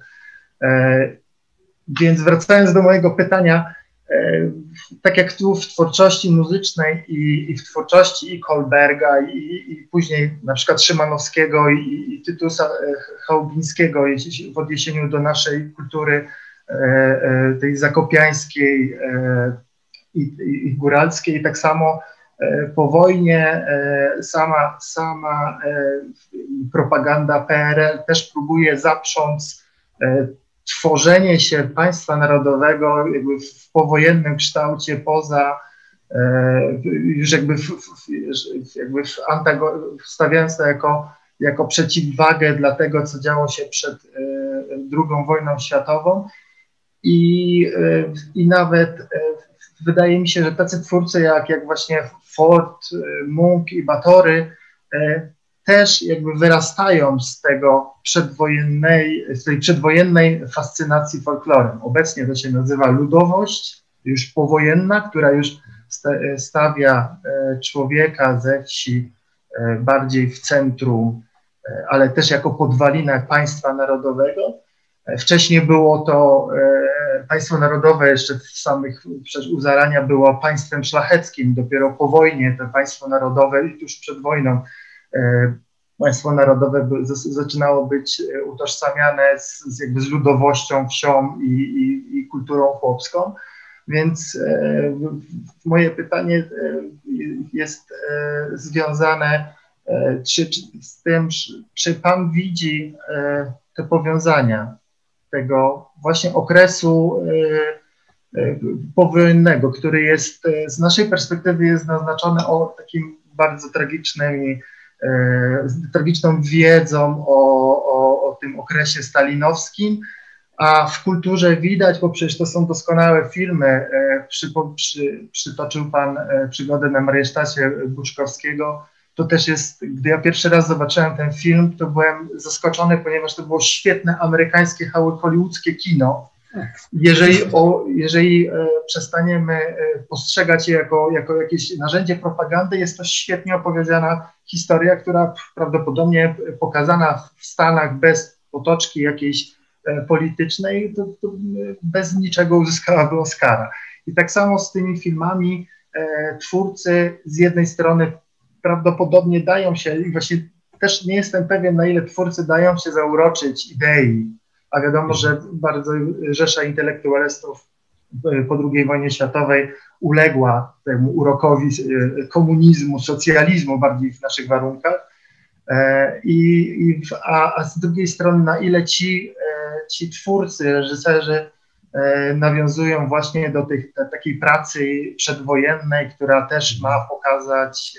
Więc wracając do mojego pytania, tak jak tu w twórczości muzycznej i, i w twórczości i Kolberga i, i później na przykład Szymanowskiego i, i Tytusa Chałubińskiego w odniesieniu do naszej kultury tej zakopiańskiej i, i, i góralskiej, tak samo po wojnie sama, sama propaganda P R L też próbuje zaprząc tworzenie się państwa narodowego jakby w powojennym kształcie poza, już jakby, w, w, jakby w antago, stawiając to jako, jako przeciwwagę dla tego, co działo się przed drugą wojną światową. I, i nawet wydaje mi się, że tacy twórcy jak, jak właśnie Ford, Munch i Batory też jakby wyrastają z tego przedwojennej, z tej przedwojennej fascynacji folklorem. Obecnie to się nazywa ludowość, już powojenna, która już stawia człowieka ze wsi bardziej w centrum, ale też jako podwalinę państwa narodowego. Wcześniej było to państwo narodowe, jeszcze w samych u zarania było państwem szlacheckim. Dopiero po wojnie to państwo narodowe, tuż przed wojną, państwo narodowe zaczynało być utożsamiane z, z, jakby z ludowością, wsią i, i, i kulturą chłopską. Więc e, moje pytanie jest e, związane e, czy, czy, z tym, czy Pan widzi e, te powiązania tego właśnie okresu powojennego, który jest z naszej perspektywy jest naznaczony o takim bardzo tragicznym, tragiczną wiedzą o, o, o tym okresie stalinowskim, a w kulturze widać, bo przecież to są doskonałe filmy, przy, przy, przytoczył Pan Przygodę na Majestacie Buczkowskiego, to też jest, gdy ja pierwszy raz zobaczyłem ten film, to byłem zaskoczony, ponieważ to było świetne amerykańskie, hollywoodzkie kino. Jeżeli, o, jeżeli e, przestaniemy e, postrzegać je jako, jako jakieś narzędzie propagandy, jest to świetnie opowiedziana historia, która prawdopodobnie pokazana w Stanach bez otoczki jakiejś e, politycznej, to, to bez niczego uzyskałaby Oscara. I tak samo z tymi filmami e, twórcy z jednej strony prawdopodobnie dają się, i właśnie też nie jestem pewien, na ile twórcy dają się zauroczyć idei, a wiadomo, że bardzo rzesza intelektualistów po drugiej wojnie światowej uległa temu urokowi komunizmu, socjalizmu bardziej w naszych warunkach. I, i, a, a z drugiej strony, na ile ci, ci twórcy, reżyserzy nawiązują właśnie do tych, te, takiej pracy przedwojennej, która też ma pokazać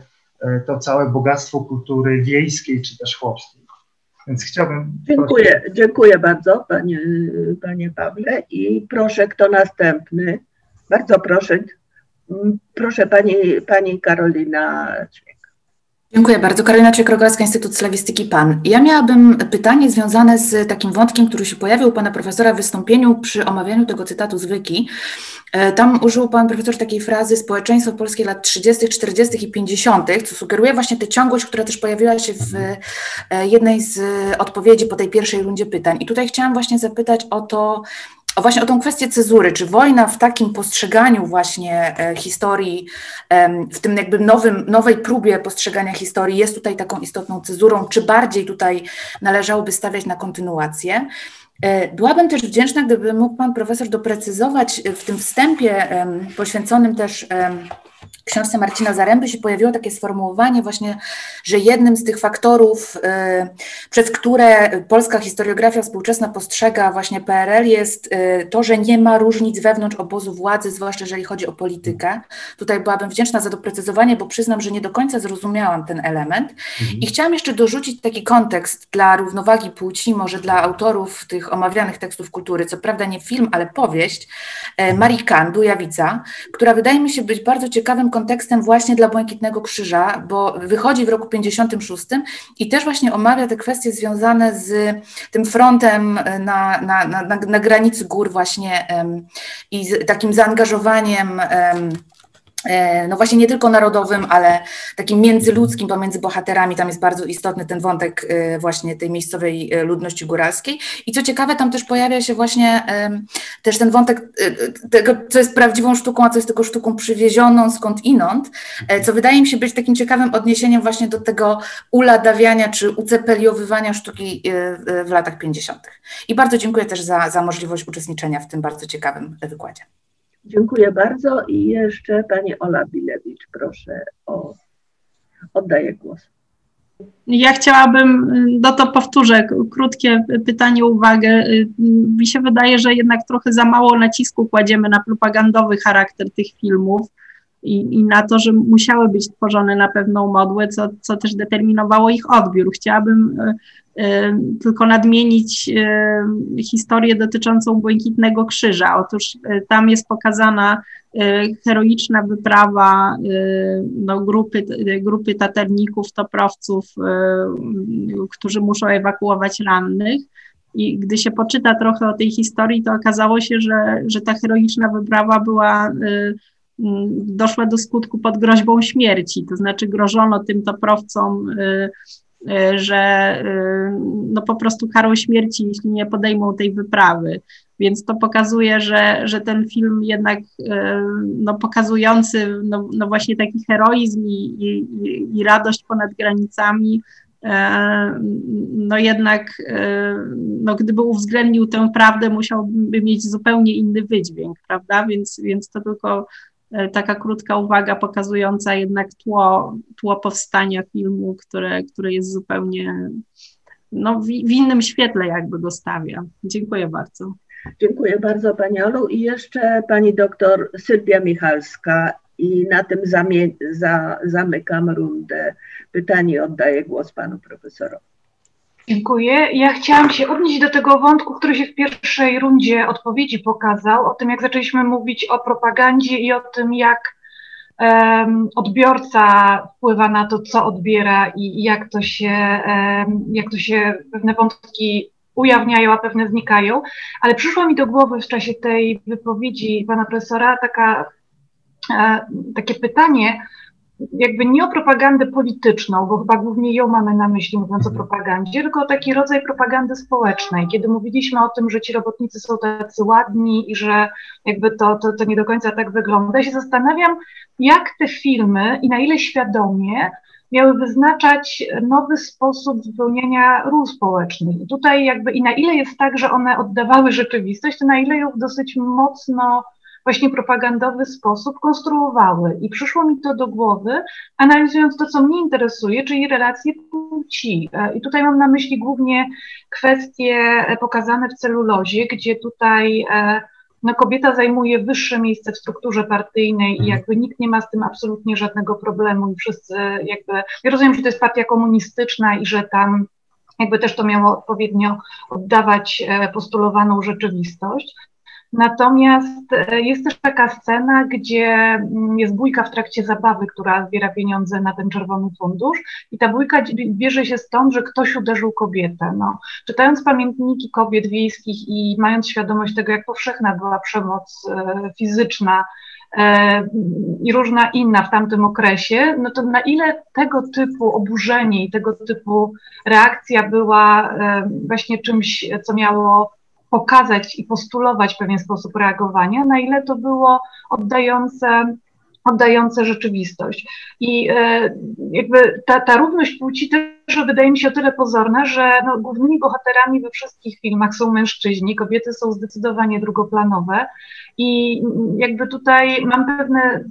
to całe bogactwo kultury wiejskiej czy też chłopskiej. Więc chciałbym... Dziękuję, prosić. dziękuję bardzo, panie, panie Pawle. I proszę, kto następny? Bardzo proszę, proszę pani, pani Karolina Ćwiek. Dziękuję bardzo. Karolina Ćwiek-Rogalska, Instytut Slawistyki PAN. Ja miałabym pytanie związane z takim wątkiem, który się pojawił u pana profesora w wystąpieniu przy omawianiu tego cytatu z Wiki. Tam użył pan profesor takiej frazy społeczeństwo polskie lat trzydziestych, czterdziestych i pięćdziesiątych, co sugeruje właśnie tę ciągłość, która też pojawiła się w jednej z odpowiedzi po tej pierwszej rundzie pytań. I tutaj chciałam właśnie zapytać o to, o właśnie o tą kwestię cezury, czy wojna w takim postrzeganiu właśnie e, historii, e, w tym jakby nowym, nowej próbie postrzegania historii jest tutaj taką istotną cezurą, czy bardziej tutaj należałoby stawiać na kontynuację. E, byłabym też wdzięczna, gdyby mógł pan profesor doprecyzować w tym wstępie e, poświęconym też e, książce Marcina Zaręby się pojawiło takie sformułowanie właśnie, że jednym z tych faktorów, y, przez które polska historiografia współczesna postrzega właśnie P R L jest y, to, że nie ma różnic wewnątrz obozu władzy, zwłaszcza jeżeli chodzi o politykę. Tutaj byłabym wdzięczna za doprecyzowanie, bo przyznam, że nie do końca zrozumiałam ten element. Mhm. I chciałam jeszcze dorzucić taki kontekst dla równowagi płci, może dla autorów tych omawianych tekstów kultury, co prawda nie film, ale powieść, y, Marii Kahn, Dujawica, która wydaje mi się być bardzo ciekawym kontekstem właśnie dla Błękitnego Krzyża, bo wychodzi w roku pięćdziesiątym szóstym i też właśnie omawia te kwestie związane z tym frontem na, na, na, na granicy gór właśnie um, i z takim zaangażowaniem um, no właśnie nie tylko narodowym, ale takim międzyludzkim pomiędzy bohaterami. Tam jest bardzo istotny ten wątek właśnie tej miejscowej ludności góralskiej. I co ciekawe, tam też pojawia się właśnie też ten wątek tego, co jest prawdziwą sztuką, a co jest tylko sztuką przywiezioną skądinąd, co wydaje mi się być takim ciekawym odniesieniem właśnie do tego uladawiania czy ucepeliowywania sztuki w latach pięćdziesiątych. I bardzo dziękuję też za, za możliwość uczestniczenia w tym bardzo ciekawym wykładzie. Dziękuję bardzo i jeszcze pani Ola Bilewicz, proszę o, oddaję głos. Ja chciałabym, no to powtórzę, krótkie pytanie, uwagę. Mi się wydaje, że jednak trochę za mało nacisku kładziemy na propagandowy charakter tych filmów i, i na to, że musiały być tworzone na pewną modłę, co, co też determinowało ich odbiór. Chciałabym y, y, tylko nadmienić y, historię dotyczącą Błękitnego Krzyża. Otóż y, tam jest pokazana y, heroiczna wyprawa y, no, grupy, y, grupy taterników, toprowców, y, którzy muszą ewakuować rannych. I gdy się poczyta trochę o tej historii, to okazało się, że, że ta heroiczna wyprawa była y, doszła do skutku pod groźbą śmierci, to znaczy grożono tym toprowcom, że no po prostu karą śmierci, jeśli nie podejmą tej wyprawy. Więc to pokazuje, że, że ten film jednak no, pokazujący no, no właśnie taki heroizm i, i, i radość ponad granicami, no jednak no gdyby uwzględnił tę prawdę, musiałby mieć zupełnie inny wydźwięk, prawda? Więc, więc to tylko taka krótka uwaga pokazująca jednak tło, tło powstania filmu, które, które jest zupełnie no, w, w innym świetle jakby go stawia. Dziękuję bardzo. Dziękuję bardzo Pani Olu i jeszcze Pani doktor Sylwia Michalska i na tym zamie- za, zamykam rundę pytań i oddaję głos Panu Profesorowi. Dziękuję. Ja chciałam się odnieść do tego wątku, który się w pierwszej rundzie odpowiedzi pokazał, o tym jak zaczęliśmy mówić o propagandzie i o tym jak um, odbiorca wpływa na to, co odbiera i jak to się, um, jak to się pewne wątki ujawniają, a pewne znikają, ale przyszło mi do głowy w czasie tej wypowiedzi pana profesora taka, e, takie pytanie, jakby nie o propagandę polityczną, bo chyba głównie ją mamy na myśli, mówiąc o propagandzie, tylko o taki rodzaj propagandy społecznej, kiedy mówiliśmy o tym, że ci robotnicy są tacy ładni i że jakby to, to, to nie do końca tak wygląda. Ja się zastanawiam, jak te filmy i na ile świadomie miały wyznaczać nowy sposób wypełniania ról społecznych. I tutaj jakby i na ile jest tak, że one oddawały rzeczywistość, to na ile ją w dosyć mocno właśnie propagandowy sposób konstruowały. I przyszło mi to do głowy, analizując to, co mnie interesuje, czyli relacje płci. I tutaj mam na myśli głównie kwestie pokazane w celulozie, gdzie tutaj no, kobieta zajmuje wyższe miejsce w strukturze partyjnej i jakby nikt nie ma z tym absolutnie żadnego problemu i wszyscy jakby, ja rozumiem, że to jest partia komunistyczna i że tam jakby też to miało odpowiednio oddawać postulowaną rzeczywistość. Natomiast jest też taka scena, gdzie jest bójka w trakcie zabawy, która zbiera pieniądze na ten czerwony fundusz i ta bójka bierze się stąd, że ktoś uderzył kobietę. No, czytając pamiętniki kobiet wiejskich i mając świadomość tego, jak powszechna była przemoc e, fizyczna e, i różna inna w tamtym okresie, no to na ile tego typu oburzenie i tego typu reakcja była e, właśnie czymś, co miało pokazać i postulować pewien sposób reagowania, na ile to było oddające, oddające rzeczywistość. I e, jakby ta, ta równość płci też wydaje mi się o tyle pozorna, że no, głównymi bohaterami we wszystkich filmach są mężczyźni, kobiety są zdecydowanie drugoplanowe i jakby tutaj mam pewne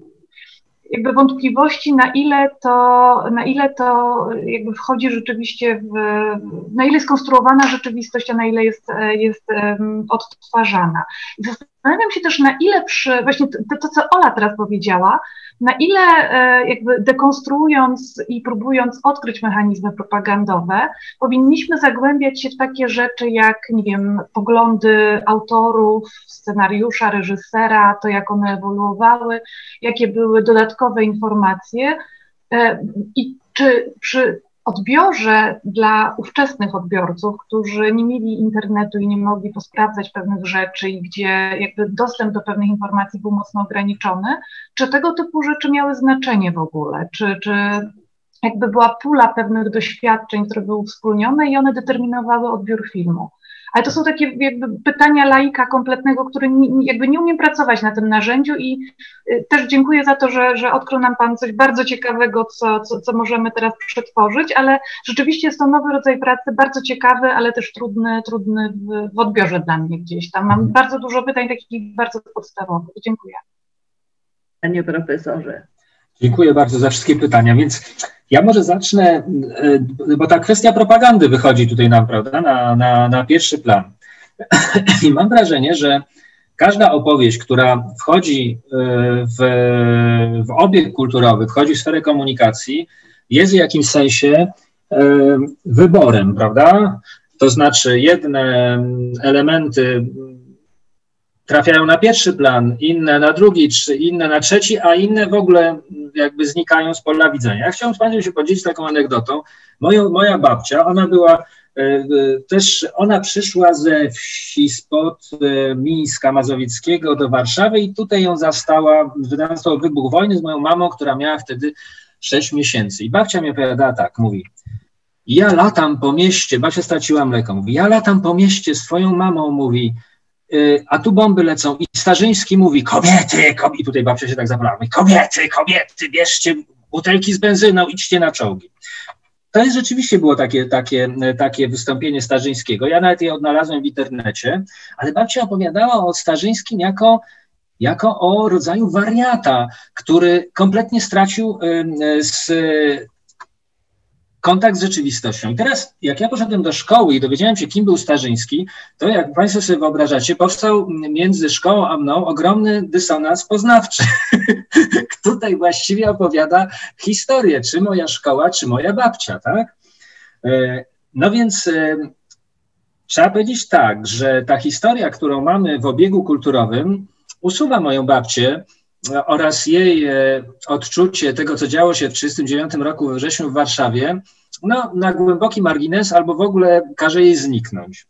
jakby wątpliwości, na ile to, na ile to jakby wchodzi rzeczywiście w, na ile jest konstruowana rzeczywistość, a na ile jest, jest um, odtwarzana. I zastanawiam się też, na ile przy, właśnie to, to co Ola teraz powiedziała, na ile e, jakby dekonstruując i próbując odkryć mechanizmy propagandowe, powinniśmy zagłębiać się w takie rzeczy jak, nie wiem, poglądy autorów, scenariusza, reżysera, to jak one ewoluowały, jakie były dodatkowe informacje e, i czy przy odbiorze dla ówczesnych odbiorców, którzy nie mieli internetu i nie mogli posprawdzać pewnych rzeczy i gdzie jakby dostęp do pewnych informacji był mocno ograniczony, czy tego typu rzeczy miały znaczenie w ogóle, czy, czy jakby była pula pewnych doświadczeń, które były wspólnione i one determinowały odbiór filmu. Ale to są takie jakby pytania laika kompletnego, który nie, jakby nie umie pracować na tym narzędziu i y, też dziękuję za to, że, że odkrył nam Pan coś bardzo ciekawego, co, co, co możemy teraz przetworzyć, ale rzeczywiście jest to nowy rodzaj pracy, bardzo ciekawy, ale też trudny, trudny w, w odbiorze dla mnie gdzieś tam. Mam bardzo dużo pytań takich bardzo podstawowych. Dziękuję. Panie profesorze. Dziękuję bardzo za wszystkie pytania, więc ja może zacznę, bo ta kwestia propagandy wychodzi tutaj nam, prawda, na, na, na pierwszy plan. I mam wrażenie, że każda opowieść, która wchodzi w, w obieg kulturowy, wchodzi w sferę komunikacji, jest w jakimś sensie wyborem, prawda? To znaczy jedne elementy trafiają na pierwszy plan, inne na drugi, czy inne na trzeci, a inne w ogóle jakby znikają z pola widzenia. Ja chciałem z Państwem się podzielić taką anegdotą. Moją, moja babcia, ona była e, też, ona przyszła ze wsi spod e, Mińska Mazowieckiego do Warszawy i tutaj ją zastała, nastał wybuch wojny z moją mamą, która miała wtedy sześć miesięcy. I babcia mi opowiadała tak, mówi, ja latam po mieście, babcia straciła mleko, mówi, ja latam po mieście z twoją mamą, mówi, a tu bomby lecą i Starzyński mówi, kobiety, kobiety, tutaj babcia się tak zapalała, mówi, kobiety, kobiety, bierzcie butelki z benzyną, idźcie na czołgi. To jest rzeczywiście było takie, takie, takie wystąpienie Starzyńskiego. Ja nawet je odnalazłem w internecie, ale babcia opowiadała o Starzyńskim jako, jako o rodzaju wariata, który kompletnie stracił z kontakt z rzeczywistością. I teraz, jak ja poszedłem do szkoły i dowiedziałem się, kim był Starzyński, to jak Państwo sobie wyobrażacie, powstał między szkołą a mną ogromny dysonans poznawczy. Tutaj właściwie opowiada historię, czy moja szkoła, czy moja babcia, tak? No więc trzeba powiedzieć tak, że ta historia, którą mamy w obiegu kulturowym, usuwa moją babcię oraz jej odczucie tego, co działo się w tysiąc dziewięćset trzydziestym dziewiątym roku we wrześniu w Warszawie, no, na głęboki margines albo w ogóle każe jej zniknąć.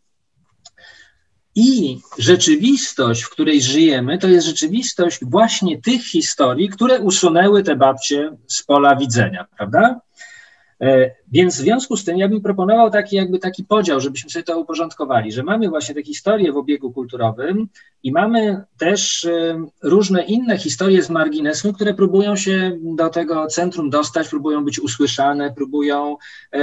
I rzeczywistość, w której żyjemy, to jest rzeczywistość właśnie tych historii, które usunęły te babcie z pola widzenia, prawda? Więc w związku z tym ja bym proponował taki jakby taki podział, żebyśmy sobie to uporządkowali, że mamy właśnie te historie w obiegu kulturowym i mamy też różne inne historie z marginesu, które próbują się do tego centrum dostać, próbują być usłyszane, próbują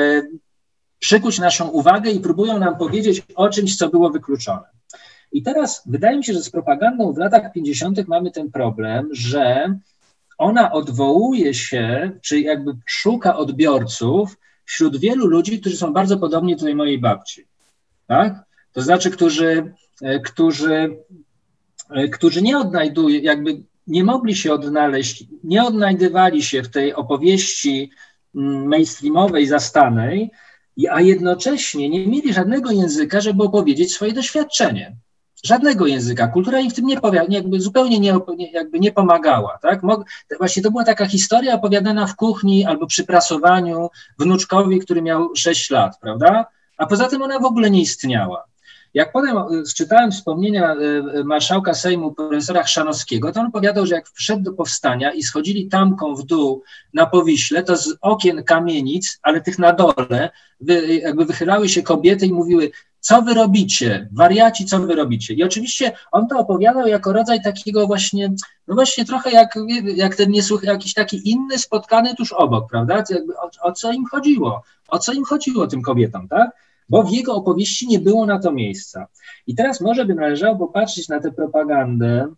przykuć naszą uwagę i próbują nam powiedzieć o czymś, co było wykluczone. I teraz wydaje mi się, że z propagandą w latach pięćdziesiątych mamy ten problem, że ona odwołuje się, czy jakby szuka odbiorców wśród wielu ludzi, którzy są bardzo podobni do tej mojej babci, tak? To znaczy, którzy, którzy, którzy nie odnajdują, jakby nie mogli się odnaleźć, nie odnajdywali się w tej opowieści mainstreamowej, zastanej, a jednocześnie nie mieli żadnego języka, żeby opowiedzieć swoje doświadczenie. Żadnego języka. Kultura im w tym nie powie, jakby zupełnie nie, jakby nie pomagała. Tak? Właśnie to była taka historia opowiadana w kuchni albo przy prasowaniu wnuczkowi, który miał sześć lat, prawda? A poza tym ona w ogóle nie istniała. Jak potem czytałem wspomnienia marszałka Sejmu profesora Chrzanowskiego, to on opowiadał, że jak wszedł do powstania i schodzili tamką w dół na Powiśle, to z okien kamienic, ale tych na dole, wy, jakby wychylały się kobiety i mówiły: co wy robicie? Wariaci, co wy robicie? I oczywiście on to opowiadał jako rodzaj takiego właśnie, no właśnie trochę jak, jak ten niesłuch, jakiś taki inny spotkany tuż obok, prawda? Jakby o, o co im chodziło? O co im chodziło tym kobietom, tak? Bo w jego opowieści nie było na to miejsca. I teraz może by należało popatrzeć na tę propagandę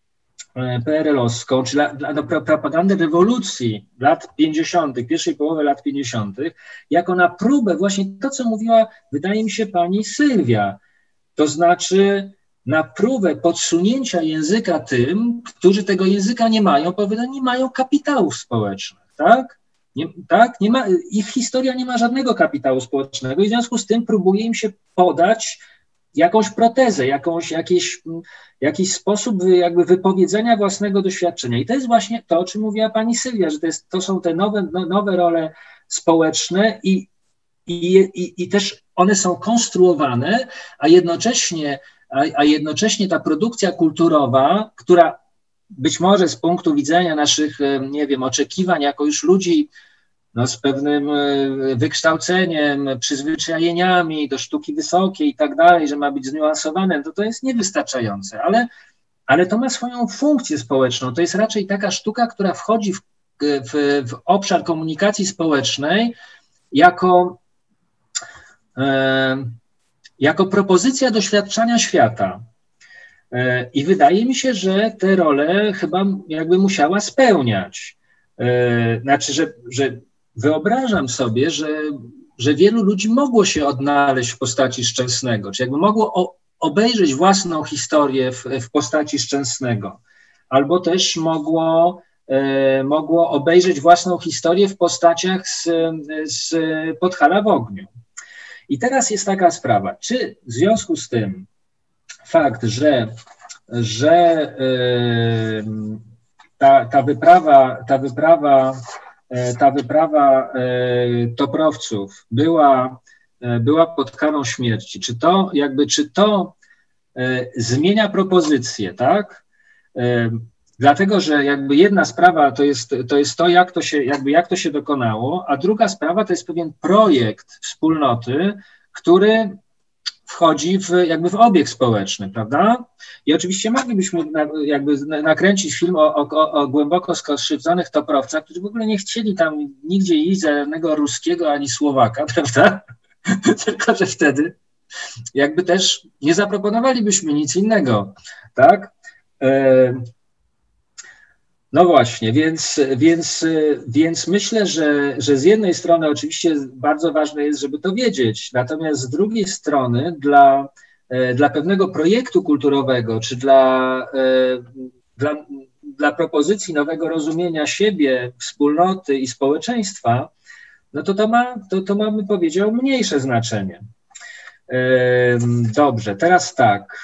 P R L-owską, czy na propagandę rewolucji lat pięćdziesiątych, pierwszej połowy lat pięćdziesiątych, jako na próbę właśnie to, co mówiła, wydaje mi się, pani Sylwia, to znaczy na próbę podsunięcia języka tym, którzy tego języka nie mają, bo nie mają kapitałów społecznych, tak? Nie, tak? Nie ma, ich historia nie ma żadnego kapitału społecznego i w związku z tym próbuje im się podać jakąś protezę, jakąś, jakiś, jakiś sposób jakby wypowiedzenia własnego doświadczenia. I to jest właśnie to, o czym mówiła pani Sylwia, że to, jest, to są te nowe, no, nowe role społeczne i, i, i, i też one są konstruowane, a jednocześnie, a, a jednocześnie ta produkcja kulturowa, która być może z punktu widzenia naszych, nie wiem, oczekiwań jako już ludzi no, z pewnym wykształceniem, przyzwyczajeniami do sztuki wysokiej i tak dalej, że ma być zniuansowane, to to jest niewystarczające, ale, ale to ma swoją funkcję społeczną. To jest raczej taka sztuka, która wchodzi w, w, w obszar komunikacji społecznej jako, e, jako propozycja doświadczania świata. I wydaje mi się, że tę rolę chyba jakby musiała spełniać. Znaczy, że, że wyobrażam sobie, że, że wielu ludzi mogło się odnaleźć w postaci Szczęsnego, czy jakby mogło o, obejrzeć własną historię w, w postaci Szczęsnego, albo też mogło, e, mogło obejrzeć własną historię w postaciach z, z Podhala w ogniu. I teraz jest taka sprawa, czy w związku z tym fakt, że, że yy, ta, ta wyprawa, ta wyprawa, yy, ta wyprawa yy, toprowców była, yy, była pod karą śmierci, czy to jakby, czy to yy, zmienia propozycję, tak? Yy, dlatego, że jakby jedna sprawa to jest, to jest to, jak to się, jakby jak to się dokonało, a druga sprawa to jest pewien projekt wspólnoty, który wchodzi w, jakby w obieg społeczny, prawda? I oczywiście moglibyśmy na, jakby nakręcić film o, o, o głęboko skrzywdzonych toprowcach, którzy w ogóle nie chcieli tam nigdzie iść za żadnego ruskiego ani Słowaka, prawda? Tylko że wtedy jakby też nie zaproponowalibyśmy nic innego, tak? No właśnie, więc, więc, więc myślę, że, że z jednej strony oczywiście bardzo ważne jest, żeby to wiedzieć, natomiast z drugiej strony dla, dla pewnego projektu kulturowego, czy dla, dla, dla propozycji nowego rozumienia siebie, wspólnoty i społeczeństwa, no to to ma, to, to ma, bym powiedział, mniejsze znaczenie. Dobrze, teraz tak.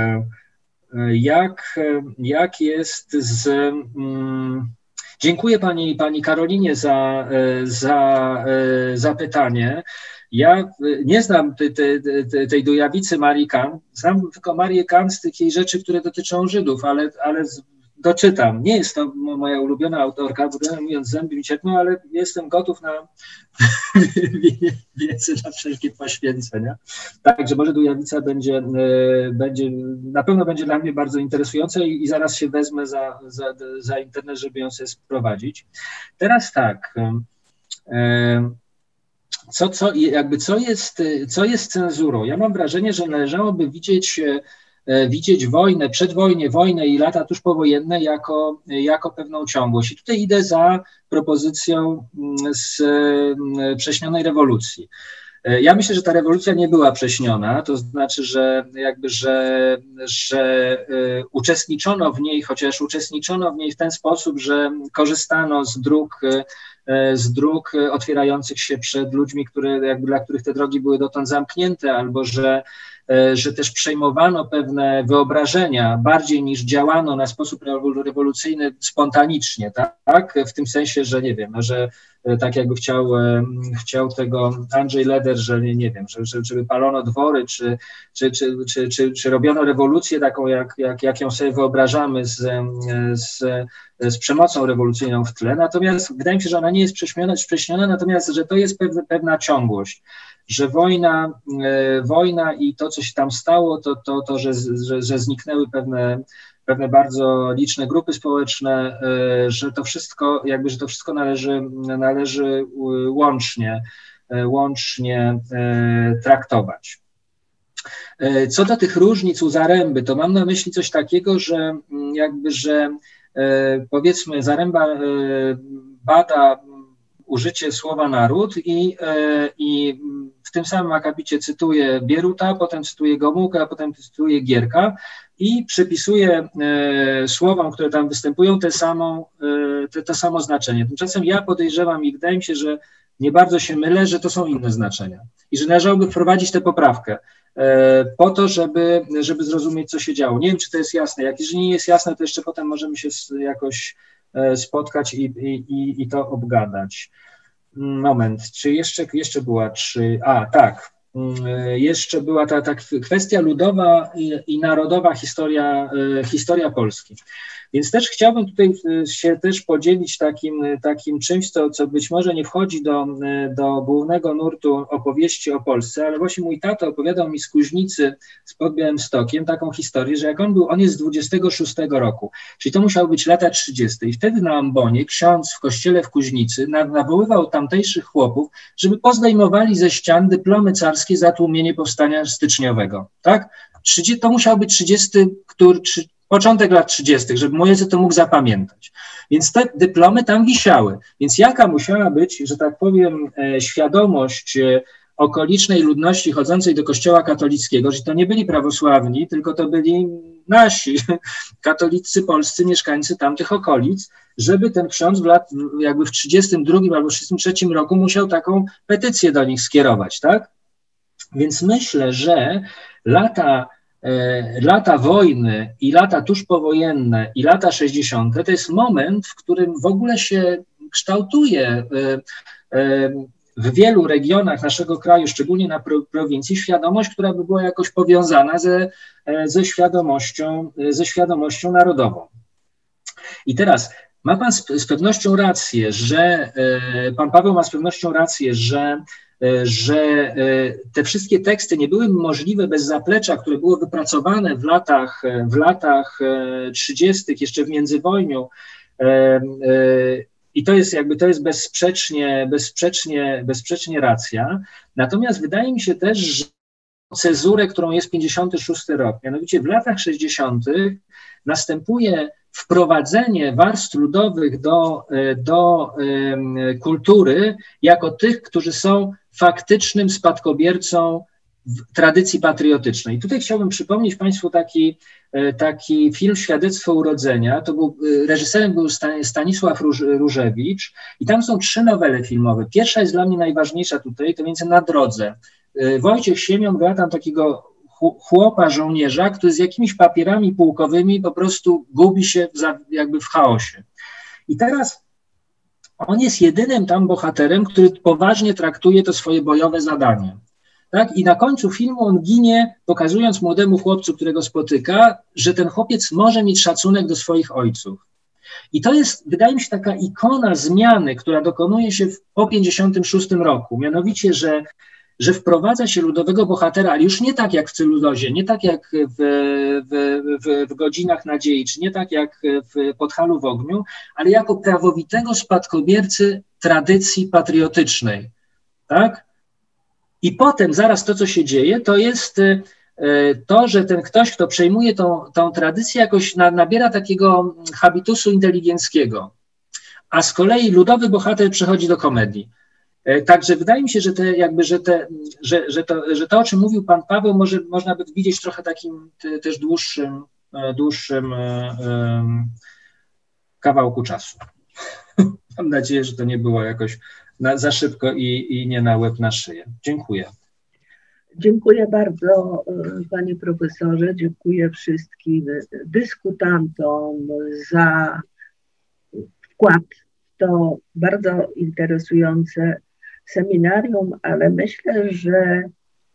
Jak, jak jest z... Mm, dziękuję pani, pani Karolinie za, za, za pytanie. Ja nie znam tej, tej, tej Dujawicy Marii Kant, znam tylko Marię Kant z takich rzeczy, które dotyczą Żydów, ale, ale doczytam. Nie jest to moja ulubiona autorka, bo mówiąc zęby mi cierpną, ale jestem gotów na wiedzę, na wszelkie poświęcenia. Także może Dujawica będzie, będzie, na pewno będzie dla mnie bardzo interesująca i, i zaraz się wezmę za, za, za internet, żeby ją sobie sprowadzić. Teraz tak, co, co, jakby co, jest, co jest cenzurą? Ja mam wrażenie, że należałoby widzieć widzieć wojnę, przedwojnie, wojnę i lata tuż powojenne jako, jako pewną ciągłość. I tutaj idę za propozycją z prześnionej rewolucji. Ja myślę, że ta rewolucja nie była prześniona, to znaczy, że jakby, że, że uczestniczono w niej, chociaż uczestniczono w niej w ten sposób, że korzystano z dróg, z dróg otwierających się przed ludźmi, które, jakby, dla których te drogi były dotąd zamknięte, albo że że też przejmowano pewne wyobrażenia bardziej niż działano na sposób rewolucyjny spontanicznie, tak? W tym sensie, że nie wiem, że tak jakby chciał, chciał tego Andrzej Leder, że nie, nie wiem, że, żeby palono dwory, czy, czy, czy, czy, czy, czy robiono rewolucję taką, jak, jak, jak ją sobie wyobrażamy z, z, z przemocą rewolucyjną w tle. Natomiast wydaje mi się, że ona nie jest prześmiona, prześniona, natomiast, że to jest pewna, pewna ciągłość, że wojna, wojna i to, co się tam stało, to, to, to że, że, że zniknęły pewne, pewne bardzo liczne grupy społeczne, że to wszystko, jakby, że to wszystko należy, należy łącznie, łącznie traktować. Co do tych różnic u Zaręby, to mam na myśli coś takiego, że jakby, że powiedzmy Zaręba bada użycie słowa naród i, i w tym samym akapicie cytuje Bieruta, potem cytuje Gomułkę, a potem cytuje Gierka i przypisuje słowom, które tam występują, te samą, te, to samo znaczenie. Tymczasem ja podejrzewam i wydaje mi się, że nie bardzo się mylę, że to są inne znaczenia i że należałoby wprowadzić tę poprawkę po to, żeby, żeby zrozumieć, co się działo. Nie wiem, czy to jest jasne. Jak jeżeli nie jest jasne, to jeszcze potem możemy się jakoś spotkać i, i, i to obgadać. Moment, czy jeszcze, jeszcze była, czy, a tak, jeszcze była ta, ta kwestia ludowa i, i narodowa historia, historia Polski. Więc też chciałbym tutaj się też podzielić takim, takim czymś, co, co być może nie wchodzi do, do głównego nurtu opowieści o Polsce, ale właśnie mój tata opowiadał mi z Kuźnicy spod Białymstokiem taką historię, że jak on był, on jest z dwudziestego szóstego roku, czyli to musiały być lata trzydzieste i wtedy na ambonie ksiądz w kościele w Kuźnicy nawoływał tamtejszych chłopów, żeby pozdejmowali ze ścian dyplomy carskie za tłumienie powstania styczniowego, tak? To musiał być trzydziesty, który, początek lat trzydziestych, żeby mój ojciec to mógł zapamiętać. Więc te dyplomy tam wisiały. Więc jaka musiała być, że tak powiem, świadomość okolicznej ludności chodzącej do kościoła katolickiego, że to nie byli prawosławni, tylko to byli nasi katolicy polscy mieszkańcy tamtych okolic, żeby ten ksiądz w lat, jakby w trzydziestym drugim albo trzydziestym trzecim roku musiał taką petycję do nich skierować, tak? Więc myślę, że lata Lata wojny i lata tuż powojenne i lata sześćdziesiąte to jest moment, w którym w ogóle się kształtuje w wielu regionach naszego kraju, szczególnie na prowincji, świadomość, która by była jakoś powiązana ze, ze, świadomością, ze świadomością narodową. I teraz ma pan z, z pewnością rację, że pan Paweł ma z pewnością rację, że że te wszystkie teksty nie były możliwe bez zaplecza, które było wypracowane w latach, w latach trzydziestych, jeszcze w międzywojniu. I to jest jakby, to jest bezsprzecznie, bezsprzecznie, bezsprzecznie racja. Natomiast wydaje mi się też, że cezurę, którą jest pięćdziesiąty szósty rok. Mianowicie w latach sześćdziesiątych następuje wprowadzenie warstw ludowych do, do um, kultury jako tych, którzy są faktycznym spadkobiercą tradycji patriotycznej. Tutaj chciałbym przypomnieć Państwu taki, taki film Świadectwo urodzenia. To był, reżyserem był Stanisław Róż, Różewicz i tam są trzy nowele filmowe. Pierwsza jest dla mnie najważniejsza tutaj, to między Na drodze. Wojciech Siemion gra tam takiego chłopa, żołnierza, który z jakimiś papierami pułkowymi po prostu gubi się w, jakby w chaosie. I teraz on jest jedynym tam bohaterem, który poważnie traktuje to swoje bojowe zadanie. Tak? I na końcu filmu on ginie, pokazując młodemu chłopcu, którego spotyka, że ten chłopiec może mieć szacunek do swoich ojców. I to jest, wydaje mi się, taka ikona zmiany, która dokonuje się w, po pięćdziesiątym szóstym roku. Mianowicie, że że wprowadza się ludowego bohatera, ale już nie tak jak w Celulozie, nie tak jak w, w, w, w Godzinach Nadziei, czy nie tak jak w Podhalu w ogniu, ale jako prawowitego spadkobiercy tradycji patriotycznej, tak? I potem zaraz to, co się dzieje, to jest to, że ten ktoś, kto przejmuje tą, tą tradycję, jakoś na, nabiera takiego habitusu inteligenckiego, a z kolei ludowy bohater przechodzi do komedii. Także wydaje mi się, że, te, jakby, że, te, że, że, to, że to, o czym mówił pan Paweł, może, można by widzieć trochę takim te, też dłuższym, dłuższym um, kawałku czasu. Mam nadzieję, że to nie było jakoś na, za szybko i, i nie na łeb na szyję. Dziękuję. Dziękuję bardzo, panie profesorze. Dziękuję wszystkim dyskutantom za wkład w to bardzo interesujące seminarium, ale myślę, że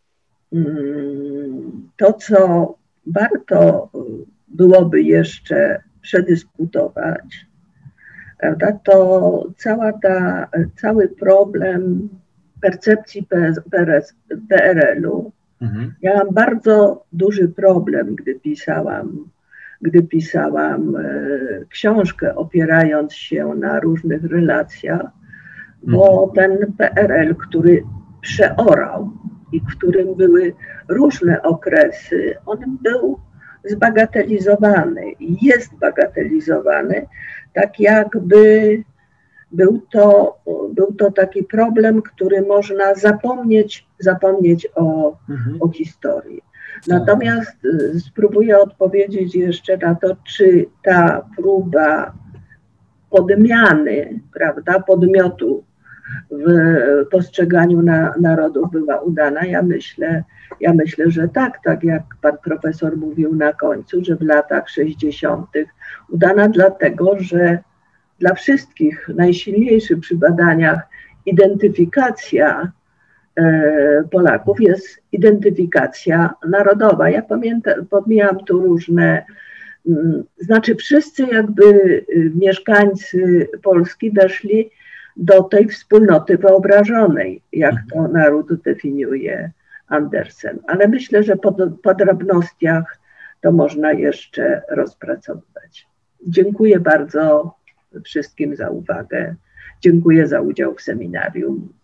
to, co warto byłoby jeszcze przedyskutować, prawda, to cała ta, cały problem percepcji P R L-u. Mhm. Ja mam bardzo duży problem, gdy pisałam, gdy pisałam e, książkę, opierając się na różnych relacjach, bo ten P R L, który przeorał i w którym były różne okresy, on był zbagatelizowany i jest bagatelizowany, tak jakby był to, był to taki problem, który można zapomnieć, zapomnieć o, mhm. o historii. Natomiast spróbuję odpowiedzieć jeszcze na to, czy ta próba podmiany, prawda, podmiotu w postrzeganiu na, narodów była udana. Ja myślę, ja myślę, że tak, tak jak pan profesor mówił na końcu, że w latach sześćdziesiątych udana dlatego, że dla wszystkich najsilniejszy przy badaniach identyfikacja e, Polaków jest identyfikacja narodowa. Ja pamiętam, pomijam tu różne, m, znaczy wszyscy jakby y, mieszkańcy Polski weszli do tej wspólnoty wyobrażonej, jak to naród definiuje Andersen. Ale myślę, że po, po drobnostiach to można jeszcze rozpracowywać. Dziękuję bardzo wszystkim za uwagę. Dziękuję za udział w seminarium.